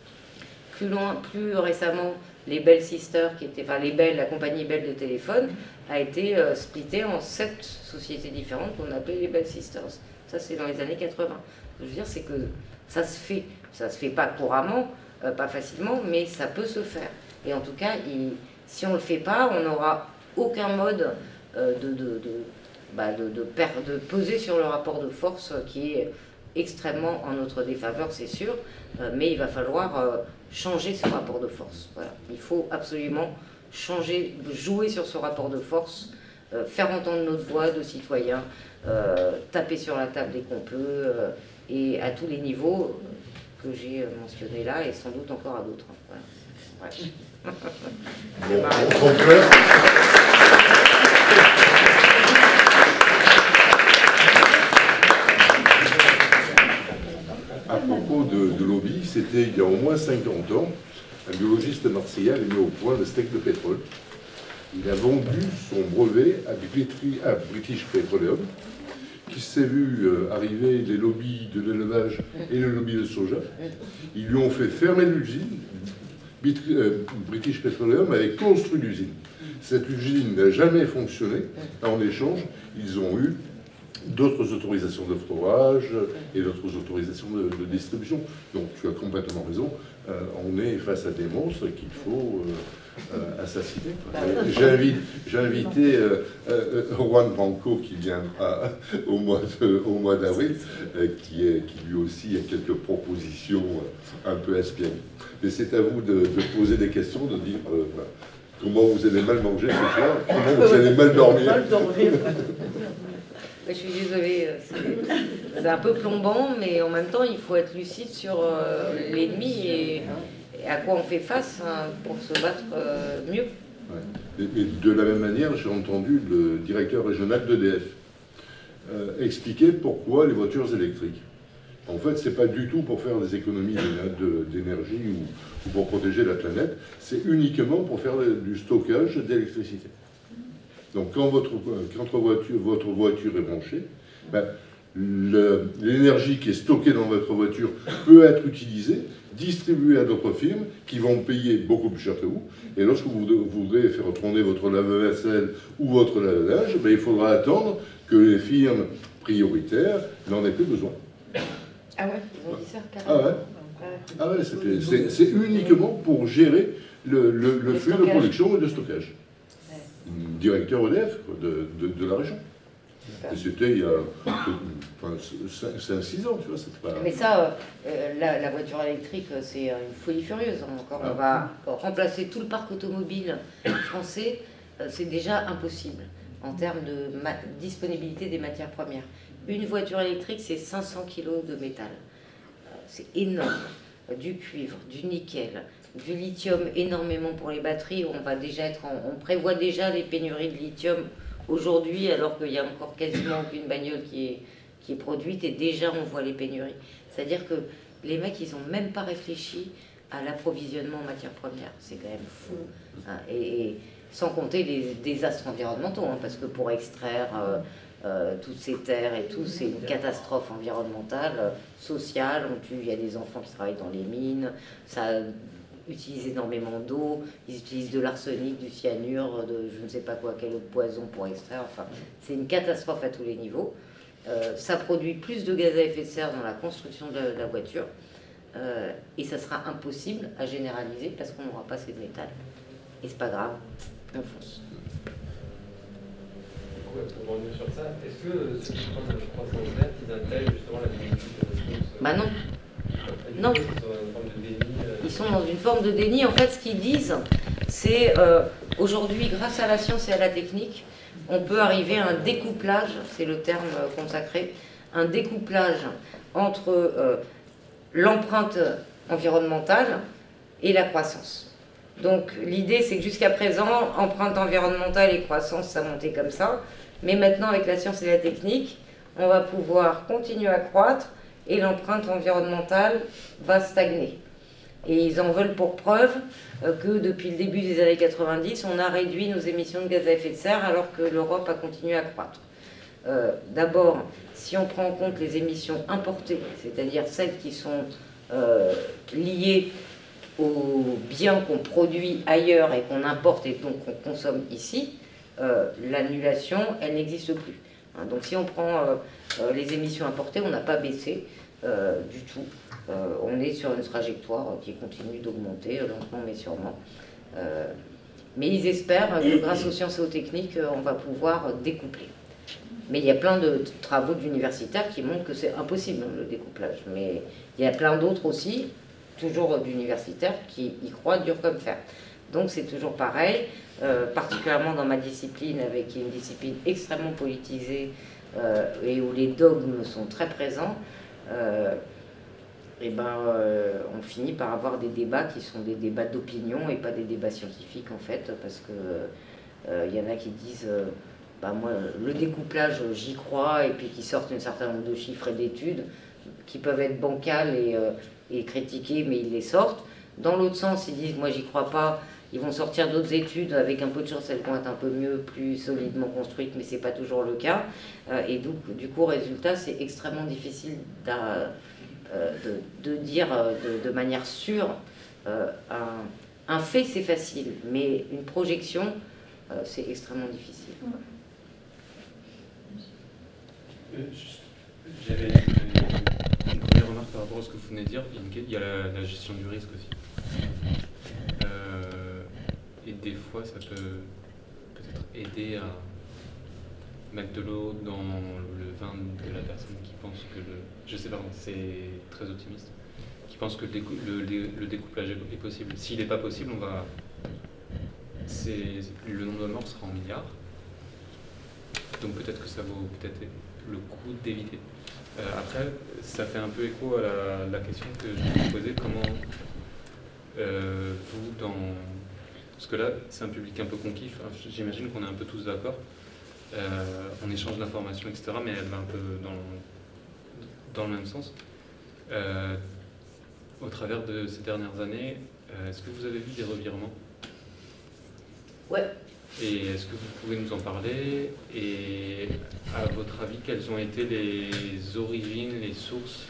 Plus loin, plus récemment, les Bell Sisters, qui étaient, enfin les Bell, la compagnie Bell de téléphone, a été euh, splittée en sept sociétés différentes qu'on appelait les Bell Sisters. Ça, c'est dans les années quatre-vingt. Ce que je veux dire, c'est que ça se fait. Ça se fait pas couramment, euh, pas facilement, mais ça peut se faire. Et en tout cas, il, si on ne le fait pas, on n'aura aucun mode euh, de... de, de Bah de, de, de peser sur le rapport de force qui est extrêmement en notre défaveur, c'est sûr, euh, mais il va falloir euh, changer ce rapport de force. Voilà. Il faut absolument changer, jouer sur ce rapport de force, euh, faire entendre notre voix de citoyens, euh, taper sur la table dès qu'on peut, euh, et à tous les niveaux que j'ai mentionnés là, et sans doute encore à d'autres. Voilà. Ouais. Bon, à propos de, de lobby, c'était il y a au moins cinquante ans, un biologiste marseillais avait mis au point le steak de pétrole. Il a vendu son brevet à British Petroleum, qui s'est vu arriver les lobbies de l'élevage et le lobby de soja. Ils lui ont fait fermer l'usine. British Petroleum avait construit l'usine. Cette usine n'a jamais fonctionné. En échange, ils ont eu d'autres autorisations de forage et d'autres autorisations de, de distribution. Donc tu as complètement raison, euh, on est face à des monstres qu'il faut euh, euh, assassiner. J'ai invité, j'ai invité euh, euh, Juan Branco qui viendra au mois de, au mois d'avril, euh, qui, est, qui lui aussi a quelques propositions euh, un peu espionnes. Mais c'est à vous de, de poser des questions, de dire euh, voilà, comment vous allez mal manger ce soir, comment vous allez mal dormir. Je suis désolée, c'est un peu plombant, mais en même temps, il faut être lucide sur euh, l'ennemi et, et à quoi on fait face hein, pour se battre euh, mieux. Ouais. Et, et de la même manière, j'ai entendu le directeur régional d'E D F euh, expliquer pourquoi les voitures électriques. En fait, ce n'est pas du tout pour faire des économies d'énergie ou, ou pour protéger la planète, c'est uniquement pour faire du stockage d'électricité. Donc quand votre, quand votre, voiture, votre voiture est branchée, ben, l'énergie qui est stockée dans votre voiture peut être utilisée distribuer à d'autres firmes qui vont payer beaucoup plus cher que vous. Et lorsque vous voudrez faire tourner votre lave-vaisselle ou votre lave-linge, ben, il faudra attendre que les firmes prioritaires n'en aient plus besoin. Ah ouais, ils ont dit ça carrément. Ah ouais, ah ouais c'est uniquement pour gérer le, le, le, le flux stockage. de production et de stockage. Ouais. Directeur E D F de, de, de la région. Et c'était il y a enfin, cinq six ans, tu vois. Pas... Mais ça, euh, la, la voiture électrique, c'est une folie furieuse. Encore, ah. on va remplacer tout le parc automobile français. C'est déjà impossible en termes de disponibilité des matières premières. Une voiture électrique, c'est cinq cents kilos de métal. C'est énorme. Du cuivre, du nickel, du lithium, énormément pour les batteries. On va déjà être en, on prévoit déjà les pénuries de lithium aujourd'hui, alors qu'il n'y a encore quasiment aucune bagnole qui est, qui est produite, et déjà on voit les pénuries. C'est-à-dire que les mecs, ils n'ont même pas réfléchi à l'approvisionnement en matières premières. C'est quand même fou. Hein, et, et sans compter les désastres environnementaux, hein, parce que pour extraire euh, euh, toutes ces terres et tout, c'est une catastrophe environnementale, euh, sociale. On tue, il y a des enfants qui travaillent dans les mines, ça utilise énormément d'eau, ils utilisent de l'arsenic, du cyanure, de je ne sais pas quoi, quel autre poison pour extraire. Enfin, c'est une catastrophe à tous les niveaux. Euh, ça produit plus de gaz à effet de serre dans la construction de la, de la voiture, euh, et ça sera impossible à généraliser parce qu'on n'aura pas assez de métal. Et c'est pas grave, on fonce. Pour revenir sur ça, est-ce que ceux qui prennent la croissance verte, ils intègrent justement la diminution de ressources? Bah non. Non. Ils sont dans une forme de déni. En fait, ce qu'ils disent, c'est euh, aujourd'hui, grâce à la science et à la technique, on peut arriver à un découplage, c'est le terme consacré, un découplage entre euh, l'empreinte environnementale et la croissance. Donc l'idée, c'est que jusqu'à présent, empreinte environnementale et croissance, ça montait comme ça. Mais maintenant, avec la science et la technique, on va pouvoir continuer à croître et l'empreinte environnementale va stagner. Et ils en veulent pour preuve euh, que depuis le début des années quatre-vingt-dix, on a réduit nos émissions de gaz à effet de serre alors que l'Europe a continué à croître. Euh, D'abord, si on prend en compte les émissions importées, c'est-à-dire celles qui sont euh, liées aux biens qu'on produit ailleurs et qu'on importe et donc qu'on consomme ici, euh, l'annulation, elle n'existe plus. Hein, donc si on prend euh, euh, les émissions importées, on n'a pas baissé euh, du tout. Euh, on est sur une trajectoire qui continue d'augmenter, lentement mais sûrement. Euh, mais ils espèrent que grâce aux sciences et aux techniques, on va pouvoir découpler. Mais il y a plein de travaux d'universitaires qui montrent que c'est impossible, le découplage. Mais il y a plein d'autres aussi, toujours d'universitaires, qui y croient dur comme fer. Donc c'est toujours pareil, euh, particulièrement dans ma discipline, avec une discipline extrêmement politisée euh, et où les dogmes sont très présents. Euh, et ben, euh, on finit par avoir des débats qui sont des débats d'opinion et pas des débats scientifiques en fait, parce que euh, y en a qui disent euh, bah, moi le découplage j'y crois, et puis qui sortent un certain nombre de chiffres et d'études qui peuvent être bancales et, euh, et critiquées, mais ils les sortent. Dans l'autre sens, ils disent moi j'y crois pas, ils vont sortir d'autres études, avec un peu de chance elles vont être un peu mieux, plus solidement construites, mais c'est pas toujours le cas. Euh, et donc du coup, résultat, c'est extrêmement difficile d'à De, de dire de, de manière sûre euh, un, un fait, c'est facile, mais une projection, euh, c'est extrêmement difficile. Euh, J'avais une première remarque par rapport à ce que vous venez de dire. Il y a la, la gestion du risque aussi. Euh, et des fois, ça peut peut-être aider à mettre de l'eau dans le vin de la personne qui pense que le... Je sais pas, c'est très optimiste. Qui pense que le, décou le, le découplage est possible. S'il n'est pas possible, on va... Le nombre de morts sera en milliards. Donc peut-être que ça vaut peut-être le coup d'éviter. Euh, après, ça fait un peu écho à la, la question que je vous posais. Comment euh, vous, dans... Parce que là, c'est un public un peu conquis. Enfin, j'imagine qu'on est un peu tous d'accord. Euh, on échange d'informations, et cetera, mais elle va un peu dans, dans le même sens. Euh, au travers de ces dernières années, euh, est-ce que vous avez vu des revirements? Ouais. Et est-ce que vous pouvez nous en parler? Et à votre avis, quelles ont été les origines, les sources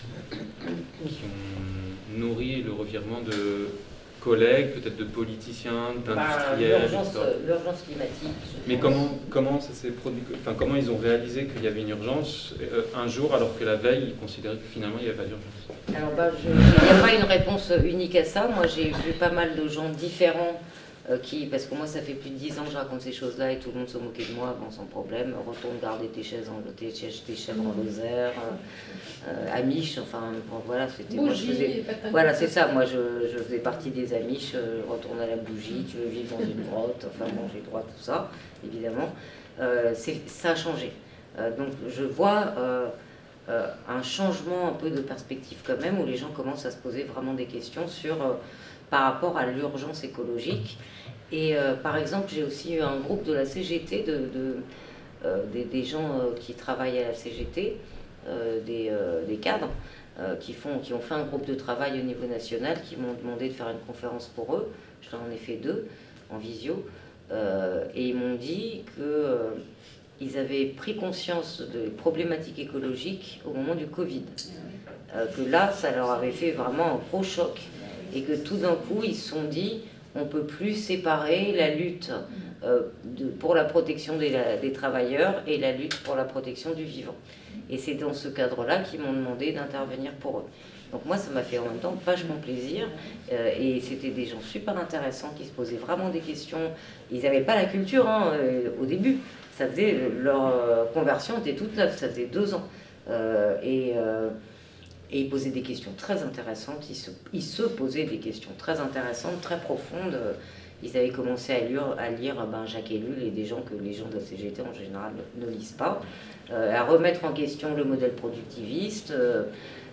qui ont nourri le revirement de collègues, peut-être de politiciens, d'industriels? Bah, l'urgence climatique. Mais comment, comment ça s'est produit? Enfin, comment ils ont réalisé qu'il y avait une urgence euh, un jour, alors que la veille, ils considéraient que finalement, il n'y avait pas d'urgence? Alors, bah, il n'y a pas une réponse unique à ça. Moi, j'ai vu pas mal de gens différents euh, qui, parce que moi, ça fait plus de dix ans que je raconte ces choses-là et tout le monde se moquait de moi, bon, sans problème. Retourne garder tes chaises en, tes, tes chèvres en Lozère, euh, euh, Amish, enfin, bon, voilà, c'était moi, je faisais, voilà, c'est ça. Moi, je, je faisais partie des Amish. Euh, retourne à la bougie, tu veux vivre dans une grotte, enfin, bon, j'ai droit à tout ça, évidemment. Euh, ça a changé. Euh, donc, je vois. Euh, Euh, un changement un peu de perspective quand même, où les gens commencent à se poser vraiment des questions sur, euh, par rapport à l'urgence écologique. Et euh, par exemple, j'ai aussi eu un groupe de la C G T, de, de, euh, des, des gens euh, qui travaillent à la C G T, euh, des, euh, des cadres, euh, qui, font, qui ont fait un groupe de travail au niveau national, qui m'ont demandé de faire une conférence pour eux. J'en ai fait deux, en visio. Euh, et ils m'ont dit que... Euh, ils avaient pris conscience des problématiques écologiques au moment du Covid. Euh, que là, ça leur avait fait vraiment un gros choc. Et que tout d'un coup, ils se sont dit, on ne peut plus séparer la lutte euh, de, pour la protection des, des travailleurs et la lutte pour la protection du vivant. Et c'est dans ce cadre-là qu'ils m'ont demandé d'intervenir pour eux. Donc moi, ça m'a fait en même temps vachement plaisir. Euh, et c'était des gens super intéressants qui se posaient vraiment des questions. Ils n'avaient pas la culture hein, euh, au début. Ça faisait, leur conversion était toute neuve, ça faisait deux ans. Euh, et, euh, et ils posaient des questions très intéressantes, ils se, ils se posaient des questions très intéressantes, très profondes. Ils avaient commencé à lire, à lire ben, Jacques Ellul et des gens que les gens de la C G T en général ne, ne lisent pas, euh, à remettre en question le modèle productiviste. Euh,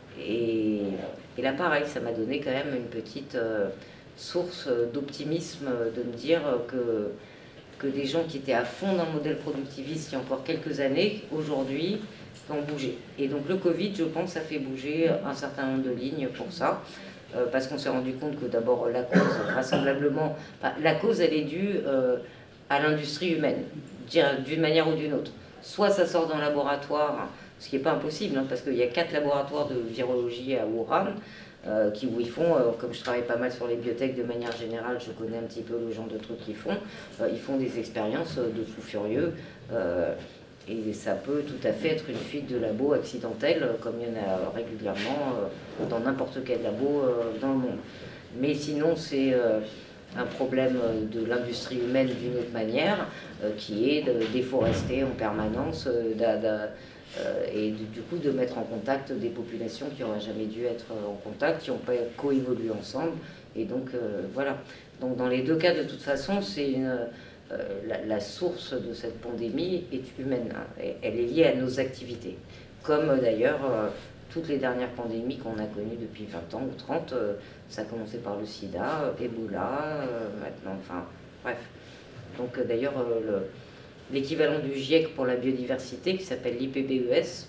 et, et là, pareil, ça m'a donné quand même une petite euh, source d'optimisme de me dire que que des gens qui étaient à fond dans le modèle productiviste il y a encore quelques années, aujourd'hui, ont bougé. Et donc le Covid, je pense, ça fait bouger un certain nombre de lignes pour ça, euh, parce qu'on s'est rendu compte que d'abord la cause, vraisemblablement, enfin, la cause, elle est due euh, à l'industrie humaine, d'une manière ou d'une autre. Soit ça sort d'un laboratoire, ce qui n'est pas impossible, hein, parce qu'il y a quatre laboratoires de virologie à Wuhan, Euh, qui, où ils font, euh, comme je travaille pas mal sur les biotech de manière générale, je connais un petit peu le genre de trucs qu'ils font, euh, ils font des expériences de fous furieux, euh, et ça peut tout à fait être une fuite de labo accidentelle, comme il y en a régulièrement euh, dans n'importe quel labo euh, dans le monde. Mais sinon, c'est euh, un problème de l'industrie humaine d'une autre manière, euh, qui est de déforester en permanence, euh, d Euh, et du, du coup de mettre en contact des populations qui n'auraient jamais dû être en contact, qui n'ont pas coévolué ensemble. Et donc euh, voilà. Donc dans les deux cas, de toute façon, c'est une, euh, la, la source de cette pandémie est humaine. Hein, et elle est liée à nos activités. Comme euh, d'ailleurs euh, toutes les dernières pandémies qu'on a connues depuis vingt ans ou trente, euh, ça a commencé par le sida, euh, Ebola, euh, maintenant, enfin bref. Donc euh, d'ailleurs euh, le l'équivalent du GIEC pour la biodiversité, qui s'appelle l'I P B E S,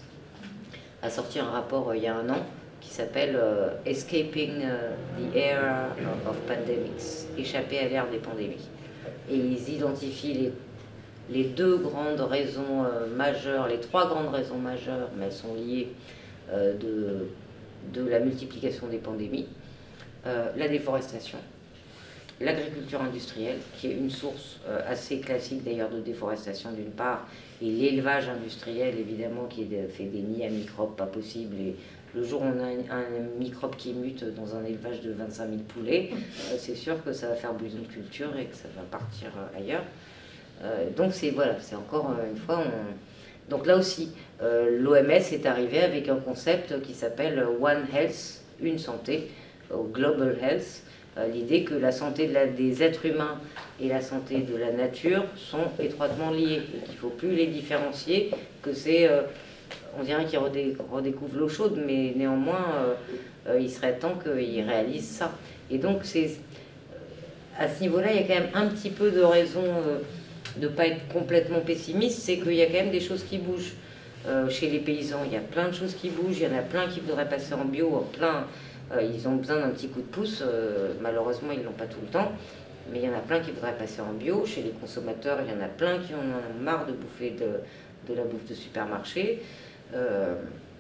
a sorti un rapport euh, il y a un an qui s'appelle euh, Escaping uh, the Era of Pandemics, échapper à l'ère des pandémies. Et ils identifient les, les deux grandes raisons euh, majeures, les trois grandes raisons majeures, mais elles sont liées euh, de, de la multiplication des pandémies, euh, la déforestation, l'agriculture industrielle, qui est une source euh, assez classique d'ailleurs de déforestation d'une part, et l'élevage industriel évidemment qui est, fait des nids à microbes pas possibles. Et le jour où on a un, un microbe qui mute dans un élevage de vingt-cinq mille poulets, euh, c'est sûr que ça va faire bouillon de culture et que ça va partir euh, ailleurs. Euh, donc c'est voilà, c'est encore euh, une fois... On... Donc là aussi, euh, l'O M S est arrivé avec un concept qui s'appelle One Health, une santé, ou Global Health. L'idée que la santé de la, des êtres humains et la santé de la nature sont étroitement liées et qu'il ne faut plus les différencier, que c'est, euh, on dirait qu'ils redé, redécouvrent l'eau chaude, mais néanmoins, euh, euh, il serait temps qu'ils réalisent ça. Et donc, c'est, à ce niveau-là, il y a quand même un petit peu de raison euh, de ne pas être complètement pessimiste, c'est qu'il y a quand même des choses qui bougent euh, chez les paysans. Il y a plein de choses qui bougent, il y en a plein qui voudraient passer en bio, plein... Euh, ils ont besoin d'un petit coup de pouce, euh, malheureusement ils ne l'ont pas tout le temps, Mais il y en a plein qui voudraient passer en bio. Chez les consommateurs, il y en a plein qui en ont marre de bouffer de, de la bouffe de supermarché. Euh,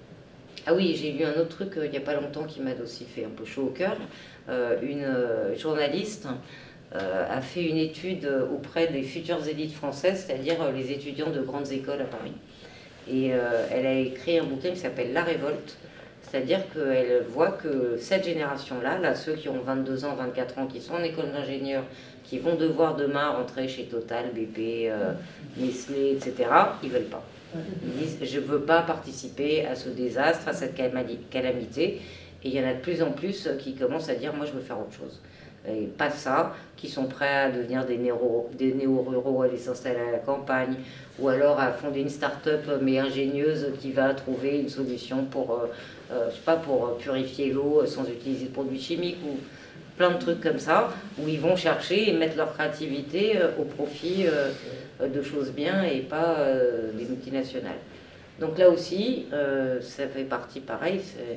ah oui, j'ai lu un autre truc euh, il n'y a pas longtemps qui m'a aussi fait un peu chaud au cœur. Euh, une euh, journaliste euh, a fait une étude auprès des futures élites françaises, c'est-à-dire euh, les étudiants de grandes écoles à Paris. Et euh, elle a écrit un bouquin qui s'appelle La Révolte. C'est-à-dire qu'elle voit que cette génération-là, là, ceux qui ont vingt-deux ans, vingt-quatre ans, qui sont en école d'ingénieur, qui vont devoir demain rentrer chez Total, B P, euh, Nestlé, et cetera, ils ne veulent pas. Ils disent, je ne veux pas participer à ce désastre, à cette calamité. Et il y en a de plus en plus qui commencent à dire, moi je veux faire autre chose. Et pas ça, qui sont prêts à devenir des néo, des néo-ruraux, à aller s'installer à la campagne, ou alors à fonder une start-up mais ingénieuse qui va trouver une solution pour, euh, euh, je sais pas, pour purifier l'eau sans utiliser de produits chimiques, ou plein de trucs comme ça, où ils vont chercher et mettre leur créativité euh, au profit euh, de choses bien et pas euh, des multinationales. Donc là aussi, euh, ça fait partie pareil,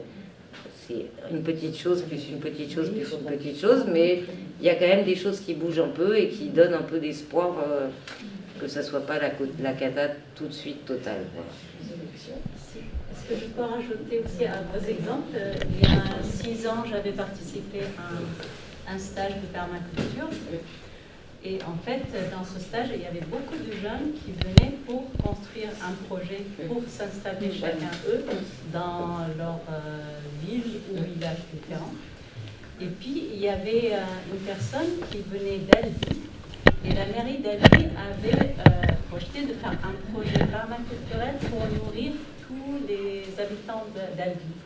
c'est une petite chose, plus une petite chose, plus une petite chose, mais il y a quand même des choses qui bougent un peu et qui donnent un peu d'espoir euh, que ça ne soit pas la, la cata tout de suite totale. Voilà. Est-ce que je peux rajouter aussi à vos exemples? Il y a six ans, j'avais participé à un, un stage de permaculture. Et en fait, dans ce stage, il y avait beaucoup de jeunes qui venaient pour construire un projet, pour s'installer chacun eux dans leur euh, ville ou village différent. Et puis, il y avait euh, une personne qui venait d'Albi. Et la mairie d'Albi avait euh, projeté de faire un projet permaculturel pour nourrir tous les habitants d'Albi.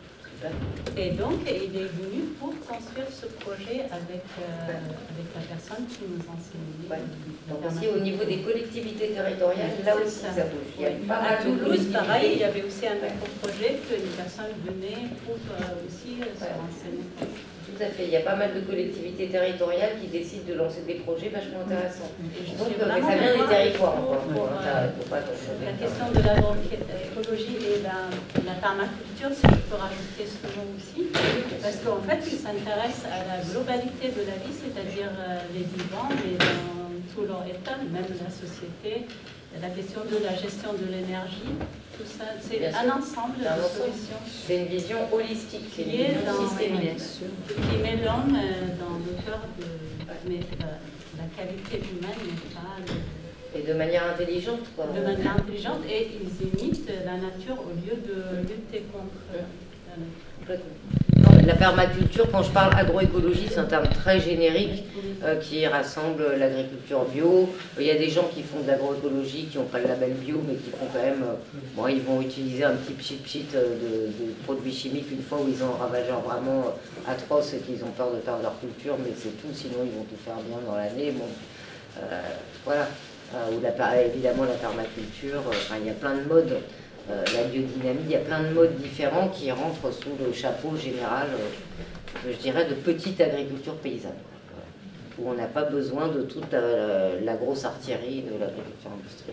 Et donc, il est venu pour construire ce projet avec, euh, avec la personne qui nous enseignait. Ouais. Donc aussi au niveau des collectivités territoriales, là aussi ça, ça bouge. Il y a oui. pas À Toulouse, pareil, il y avait aussi un autre projet qu'une personne venait pour euh, aussi euh, se ouais. renseigner. Tout à fait, il y a pas mal de collectivités territoriales qui décident de lancer des projets vachement intéressants. Donc euh, ça vient des territoires. Pour, pour, pour, euh, pour pas la question de l'agroécologie et la, la permaculture, si je peux rajouter ce mot aussi, parce qu'en fait, ils s'intéressent à la globalité de la vie, c'est-à-dire euh, les vivants, mais dans tout leur état, même la société, la question de la gestion de l'énergie, tout ça, c'est un ensemble de solutions. C'est une vision holistique, qui est dans, systémique, qui met l'homme dans le cœur de mais, euh, la qualité humaine, mais pas le, et de manière intelligente, quoi. De manière intelligente, et ils imitent la nature au lieu de lutter contre euh, la nature. Non, mais la permaculture, quand je parle agroécologie, c'est un terme très générique euh, qui rassemble l'agriculture bio. Il y a des gens qui font de l'agroécologie, qui n'ont pas le label bio, mais qui font quand même. Euh, bon, ils vont utiliser un petit pchit-pchit de, de produits chimiques une fois où ils ont un ravageur vraiment atroce et qu'ils ont peur de perdre leur culture, mais c'est tout, sinon ils vont tout faire bien dans l'année. Bon, euh, voilà. Euh, ou la, évidemment la permaculture, euh, enfin, il y a plein de modes. Euh, la biodynamie, il y a plein de modes différents qui rentrent sous le chapeau général, euh, je dirais, de petite agriculture paysanne, quoi, où on n'a pas besoin de toute la, la grosse artillerie de l'agriculture industrielle.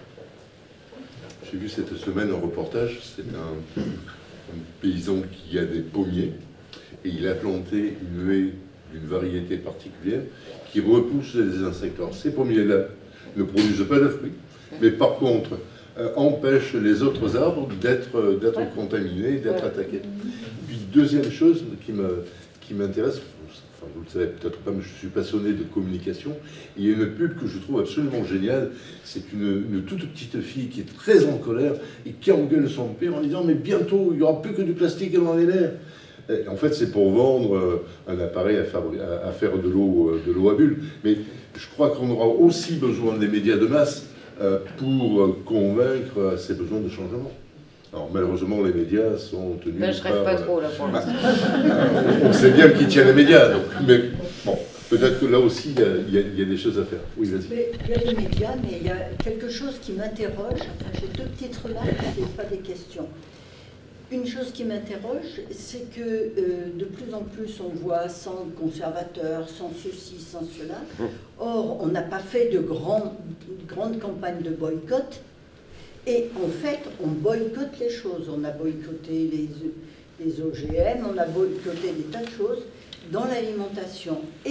J'ai vu cette semaine un reportage, c'est un, un paysan qui a des pommiers et il a planté une haie d'une variété particulière qui repousse les insectes. Alors ces pommiers-là ne produisent pas de fruits, mais par contre euh, empêchent les autres arbres d'être d'être ouais. contaminés, d'être ouais. attaqués. Puis deuxième chose qui me qui m'intéresse, enfin, vous le savez peut-être pas, mais je suis passionné de communication. Il y a une pub que je trouve absolument géniale. C'est une, une toute petite fille qui est très en colère et qui engueule son père en disant mais bientôt il n'y aura plus que du plastique dans les nerfs. Et en fait, c'est pour vendre un appareil à faire, à faire de l'eau de l'eau à bulles. Mais je crois qu'on aura aussi besoin des médias de masse pour convaincre ces besoins de changement. Alors malheureusement, les médias sont tenus. Ben, je rêve par, pas trop là pour l'instant. On sait bien qui tient les médias, donc, mais bon, peut-être que là aussi il y, a, il, y a, il y a des choses à faire. Oui, vas-y. Il y a les médias, mais il y a quelque chose qui m'interroge. Enfin, j'ai deux petites remarques, c'est pas des questions. Une chose qui m'interroge, c'est que euh, de plus en plus on voit sans conservateurs, sans ceci, sans cela. Or, on n'a pas fait de grand, grandes campagnes de boycott. Et en fait, on boycotte les choses. On a boycotté les, les O G M, on a boycotté des tas de choses dans l'alimentation. Et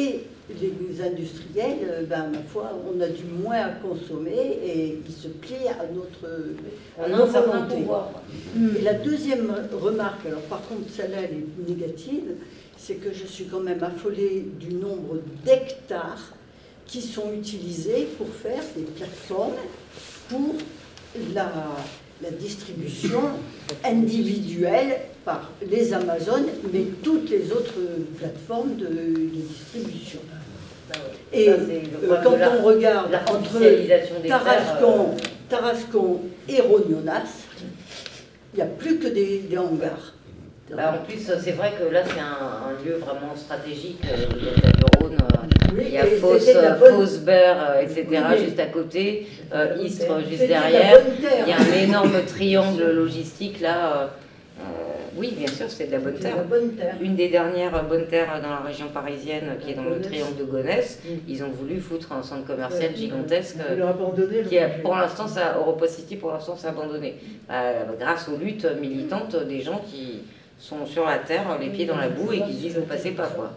les industriels, ben, ma foi, on a du moins à consommer et ils se plient à notre, à On a nos un certain volontés. pouvoir. Et la deuxième remarque, alors par contre celle-là elle est négative, c'est que je suis quand même affolée du nombre d'hectares qui sont utilisés pour faire des plateformes pour la, la distribution individuelle par les Amazones, mais toutes les autres plateformes de, de distribution. Et Ça, c'est le euh, quand problème de on regarde entre l'artificialisation des terres, Tarascon, Tarascon et Rognonas, il n'y a plus que des, des hangars. Bah, en plus, c'est vrai que là, c'est un, un lieu vraiment stratégique, euh, le delta du Rhône. euh, Oui, il y a et Fos, c'était de la bonne- Fosbert, euh, et cetera, Oui, mais- juste à côté, euh, Istres juste C'était de la derrière. bonne terre. Il y a un énorme triangle logistique là. euh, euh, oui, bien sûr, c'est de la bonne C'est de la terre. bonne terre. Une des dernières bonnes terres dans la région parisienne, qui est dans le Gonesse. triangle de Gonesse, Mm. ils ont voulu foutre un centre commercial Ouais. gigantesque. On leur a abandonné le Qui a, projet. pour l'instant, ça, Europa City, pour l'instant, c'est abandonné. Euh, grâce aux luttes militantes des gens qui sont sur la terre, les pieds dans la boue, et qui disent ne passez pas, quoi.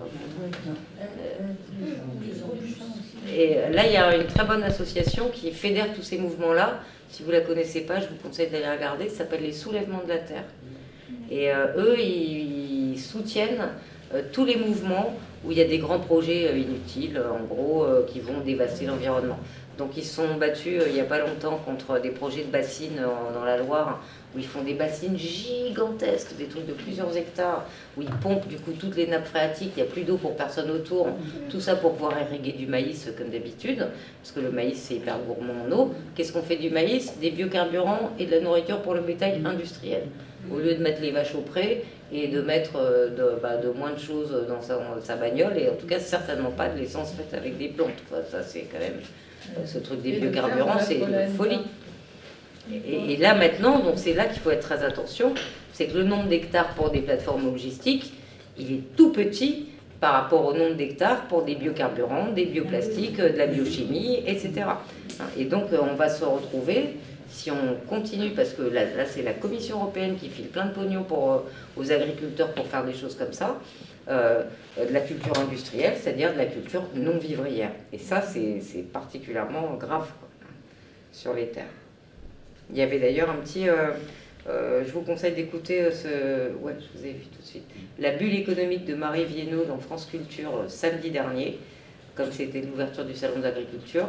Et là, il y a une très bonne association qui fédère tous ces mouvements-là. Si vous ne la connaissez pas, je vous conseille d'aller regarder. Ça s'appelle les Soulèvements de la Terre. Et euh, eux, ils, ils soutiennent euh, tous les mouvements où il y a des grands projets euh, inutiles, euh, en gros, euh, qui vont dévaster l'environnement. Donc ils se sont battus euh, il n'y a pas longtemps contre des projets de bassines euh, dans la Loire, où ils font des bassines gigantesques, des trucs de plusieurs hectares, où ils pompent du coup toutes les nappes phréatiques, il n'y a plus d'eau pour personne autour, tout ça pour pouvoir irriguer du maïs comme d'habitude, parce que le maïs c'est hyper gourmand en eau. Qu'est-ce qu'on fait du maïs? Des biocarburants et de la nourriture pour le bétail industriel. Au lieu de mettre les vaches au pré et de mettre euh, de, bah, de moins de choses dans sa, sa bagnole, et en tout cas certainement pas de l'essence faite avec des plantes, quoi. Ça c'est quand même, euh, ce truc des biocarburants c'est une folie. Et, et là maintenant, donc c'est là qu'il faut être très attention, c'est que le nombre d'hectares pour des plateformes logistiques, il est tout petit par rapport au nombre d'hectares pour des biocarburants, des bioplastiques, de la biochimie, et cetera. Et donc on va se retrouver, si on continue, parce que là, là c'est la Commission européenne qui file plein de pognon pour, euh, aux agriculteurs pour faire des choses comme ça, euh, de la culture industrielle, c'est-à-dire de la culture non vivrière. Et ça c'est particulièrement grave quoi, sur les terres. Il y avait d'ailleurs un petit... Euh, euh, je vous conseille d'écouter euh, ce... Ouais, je vous ai vu tout de suite. La bulle économique de Marie Viennot dans France Culture euh, samedi dernier, comme c'était l'ouverture du salon d'agriculture.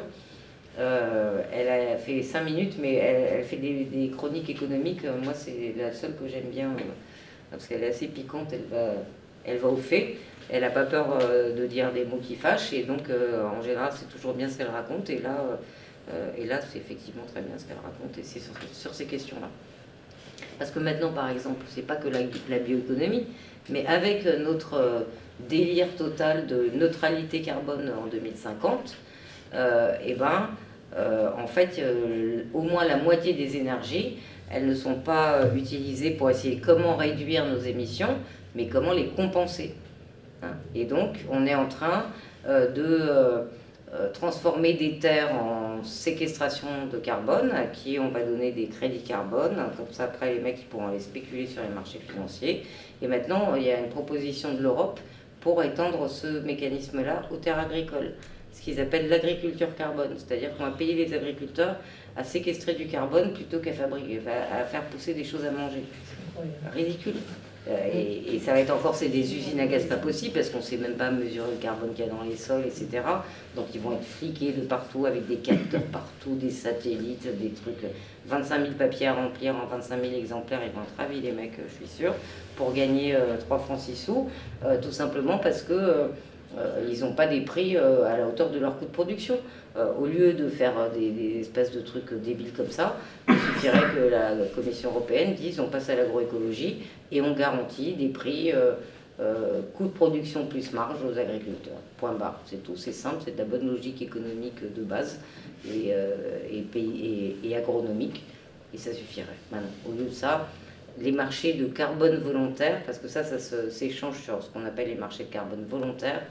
Euh, elle a fait cinq minutes, mais elle, elle fait des, des chroniques économiques. Euh, moi, c'est la seule que j'aime bien, euh, parce qu'elle est assez piquante, elle va, elle va au fait. Elle n'a pas peur euh, de dire des mots qui fâchent, et donc, euh, en général, c'est toujours bien ce qu'elle raconte. Et là... Euh, Euh, et là, c'est effectivement très bien ce qu'elle raconte, et c'est sur, sur ces questions-là. Parce que maintenant, par exemple, c'est pas que la, la bioéconomie, mais avec notre euh, délire total de neutralité carbone en deux mille cinquante, euh, et ben, euh, en fait, euh, au moins la moitié des énergies, elles ne sont pas euh, utilisées pour essayer comment réduire nos émissions, mais comment les compenser. Hein. Et donc, on est en train euh, de... Euh, Euh, transformer des terres en séquestration de carbone, à qui on va donner des crédits carbone, comme ça après les mecs ils pourront aller spéculer sur les marchés financiers. Et maintenant il y a une proposition de l'Europe pour étendre ce mécanisme-là aux terres agricoles, ce qu'ils appellent l'agriculture carbone, c'est-à-dire qu'on va payer les agriculteurs à séquestrer du carbone plutôt qu'à fabriquer, à faire pousser des choses à manger. Ridicule. Euh, et, et ça va être encore, c'est des usines à gaz pas possible parce qu'on ne sait même pas mesurer le carbone qu'il y a dans les sols, et cetera. Donc ils vont être fliqués de partout avec des capteurs partout, des satellites, des trucs. vingt-cinq mille papiers à remplir en vingt-cinq mille exemplaires, ils vont être ravis les mecs, je suis sûre, pour gagner euh, trois francs six sous, euh, tout simplement parce que euh, euh, ils n'ont pas des prix euh, à la hauteur de leur coût de production. Euh, au lieu de faire des, des espèces de trucs débiles comme ça, il suffirait que la Commission européenne dise on passe à l'agroécologie et on garantit des prix euh, euh, coût de production plus marge aux agriculteurs. Point barre. C'est tout, c'est simple, c'est de la bonne logique économique de base et, euh, et, pays, et, et agronomique, et ça suffirait. Maintenant, au lieu de ça, les marchés de carbone volontaire, parce que ça, ça s'échange sur ce qu'on appelle les marchés de carbone volontaire,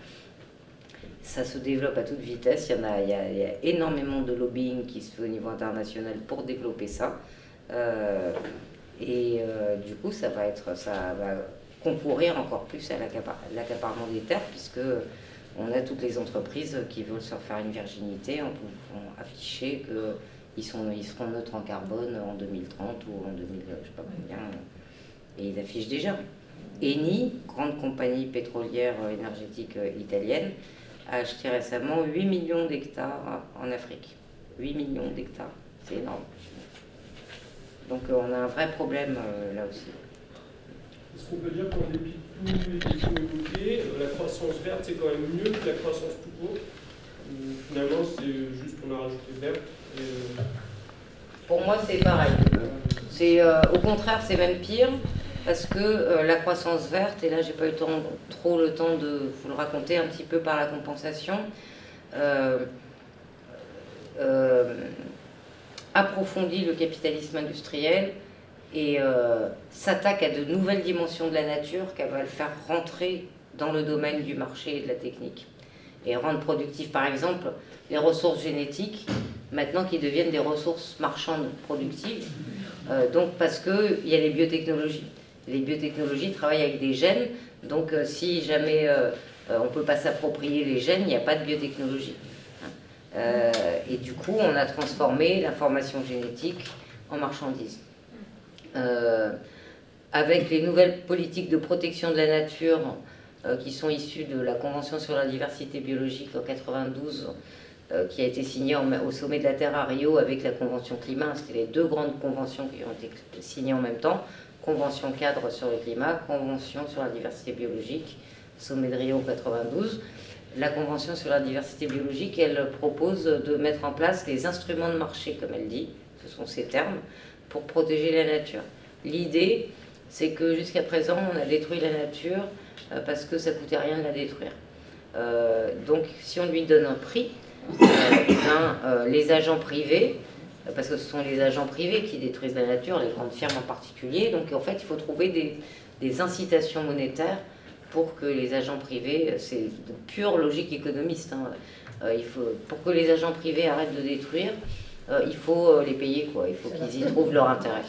ça se développe à toute vitesse. Il y en a, il y a, il y a énormément de lobbying qui se fait au niveau international pour développer ça. Euh, et euh, du coup, ça va, être, ça va concourir encore plus à l'accaparement des terres, puisque on a toutes les entreprises qui veulent se refaire une virginité en pouvant afficher qu'ils sont, ils seront neutres en carbone en deux mille trente ou en deux mille, je sais pas combien, et ils affichent déjà. Eni, grande compagnie pétrolière énergétique italienne, a acheté récemment huit millions d'hectares en Afrique. huit millions d'hectares, c'est énorme. Donc on a un vrai problème euh, là aussi. Est-ce qu'on peut dire qu'en dépit de tous les défauts évoqués, la croissance verte c'est quand même mieux que la croissance tout court? Finalement c'est juste qu'on a rajouté verte et... Pour moi c'est pareil. C'est, euh, au contraire c'est même pire parce que euh, la croissance verte, et là j'ai pas eu le temps, trop le temps de vous le raconter un petit peu par la compensation, euh, euh, approfondit le capitalisme industriel et euh, s'attaque à de nouvelles dimensions de la nature qu'elle va le faire rentrer dans le domaine du marché et de la technique. Et rendre productif, par exemple, les ressources génétiques, maintenant qui deviennent des ressources marchandes productives, euh, donc parce qu'il y a les biotechnologies. Les biotechnologies travaillent avec des gènes, donc euh, si jamais euh, on ne peut pas s'approprier les gènes, il n'y a pas de biotechnologie. Euh, et du coup, on a transformé l'information génétique en marchandise. Euh, avec les nouvelles politiques de protection de la nature euh, qui sont issues de la Convention sur la diversité biologique en quatre-vingt-douze, euh, qui a été signée en, au sommet de la Terre à Rio avec la Convention climat. C'était les deux grandes conventions qui ont été signées en même temps. Convention cadre sur le climat, Convention sur la diversité biologique, sommet de Rio quatre-vingt-douze. La Convention sur la diversité biologique, elle propose de mettre en place des instruments de marché, comme elle dit, ce sont ces termes, pour protéger la nature. L'idée, c'est que jusqu'à présent, on a détruit la nature euh, parce que ça ne coûtait rien de la détruire. Euh, donc, si on lui donne un prix, euh, ben, euh, les agents privés, parce que ce sont les agents privés qui détruisent la nature, les grandes firmes en particulier, donc en fait, il faut trouver des, des incitations monétaires pour que les agents privés, c'est de pure logique économiste, hein, euh, il faut, pour que les agents privés arrêtent de détruire, euh, il faut euh, les payer, quoi. Il faut qu'ils y trouvent leur intérêt.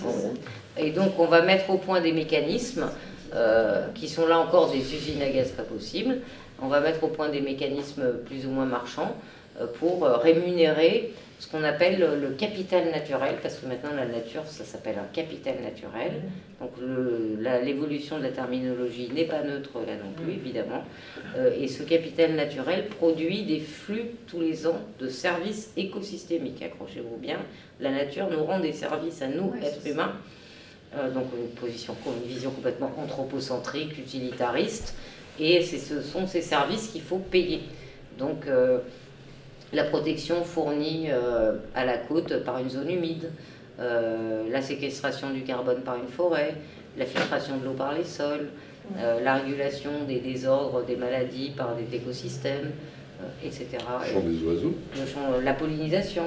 Et donc on va mettre au point des mécanismes euh, qui sont là encore des usines à gaz pas possibles. On va mettre au point des mécanismes plus ou moins marchands euh, pour euh, rémunérer ce qu'on appelle le capital naturel, parce que maintenant la nature, ça s'appelle un capital naturel. Donc l'évolution de la terminologie n'est pas neutre là non plus, évidemment. Euh, et ce capital naturel produit des flux tous les ans de services écosystémiques. Accrochez-vous bien, la nature nous rend des services à nous, êtres humains. Euh, donc une, position, une vision complètement anthropocentrique, utilitariste. Et ce sont ces services qu'il faut payer. Donc... Euh, la protection fournie euh, à la côte par une zone humide, euh, la séquestration du carbone par une forêt, la filtration de l'eau par les sols, euh, la régulation des désordres, des maladies par des écosystèmes, euh, et cetera. Le chant des oiseaux. Le chant, la pollinisation,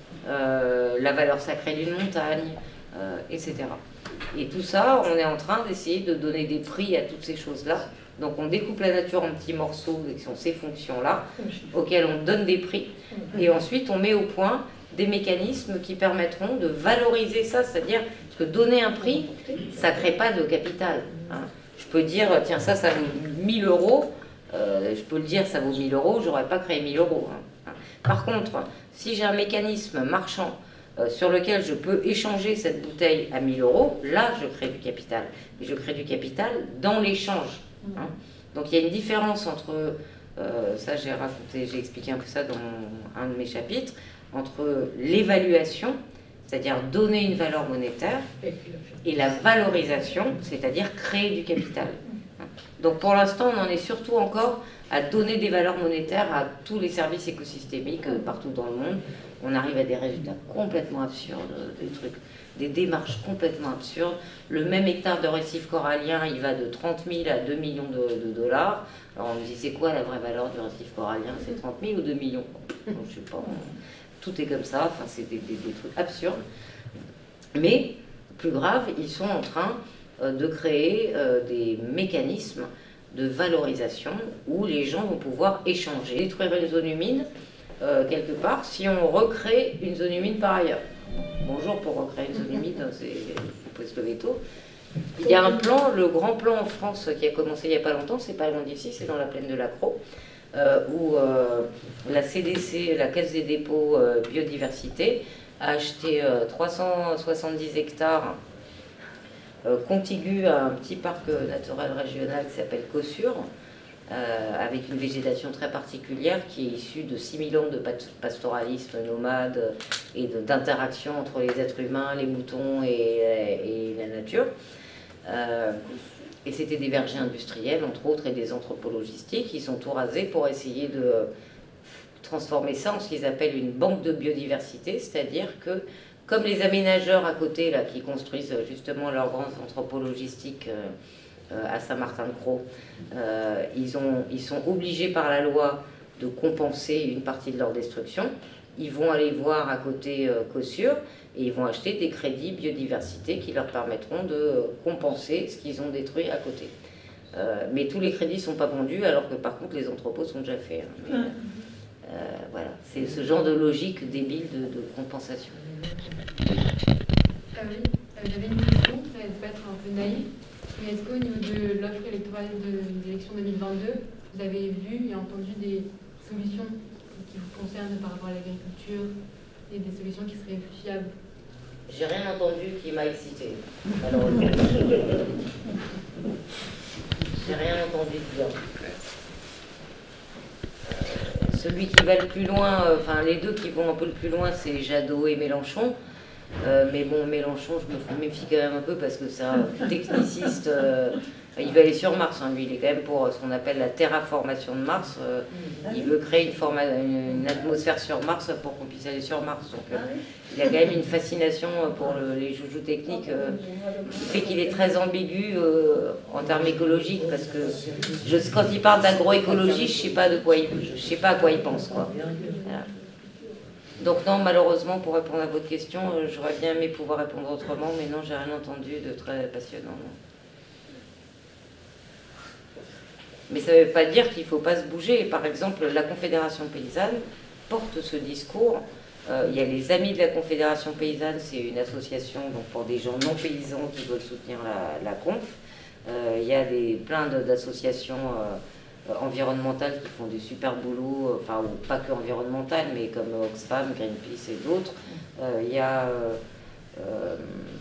euh, la valeur sacrée d'une montagne, euh, et cetera. Et tout ça, on est en train d'essayer de donner des prix à toutes ces choses-là. Donc on découpe la nature en petits morceaux, qui sont ces fonctions-là, auxquelles on donne des prix. Et ensuite, on met au point des mécanismes qui permettront de valoriser ça. C'est-à-dire que donner un prix, ça ne crée pas de capital. Hein. Je peux dire, tiens, ça, ça vaut mille euros. Euh, je peux le dire, ça vaut mille euros, je n'aurais pas créé mille euros. Hein. Par contre, si j'ai un mécanisme marchand euh, sur lequel je peux échanger cette bouteille à mille euros, là, je crée du capital. Et je crée du capital dans l'échange. Hein. Donc il y a une différence entre, euh, ça j'ai raconté, j'ai expliqué un peu ça dans un de mes chapitres, entre l'évaluation, c'est-à-dire donner une valeur monétaire, et la valorisation, c'est-à-dire créer du capital. Hein. Donc pour l'instant, on en est surtout encore à donner des valeurs monétaires à tous les services écosystémiques euh, partout dans le monde. On arrive à des résultats complètement absurdes, des trucs, des démarches complètement absurdes. Le même hectare de récif corallien, il va de trente mille à deux millions de, de dollars. Alors on me dit, c'est quoi la vraie valeur du récif corallien? C'est trente mille ou deux millions? Donc, je sais pas, tout est comme ça, enfin, c'est des, des, des trucs absurdes. Mais, plus grave, ils sont en train euh, de créer euh, des mécanismes de valorisation où les gens vont pouvoir échanger, détruire une zone humide euh, quelque part si on recrée une zone humide par ailleurs. Bonjour, pour recréer une zone humide, il faut se lever tôt. Il y a un plan, le grand plan en France qui a commencé il n'y a pas longtemps, c'est pas loin d'ici, c'est dans la plaine de l'Accro, euh, où euh, la C D C, la Caisse des dépôts euh, biodiversité, a acheté euh, trois cent soixante-dix hectares euh, contigus à un petit parc naturel régional qui s'appelle Cossure, euh, avec une végétation très particulière qui est issue de six mille ans de pastoralisme nomade et d'interaction entre les êtres humains, les moutons et, et la nature. Euh, et c'était des vergers industriels, entre autres, et des entrepôts logistiques. Ils ont tout rasé pour essayer de transformer ça en ce qu'ils appellent une banque de biodiversité, c'est-à-dire que, comme les aménageurs à côté, là, qui construisent justement leurs grands entrepôts logistiques euh, euh, à Saint-Martin-de-Croix, euh, ils, ont, ils sont obligés par la loi de compenser une partie de leur destruction. Ils vont aller voir à côté euh, Cossure et ils vont acheter des crédits biodiversité qui leur permettront de euh, compenser ce qu'ils ont détruit à côté. Euh, mais tous les crédits ne sont pas vendus, alors que par contre les entrepôts sont déjà faits. Hein. Mais, euh, voilà, c'est ce genre de logique débile de, de compensation. Ah oui, j'avais une question, ça va peut-être un peu naïf, mais est-ce qu'au niveau de l'offre électorale de l'élection deux mille vingt-deux, vous avez vu et entendu des solutions qui vous concernent par rapport à l'agriculture et des solutions qui seraient plus fiables? J'ai rien entendu qui m'a excité, malheureusement. J'ai rien entendu de bien. Euh, celui qui va le plus loin, euh, enfin les deux qui vont un peu le plus loin, c'est Jadot et Mélenchon. Euh, mais bon, Mélenchon, je me méfie quand même un peu parce que c'est un techniciste. Euh, il veut aller sur Mars, hein, lui, il est quand même pour ce qu'on appelle la terraformation de Mars. Euh, il veut créer une, forma, une, une atmosphère sur Mars pour qu'on puisse aller sur Mars. Donc, euh, il a quand même une fascination pour le, les joujoux techniques euh, qui fait qu'il est très ambigu euh, en termes écologiques parce que je, quand il parle d'agroécologie, je ne sais pas de quoi il, je sais pas à quoi il pense, quoi. Voilà. Donc non, malheureusement, pour répondre à votre question, euh, j'aurais bien aimé pouvoir répondre autrement, mais non, j'ai rien entendu de très passionnant. Non. Mais ça ne veut pas dire qu'il ne faut pas se bouger. Par exemple, la Confédération paysanne porte ce discours. Euh, il y a les Amis de la Confédération paysanne, c'est une association donc, pour des gens non paysans qui veulent soutenir la, la conf. Euh, il y a des, plein d'associations euh, environnementales qui font du super boulot, enfin, ou pas que environnementales, mais comme Oxfam, Greenpeace et d'autres. Euh, il y a... Euh, euh,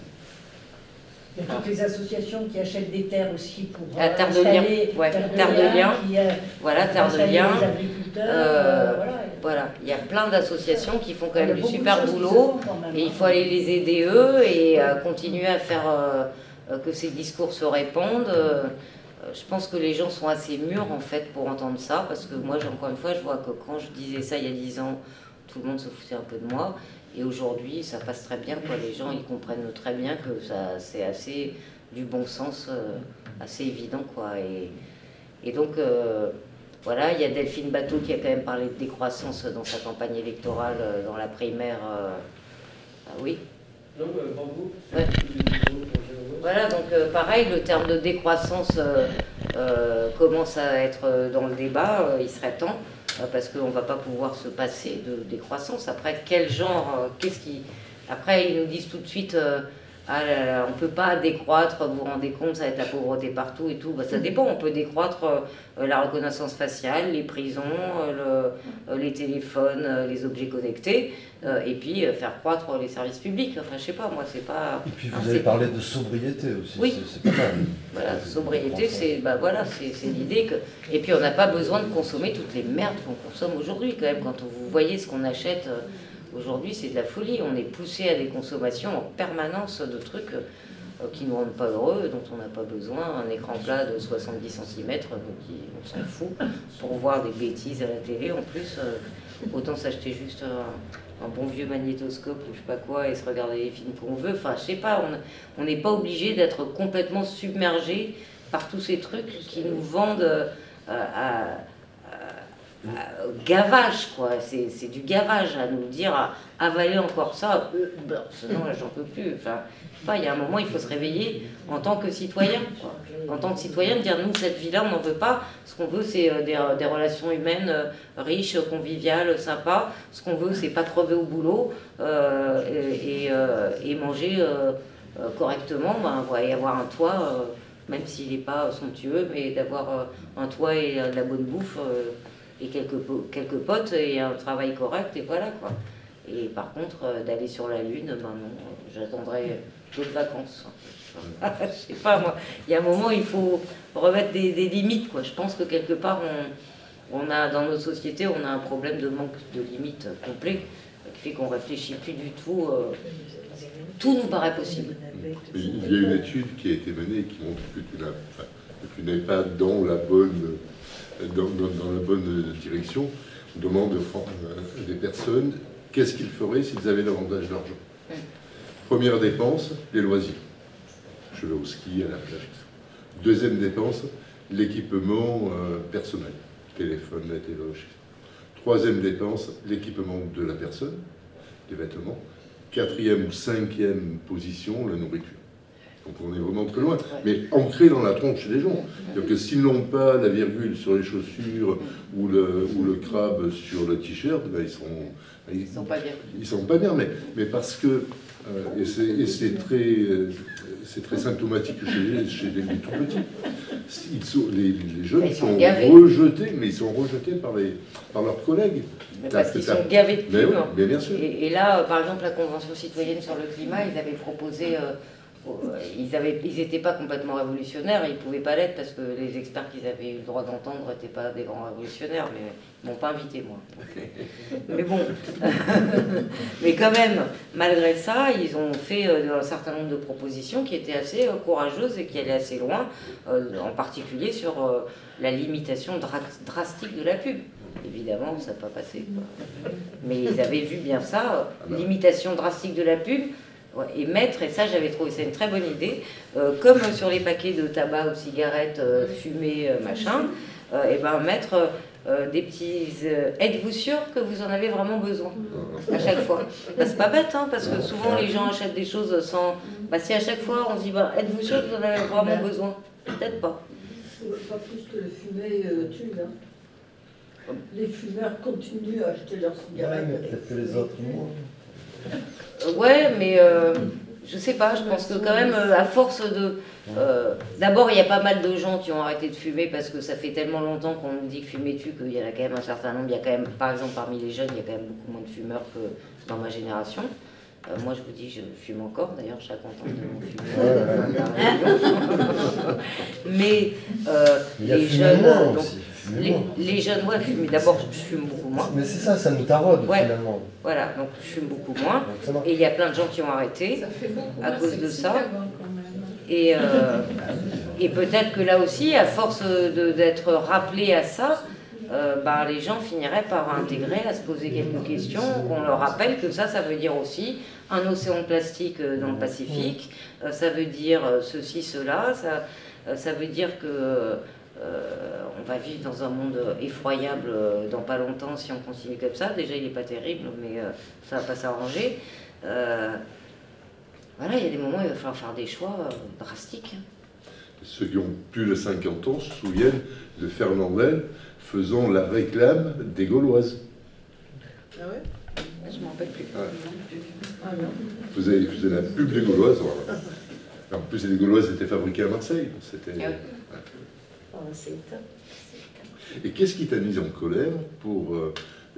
Il y a toutes les associations qui achètent des terres aussi pour la terre de lien, ouais, terre, terre de lien, qui, euh, voilà, terre de lien. Euh, euh, voilà. voilà, il y a plein d'associations qui font quand même du super boulot et il faut aller les aider eux et euh, continuer à faire euh, que ces discours se répandent. Euh, je pense que les gens sont assez mûrs en fait pour entendre ça parce que moi, encore une fois, je vois que quand je disais ça il y a dix ans, tout le monde se foutait un peu de moi. Et aujourd'hui, ça passe très bien, quoi. Les gens, ils comprennent très bien que ça, c'est assez du bon sens, euh, assez évident, quoi. Et, et donc, euh, voilà, il y a Delphine Batho qui a quand même parlé de décroissance dans sa campagne électorale, euh, dans la primaire. Euh, ah oui. Non, bah, bravo. Ouais. Voilà, donc euh, pareil, le terme de décroissance euh, euh, commence à être dans le débat, euh, il serait temps. Parce qu'on ne va pas pouvoir se passer de décroissance. Après, quel genre, euh, qu'est-ce qui... Après, ils nous disent tout de suite, euh, ah là là, on ne peut pas décroître, vous vous rendez compte, ça va être la pauvreté partout et tout. Ben, ça dépend, on peut décroître euh, la reconnaissance faciale, les prisons, euh, le, euh, les téléphones, euh, les objets connectés, euh, et puis euh, faire croître les services publics. Enfin, je sais pas, moi, c'est pas... Et puis vous hein, avez parlé de sobriété aussi, oui. c'est pas mal. Voilà, sobriété, c'est bah, voilà, c'est l'idée que... Et puis on n'a pas besoin de consommer toutes les merdes qu'on consomme aujourd'hui, quand même. Quand vous voyez ce qu'on achète euh, aujourd'hui, c'est de la folie. On est poussé à des consommations en permanence de trucs euh, qui ne nous rendent pas heureux, dont on n'a pas besoin. Un écran plat de soixante-dix centimètres, qui, on s'en fout, pour voir des bêtises à la télé. En plus, euh, autant s'acheter juste un, un bon vieux magnétoscope ou je sais pas quoi et se regarder les films qu'on veut. Enfin, je sais pas, on n'est pas obligé d'être complètement submergé par tous ces trucs qui nous vendent euh, à, à, à, au gavage, quoi. C'est du gavage à nous dire à avaler encore ça. Euh, ben, sinon, j'en peux plus. Enfin, je sais pas, il y a un moment, il faut se réveiller en tant que citoyen, quoi. En tant que citoyen, de dire nous, cette vie-là, on n'en veut pas. Ce qu'on veut, c'est des, des relations humaines euh, riches, conviviales, sympas. Ce qu'on veut, c'est pas crever au boulot euh, et, et, euh, et manger euh, euh, correctement, ben, ouais, et avoir un toit. Euh, même s'il n'est pas somptueux, mais d'avoir euh, un toit et euh, de la bonne bouffe, euh, et quelques, quelques potes et un travail correct, et voilà quoi. Et par contre, euh, d'aller sur la Lune, ben non, euh, j'attendrai d'autres vacances. Je sais pas moi, il y a un moment, il faut remettre des, des limites quoi. Je pense que quelque part, on, on a, dans notre société, on a un problème de manque de limites complet, qui fait qu'on réfléchit plus du tout. Euh, tout nous paraît possible. Il y a une étude qui a été menée qui montre que tu n'as, enfin, que tu n'es pas dans la bonne, dans, dans, dans la bonne direction. On demande euh, des personnes qu'est-ce qu'ils feraient s'ils avaient davantage d'argent. Mmh. Première dépense, les loisirs. Je vais au ski, à la plage. Deuxième dépense, l'équipement euh, personnel. Téléphone, la téloche. Troisième dépense, l'équipement de la personne, des vêtements. Quatrième ou cinquième position, la nourriture. Donc on est vraiment très loin, mais ancré dans la tronche des gens. C'est-à-dire que s'ils n'ont pas la virgule sur les chaussures ou le, ou le crabe sur le t-shirt, ben ils sont... Ils, ils sont pas bien. Ils sont pas bien, mais, mais parce que... Euh, et c'est très, euh, très symptomatique chez, chez les, les tout petits. Ils sont, les, les jeunes ils sont, sont rejetés, mais ils sont rejetés par, les, par leurs collègues. Mais parce qu'ils sont gavés de pubs. Mais oui, mais bien sûr. Et, et là, par exemple, la Convention citoyenne sur le climat, ils avaient proposé... Euh, Ils avaient, ils n'étaient pas complètement révolutionnaires, ils ne pouvaient pas l'être parce que les experts qu'ils avaient eu le droit d'entendre n'étaient pas des grands révolutionnaires, mais ils ne m'ont pas invité, moi. Mais bon, mais quand même, malgré ça, ils ont fait un certain nombre de propositions qui étaient assez courageuses et qui allaient assez loin, en particulier sur la limitation drastique de la pub. Évidemment, ça n'a pas passé, quoi. Mais ils avaient vu bien ça, limitation drastique de la pub. Et mettre, et ça j'avais trouvé ça une très bonne idée, euh, comme sur les paquets de tabac ou de cigarettes euh, fumées, euh, machin, euh, et ben mettre euh, des petits... Euh, êtes-vous sûr que vous en avez vraiment besoin à chaque fois? Ben, c'est pas bête, hein, parce que souvent les gens achètent des choses sans... Ben, si à chaque fois on se dit, ben, êtes-vous sûr que vous en avez vraiment besoin? Peut-être pas. Pas plus que le fumet euh, tue, hein. Les fumeurs continuent à acheter leurs cigarettes. Ouais, mais peut-être que les autres moins. Ouais, mais euh, je sais pas, je pense que quand même, euh, à force de... Euh, D'abord, il y a pas mal de gens qui ont arrêté de fumer parce que ça fait tellement longtemps qu'on nous dit que fumer tue qu'il y en a quand même un certain nombre. Il y a quand même, par exemple, parmi les jeunes, il y a quand même beaucoup moins de fumeurs que dans ma génération. Euh, moi, je vous dis, je fume encore, d'ailleurs, chaque entente de mon fume. Mais euh, les jeunes... Donc, les, les jeunes, ouais, fument. D'abord, je fume beaucoup moins. Mais c'est ça, ça nous taraude, ouais, finalement. Voilà, donc je fume beaucoup moins. Et il y a plein de gens qui ont arrêté à cause de ça. Et, euh, et peut-être que là aussi, à force d'être rappelés à ça, euh, bah, les gens finiraient par intégrer, à se poser quelques questions, qu'on leur rappelle que ça, ça veut dire aussi un océan de plastique dans le Pacifique, euh, ça veut dire ceci, cela, ça, ça veut dire que... Euh, on va vivre dans un monde effroyable euh, dans pas longtemps si on continue comme ça. Déjà, il n'est pas terrible, mais euh, ça va pas s'arranger. Euh, voilà, il y a des moments où il va falloir faire des choix euh, drastiques. Ceux qui ont plus de cinquante ans se souviennent de Fernandel faisant la réclame des Gauloises. Ah ouais? Je ne m'en rappelle plus. Ouais. Ah non. Faisait, faisait la pub des Gauloises. Voilà. En plus, les Gauloises étaient fabriquées à Marseille. C'était... Ah oui. Ouais. Et qu'est-ce qui t'a mis en colère pour euh,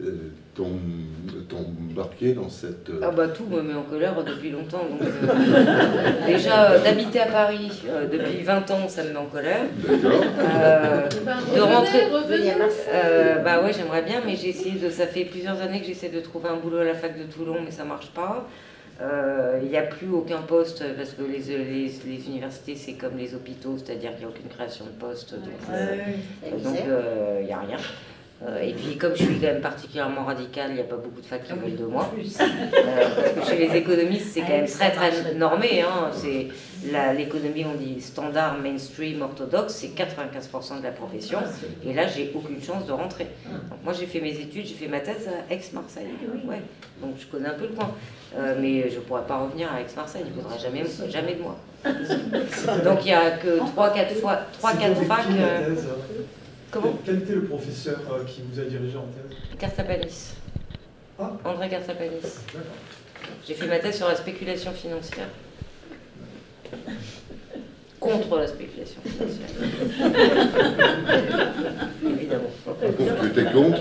t'embarquer dans cette... Euh... Ah bah tout me met en colère depuis longtemps. Donc, euh, déjà, euh, d'habiter à Paris euh, depuis vingt ans, ça me met en colère. D'accord. Euh, de rentrer... Euh, bah ouais, j'aimerais bien, mais j'ai essayé de... Ça fait plusieurs années que j'essaie de trouver un boulot à la fac de Toulon, mais ça marche pas. Euh, il n'y a plus aucun poste parce que les, les, les universités c'est comme les hôpitaux, c'est-à-dire qu'il n'y a aucune création de poste, donc il euh, euh, n'y a rien. Euh, et puis comme je suis quand même particulièrement radicale, il n'y a pas beaucoup de facs qui veulent de moi. Euh, parce que chez les économistes c'est quand même très très normé, hein. L'économie on dit standard, mainstream, orthodoxe, c'est quatre-vingt-quinze pour cent de la profession. Et là j'ai aucune chance de rentrer. Donc moi j'ai fait mes études, j'ai fait ma thèse à Aix-Marseille. Ouais. Donc je connais un peu le coin. Euh, mais je ne pourrais pas revenir à Aix-Marseille, il ne voudra jamais, jamais de moi. Donc il n'y a que trois quatre fois, trois quatre facs. Euh... Comment? Quel était le professeur euh, qui vous a dirigé en thèse? Cartapanis. Ah. André Cartapanis. J'ai fait ma thèse sur la spéculation financière. Contre la spéculation financière. Évidemment. Tu étais contre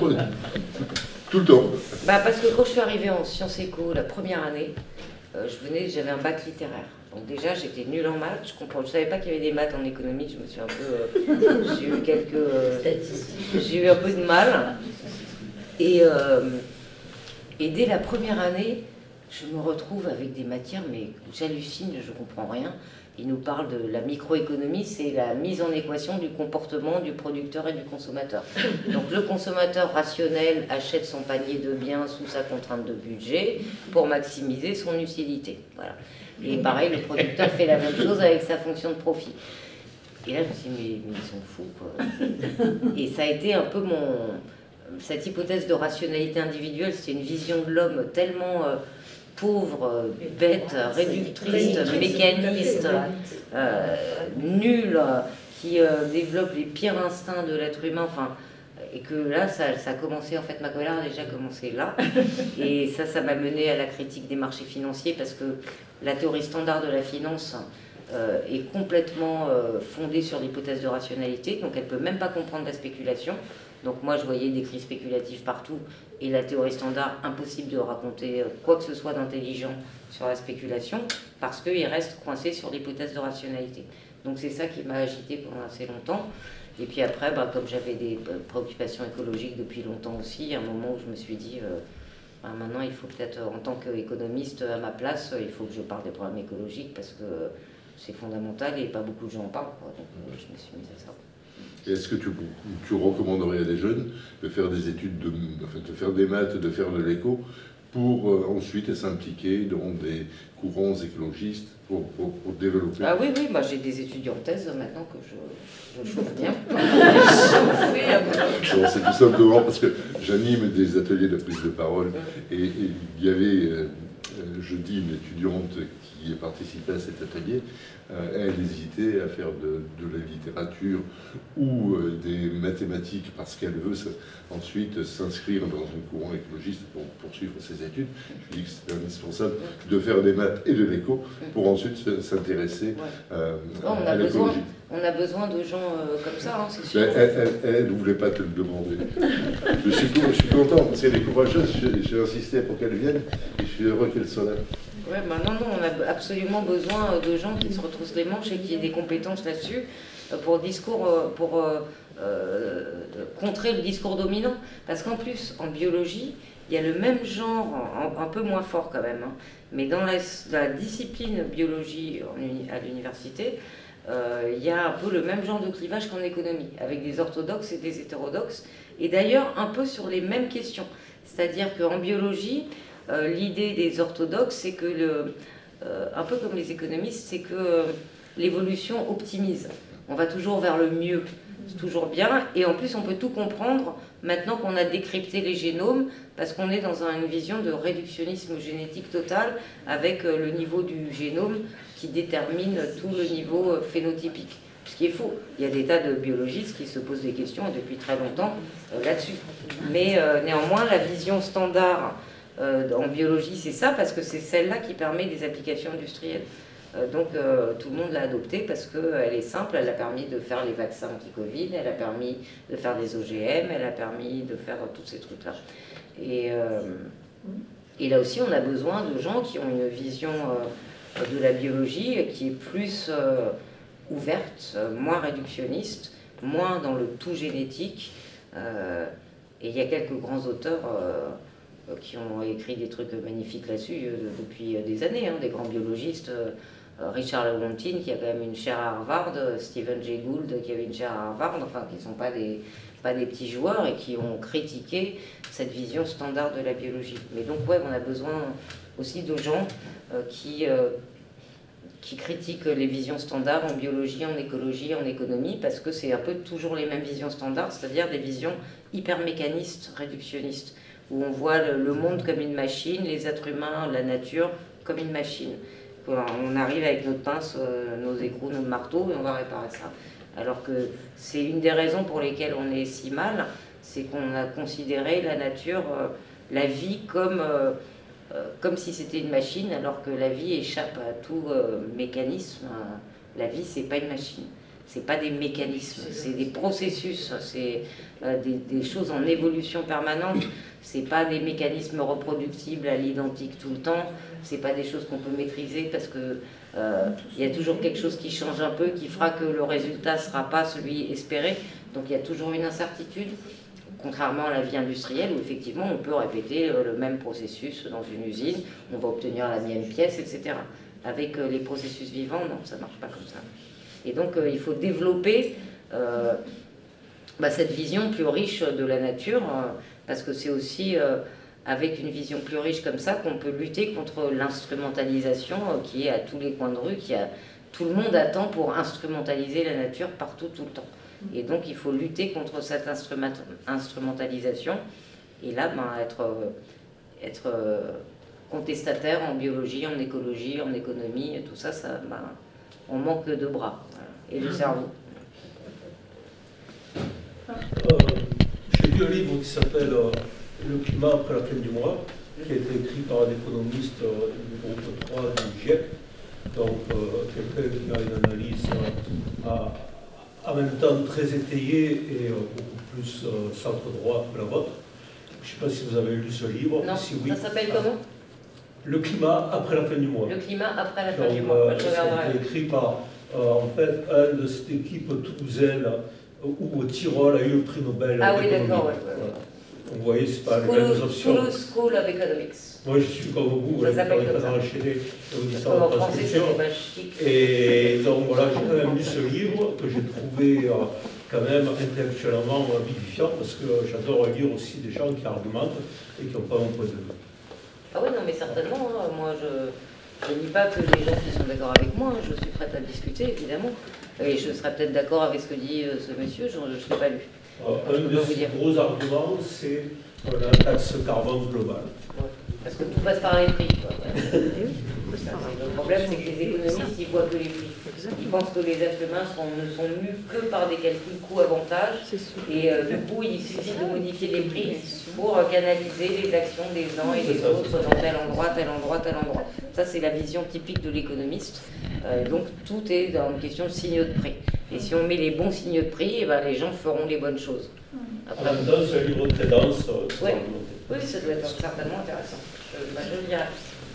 Bah, parce que quand je suis arrivée en Sciences Éco la première année, euh, je venais, j'avais un bac littéraire. Donc déjà, j'étais nulle en maths. Je comprends, je savais pas qu'il y avait des maths en économie. Je me suis un peu, euh, j'ai eu quelques, euh, j'ai eu un peu de mal. Et euh, et dès la première année, je me retrouve avec des matières, mais j'hallucine, je comprends rien. Il nous parle de la microéconomie, c'est la mise en équation du comportement du producteur et du consommateur. Donc le consommateur rationnel achète son panier de biens sous sa contrainte de budget pour maximiser son utilité. Voilà. Et pareil, le producteur fait la même chose avec sa fonction de profit. Et là, je me suis dit, mais, mais ils sont fous, quoi. Et ça a été un peu mon... Cette hypothèse de rationalité individuelle, c'était une vision de l'homme tellement... Euh, pauvre, bête, réductrice, mécaniste, euh, nul, qui euh, développe les pires instincts de l'être humain, enfin, et que là, ça, ça a commencé, en fait, ma colère a déjà commencé là, et ça, ça m'a mené à la critique des marchés financiers, parce que la théorie standard de la finance euh, est complètement euh, fondée sur l'hypothèse de rationalité, donc elle ne peut même pas comprendre la spéculation. Donc moi, je voyais des crises spéculatives partout, et la théorie standard, impossible de raconter quoi que ce soit d'intelligent sur la spéculation, parce qu'il reste coincé sur l'hypothèse de rationalité. Donc c'est ça qui m'a agité pendant assez longtemps. Et puis après, bah, comme j'avais des préoccupations écologiques depuis longtemps aussi, il y a un moment où je me suis dit, euh, bah, maintenant il faut peut-être, en tant qu'économiste à ma place, il faut que je parle des problèmes écologiques, parce que c'est fondamental et pas beaucoup de gens en parlent, quoi. Donc euh, je me suis mise à ça. Est-ce que tu, tu recommanderais à des jeunes de faire des études, de, enfin, de faire des maths, de faire de l'éco, pour euh, ensuite s'impliquer dans des courants écologistes, pour, pour, pour développer? Ah oui, oui, moi j'ai des étudiants en thèse maintenant que je, je chauffe bien. C'est tout simplement parce que j'anime des ateliers de prise de parole, et, et il y avait euh, jeudi une étudiante qui participait à cet atelier. Euh, elle hésitait à faire de, de la littérature ou euh, des mathématiques parce qu'elle veut ça, ensuite s'inscrire dans un courant écologiste pour poursuivre ses études. Je dis que c'est indispensable de faire des maths et de l'éco pour ensuite s'intéresser euh, à, à l'écologie. On a besoin de gens euh, comme ça, hein, c'est sûr. Elle ne voulait pas te le demander. je, suis, je suis content parce qu'elle est courageuse, j'ai insisté pour qu'elle vienne et je suis heureux qu'elle soit là. Ouais, bah non, non, on a absolument besoin de gens qui se retroussent les manches et qui aient des compétences là-dessus pour, discours, pour euh, euh, contrer le discours dominant. Parce qu'en plus, en biologie, il y a le même genre, un, un peu moins fort quand même, hein, mais dans la, la discipline biologie en, à l'université, euh, il y a un peu le même genre de clivage qu'en économie, avec des orthodoxes et des hétérodoxes, et d'ailleurs un peu sur les mêmes questions. C'est-à-dire qu'en biologie, Euh, l'idée des orthodoxes, c'est que, le, euh, un peu comme les économistes, c'est que euh, l'évolution optimise. On va toujours vers le mieux, c'est toujours bien. Et en plus, on peut tout comprendre maintenant qu'on a décrypté les génomes, parce qu'on est dans une vision de réductionnisme génétique total, avec euh, le niveau du génome qui détermine tout le niveau euh, phénotypique. Ce qui est faux. Il y a des tas de biologistes qui se posent des questions depuis très longtemps euh, là-dessus. Mais euh, néanmoins, la vision standard Euh, en biologie, c'est ça, parce que c'est celle-là qui permet des applications industrielles. Euh, donc euh, tout le monde l'a adoptée parce qu'elle est simple, elle a permis de faire les vaccins anti-Covid, elle a permis de faire des O G M, elle a permis de faire tous ces trucs-là. Et, euh, et là aussi, on a besoin de gens qui ont une vision euh, de la biologie qui est plus euh, ouverte, moins réductionniste, moins dans le tout génétique. Euh, et il y a quelques grands auteurs euh, qui ont écrit des trucs magnifiques là-dessus euh, depuis des années, hein, des grands biologistes, euh, Richard Lewontin qui a quand même une chaire à Harvard, Stephen Jay Gould qui avait une chaire à Harvard, enfin qui ne sont pas des, pas des petits joueurs et qui ont critiqué cette vision standard de la biologie. Mais donc ouais, on a besoin aussi de gens euh, qui, euh, qui critiquent les visions standards en biologie, en écologie, en économie, parce que c'est un peu toujours les mêmes visions standards, c'est-à-dire des visions hyper mécanistes, réductionnistes, où on voit le, le monde comme une machine, les êtres humains, la nature comme une machine. On arrive avec notre pince, euh, nos écrous, nos marteaux, et on va réparer ça. Alors que c'est une des raisons pour lesquelles on est si mal, c'est qu'on a considéré la nature, euh, la vie comme, euh, euh, comme si c'était une machine, alors que la vie échappe à tout euh, mécanisme. La vie, c'est pas une machine. c'est pas des mécanismes, c'est des processus, c'est euh, des, des choses en évolution permanente. C'est pas des mécanismes reproductibles à l'identique tout le temps. C'est pas des choses qu'on peut maîtriser parce que euh, il y a toujours quelque chose qui change un peu, qui fera que le résultat sera pas celui espéré. Donc il y a toujours une incertitude. Contrairement à la vie industrielle où effectivement on peut répéter le même processus dans une usine, on va obtenir la même pièce, et cetera. Avec les processus vivants, non, ça ne marche pas comme ça. Et donc euh, il faut développer euh, bah, cette vision plus riche de la nature, euh, parce que c'est aussi euh, avec une vision plus riche comme ça qu'on peut lutter contre l'instrumentalisation euh, qui est à tous les coins de rue, qui a, tout le monde attend pour instrumentaliser la nature partout, tout le temps. Et donc il faut lutter contre cette instrument, instrumentalisation, et là ben, être, être euh, contestataire en biologie, en écologie, en économie, tout ça, ça ben, on manque de bras, voilà, et de cerveau. Euh, J'ai lu un livre qui s'appelle euh, Le climat après la fin du mois, qui a été écrit par un économiste euh, du groupe trois du GIEC, donc euh, quelqu'un qui a une analyse euh, à en même temps très étayé et euh, beaucoup plus euh, centre-droit que la vôtre. Je ne sais pas si vous avez lu ce livre. Non, si oui, ça s'appelle comment? Le climat après la fin du mois. Le climat après la fin Donc, du mois. Euh, ça a été écrit par, euh, en fait, un de cette équipe toulousaine où Tyrol a eu le prix Nobel. Ah oui, d'accord, ouais. Voilà. Donc, vous voyez, ce n'est pas les mêmes options. Toulouse School of Economics. Moi, je suis comme vous, ça s'appelle comme ça. En français, c'est dommage chic. Et donc, voilà, j'ai quand même lu ce livre que j'ai trouvé euh, quand même intellectuellement vivifiant, parce que j'adore lire aussi des gens qui argumentent et qui n'ont pas mon point de vue. Ah oui, non, mais certainement. Hein. Moi, je ne dis pas que les gens qui sont d'accord avec moi, hein. Je suis prête à discuter, évidemment. Et je serais peut-être d'accord avec ce que dit euh, ce monsieur, je ne l'ai pas lu. Euh, un de ces gros arguments, c'est euh, la taxe carbone globale. Ouais. Parce que tout passe par les prix. Quoi. Le problème, c'est que les économistes, ils voient que les prix. Ils pensent que les êtres humains sont, ne sont mus que par des calculs coût-avantage. Et euh, du coup, il suffit de modifier les prix pour euh, canaliser les actions des uns et des autres dans tel endroit, tel endroit, tel endroit. Ça, c'est la vision typique de l'économiste. Euh, donc, tout est dans une question de signaux de prix. Et si on met les bons signaux de prix, eh ben, les gens feront les bonnes choses. Après, en même temps, c'est un livre très dense. Euh, ouais. Oui, ça doit être certainement intéressant. Je, bah, je le dirai.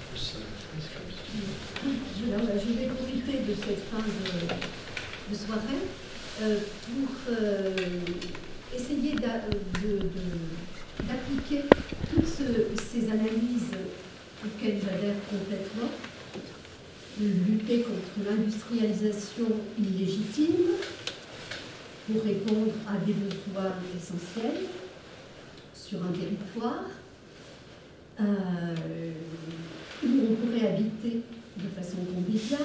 Je, je vais profiter de cette fin de, de soirée euh, pour euh, essayer d'appliquer toutes ce, ces analyses auxquelles j'adhère complètement. Lutter contre l'industrialisation illégitime pour répondre à des besoins essentiels sur un territoire euh, où on pourrait habiter de façon conviviale.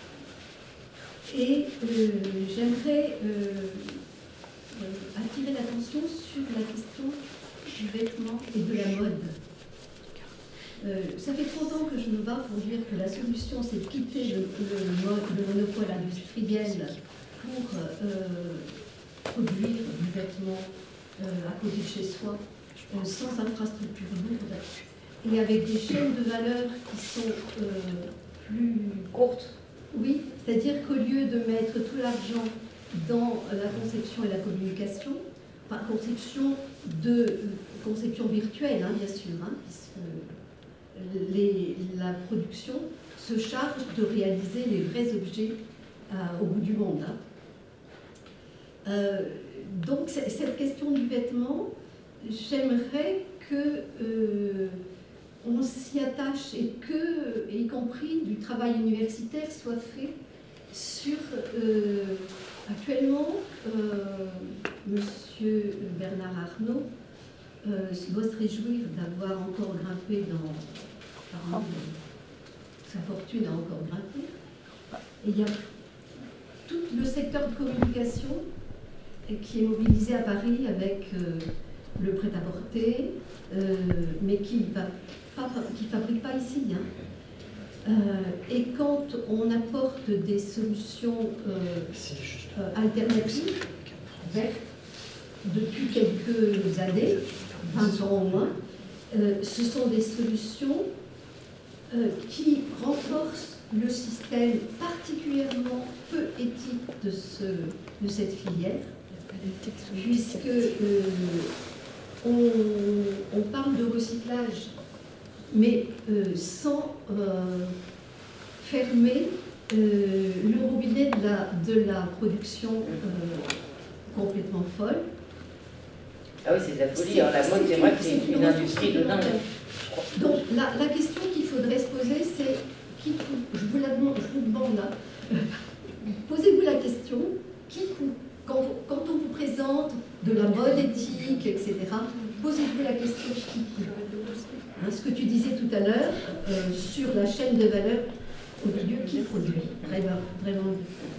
Et euh, j'aimerais euh, euh, attirer l'attention sur la question du vêtement et de la mode. Euh, ça fait trente ans que je me bats pour dire que la solution, c'est de quitter le, le, le monopole industriel pour euh, produire du vêtement euh, à côté de chez soi, euh, sans infrastructure lourde, et avec des chaînes de valeur qui sont euh, plus courtes. Oui, c'est-à-dire qu'au lieu de mettre tout l'argent dans la conception et la communication, enfin conception de conception virtuelle, hein, bien sûr, hein, puisque les, la production se charge de réaliser les vrais objets euh, au bout du monde. Hein. Euh, donc cette question du vêtement, j'aimerais que euh, on s'y attache et que, y compris du travail universitaire, soit fait sur, euh, actuellement, euh, Monsieur Bernard Arnault euh, doit se réjouir d'avoir encore grimpé dans, pardon, sa fortune a encore grimpé. Et il y a tout le secteur de communication qui est mobilisé à Paris avec euh, le prêt-à-porter, euh, mais qui ne fabrique pas ici. Hein. Euh, et quand on apporte des solutions euh, euh, alternatives, vertes, depuis quelques années, vingt ans au moins, euh, ce sont des solutions euh, qui renforcent le système particulièrement peu éthique de, ce, de cette filière, puisque euh, on, on parle de recyclage, mais euh, sans euh, fermer euh, le robinet de la, de la production euh, complètement folle. Ah oui, c'est de la folie. Alors, la mode, c'est vrai que c'est une industrie de dingue. Donc, la, la question qu'il faudrait se poser, c'est qui coûte? Je vous la demande, je vous demande là. Posez-vous la question, qui coûte? Quand, quand on vous présente de la mode éthique, et cetera, posez-vous la question qui coûte? Hein, ce que tu disais tout à l'heure, euh, sur la chaîne de valeur au milieu, qui produit? Vraiment, vraiment.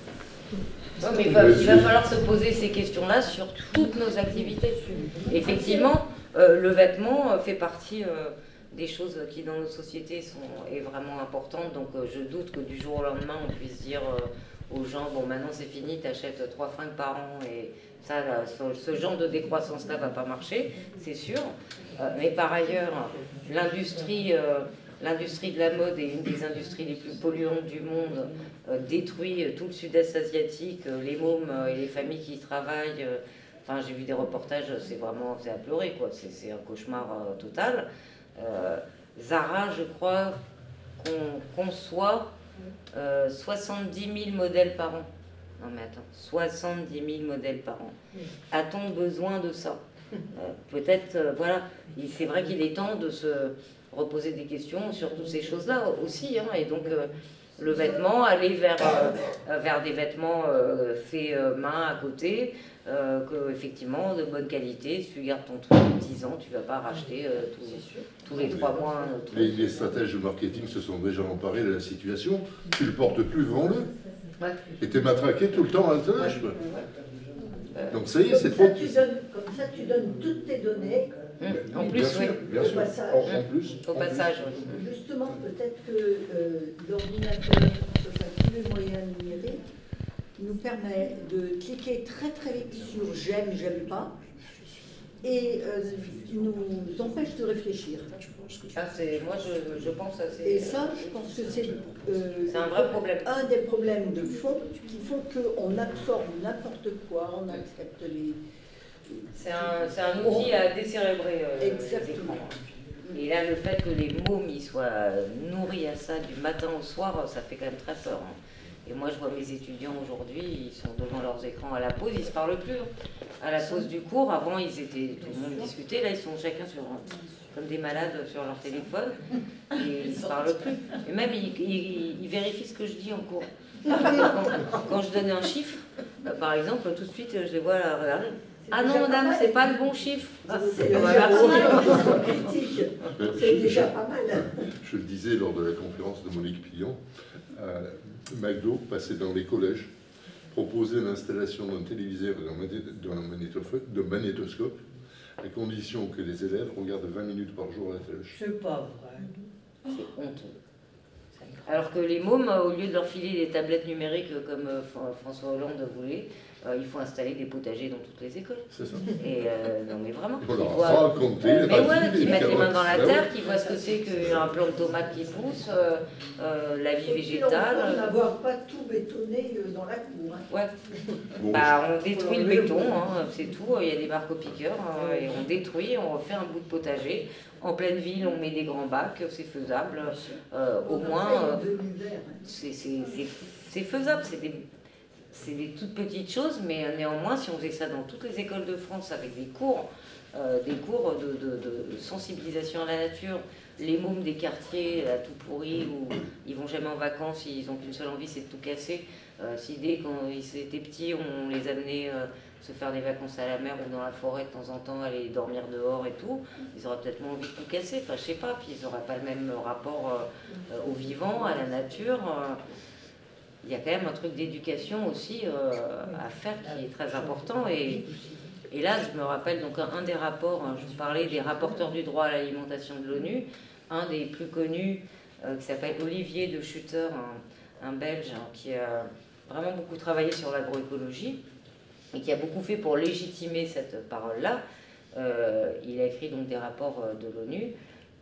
Non, mais il va, il va falloir se poser ces questions-là sur toutes nos activités. Effectivement, euh, le vêtement fait partie euh, des choses qui dans nos sociétés sont, est vraiment importante. Donc euh, je doute que du jour au lendemain, on puisse dire euh, aux gens, bon maintenant c'est fini, tu achètes trois fringues par an et ça, là, ce, ce genre de décroissance-là ne va pas marcher, c'est sûr. Euh, mais par ailleurs, l'industrie... Euh, L'industrie de la mode est une des industries les plus polluantes du monde, euh, détruit tout le sud-est asiatique, euh, les mômes euh, et les familles qui y travaillent. Euh, enfin, j'ai vu des reportages, c'est vraiment c'est à pleurer, quoi. C'est un cauchemar euh, total. Euh, Zara, je crois, qu'on conçoit euh, soixante-dix mille modèles par an. Non mais attends, soixante-dix mille modèles par an. A-t-on besoin de ça? euh, Peut-être, euh, voilà, c'est vrai qu'il est temps de se... reposer des questions sur toutes ces choses-là aussi. Hein, et donc, euh, le vêtement, aller vers, euh, vers des vêtements euh, faits euh, main à côté, euh, que, effectivement, de bonne qualité. Si tu gardes ton truc de dix ans, tu ne vas pas racheter euh, tous, tous les trois mois un autre. Les, les stratèges de marketing se sont déjà emparés de la situation. Tu le portes plus, vends-le. Ouais. Et tu es matraqué tout le temps à l'intérieur. Ouais. Ouais. Donc ça y est, c'est trop. Comme ça, tu donnes toutes tes données. Mmh. En plus, bien sûr, oui. Bien sûr. Au passage, en, en plus, au en passage plus. Oui. Justement, peut-être que euh, l'ordinateur, enfin, tous les moyens numériques, nous permet de cliquer très très vite sur j'aime, j'aime pas, et euh, nous empêche de réfléchir. Ah, moi, je, je pense à ces... Et ça, je pense que c'est euh, un vrai problème. Un des problèmes de fond qui font qu'on absorbe n'importe quoi, on accepte les... C'est un, un outil à décérébrer euh, les écrans. Et là, le fait que les mômes ils soient nourris à ça du matin au soir, ça fait quand même très peur. Hein. Et moi, je vois mes étudiants aujourd'hui, ils sont devant leurs écrans à la pause, ils ne se parlent plus. À la pause du cours, avant, ils étaient, tout le monde discutait, là, ils sont chacun sur, comme des malades sur leur téléphone, et ils ne se parlent plus. Et même, ils, ils, ils vérifient ce que je dis en cours. Quand, quand je donne un chiffre, par exemple, tout de suite, je les vois là, regarder. Ah non, madame, c'est pas le bon chiffre. Ah, c'est déjà pas mal. Je le disais lors de la conférence de Monique Pillon, euh, McDo passait dans les collèges, proposait l'installation d'un téléviseur et d'un magnétoscope, à condition que les élèves regardent vingt minutes par jour la télé. C'est pas vrai. C'est honteux. Alors que les mômes, au lieu de leur filer des tablettes numériques comme François Hollande voulait, euh, il faut installer des potagers dans toutes les écoles. C'est ça. Et euh, non mais vraiment. On leur voient... raconter, mais ouais, qui mettent les mains dans la ben terre, ouais. qui voient ce que c'est qu'un plant de tomate qui pousse, euh, euh, la vie végétale. On n'avoir pas tout bétonné dans la cour. Hein. Ouais. Bon, bah, on détruit le béton, hein, c'est tout. Il y a des marteaux-piqueurs hein, et on détruit, on refait un bout de potager. En pleine ville, on met des grands bacs, c'est faisable. Euh, au moins, euh, c'est faisable. C'est des, des toutes petites choses, mais néanmoins, si on faisait ça dans toutes les écoles de France avec des cours, euh, des cours de, de, de sensibilisation à la nature, les mômes des quartiers, là, tout pourris, où ils vont jamais en vacances, ils n'ont qu'une seule envie, c'est de tout casser. Euh, si dès quand ils étaient petits, on les amenait euh, se faire des vacances à la mer ou dans la forêt de temps en temps, aller dormir dehors et tout, ils auraient peut-être moins envie de tout casser, enfin je sais pas, puis ils n'auraient pas le même rapport euh, au vivant, à la nature. Euh, il y a quand même un truc d'éducation aussi euh, à faire qui est très important. Et, et là, je me rappelle donc un, un des rapports, hein, je vous parlais des rapporteurs du droit à l'alimentation de l'ONU, un des plus connus euh, qui s'appelle Olivier de Schutter, un, un Belge hein, qui a vraiment beaucoup travaillé sur l'agroécologie et qui a beaucoup fait pour légitimer cette parole-là. Euh, il a écrit donc des rapports de l'ONU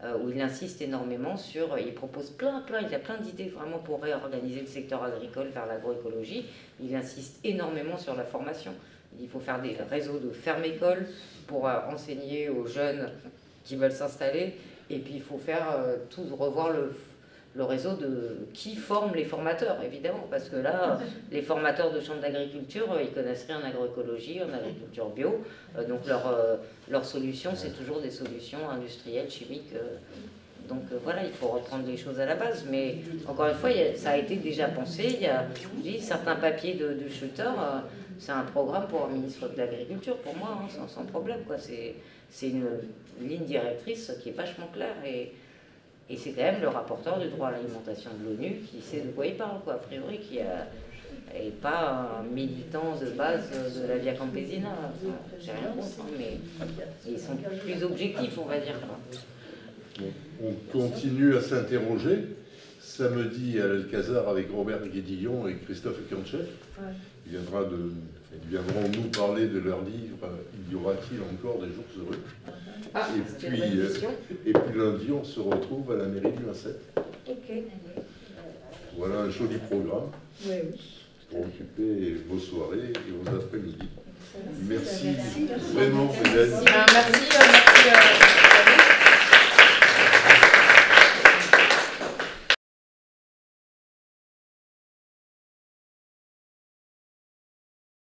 euh, où il insiste énormément sur, il propose plein, plein, il a plein d'idées vraiment pour réorganiser le secteur agricole vers l'agroécologie. Il insiste énormément sur la formation. Il faut faire des réseaux de fermes-écoles pour euh, enseigner aux jeunes qui veulent s'installer. Et puis il faut faire euh, tout, revoir le, le réseau de qui forme les formateurs, évidemment. Parce que là, les formateurs de chambres d'agriculture, euh, ils connaissent rien en agroécologie, en agriculture bio. Euh, donc leur, euh, leur solution, c'est toujours des solutions industrielles, chimiques. Euh, donc euh, voilà, il faut reprendre les choses à la base. Mais encore une fois, il y a, ça a été déjà pensé. Il y a, je dis, certains papiers de, de Schutter, euh, c'est un programme pour un ministre de l'Agriculture, pour moi, hein, sans, sans problème, quoi. C'est une ligne directrice qui est vachement claire et, et c'est quand même le rapporteur du droit à l'alimentation de l'ONU qui sait de quoi il parle, quoi, a priori, qui n'est pas un militant de base de la Via Campesina. Enfin, j'ai rien contre, hein, mais ils sont plus objectifs, on va dire. Quoi. On continue à s'interroger. Samedi à l'Alcazar avec Robert Guédillon et Christophe Kantchev. Ouais. Il viendra de, ils viendront nous parler de leur livre « Y aura-t-il encore des jours heureux ?» ah, et, puis, euh, et puis lundi, on se retrouve à la mairie du vingt-sept. Ok. Voilà un joli programme oui, oui. pour occuper vos soirées et vos après-midi. Merci, merci vraiment, Hélène. Merci.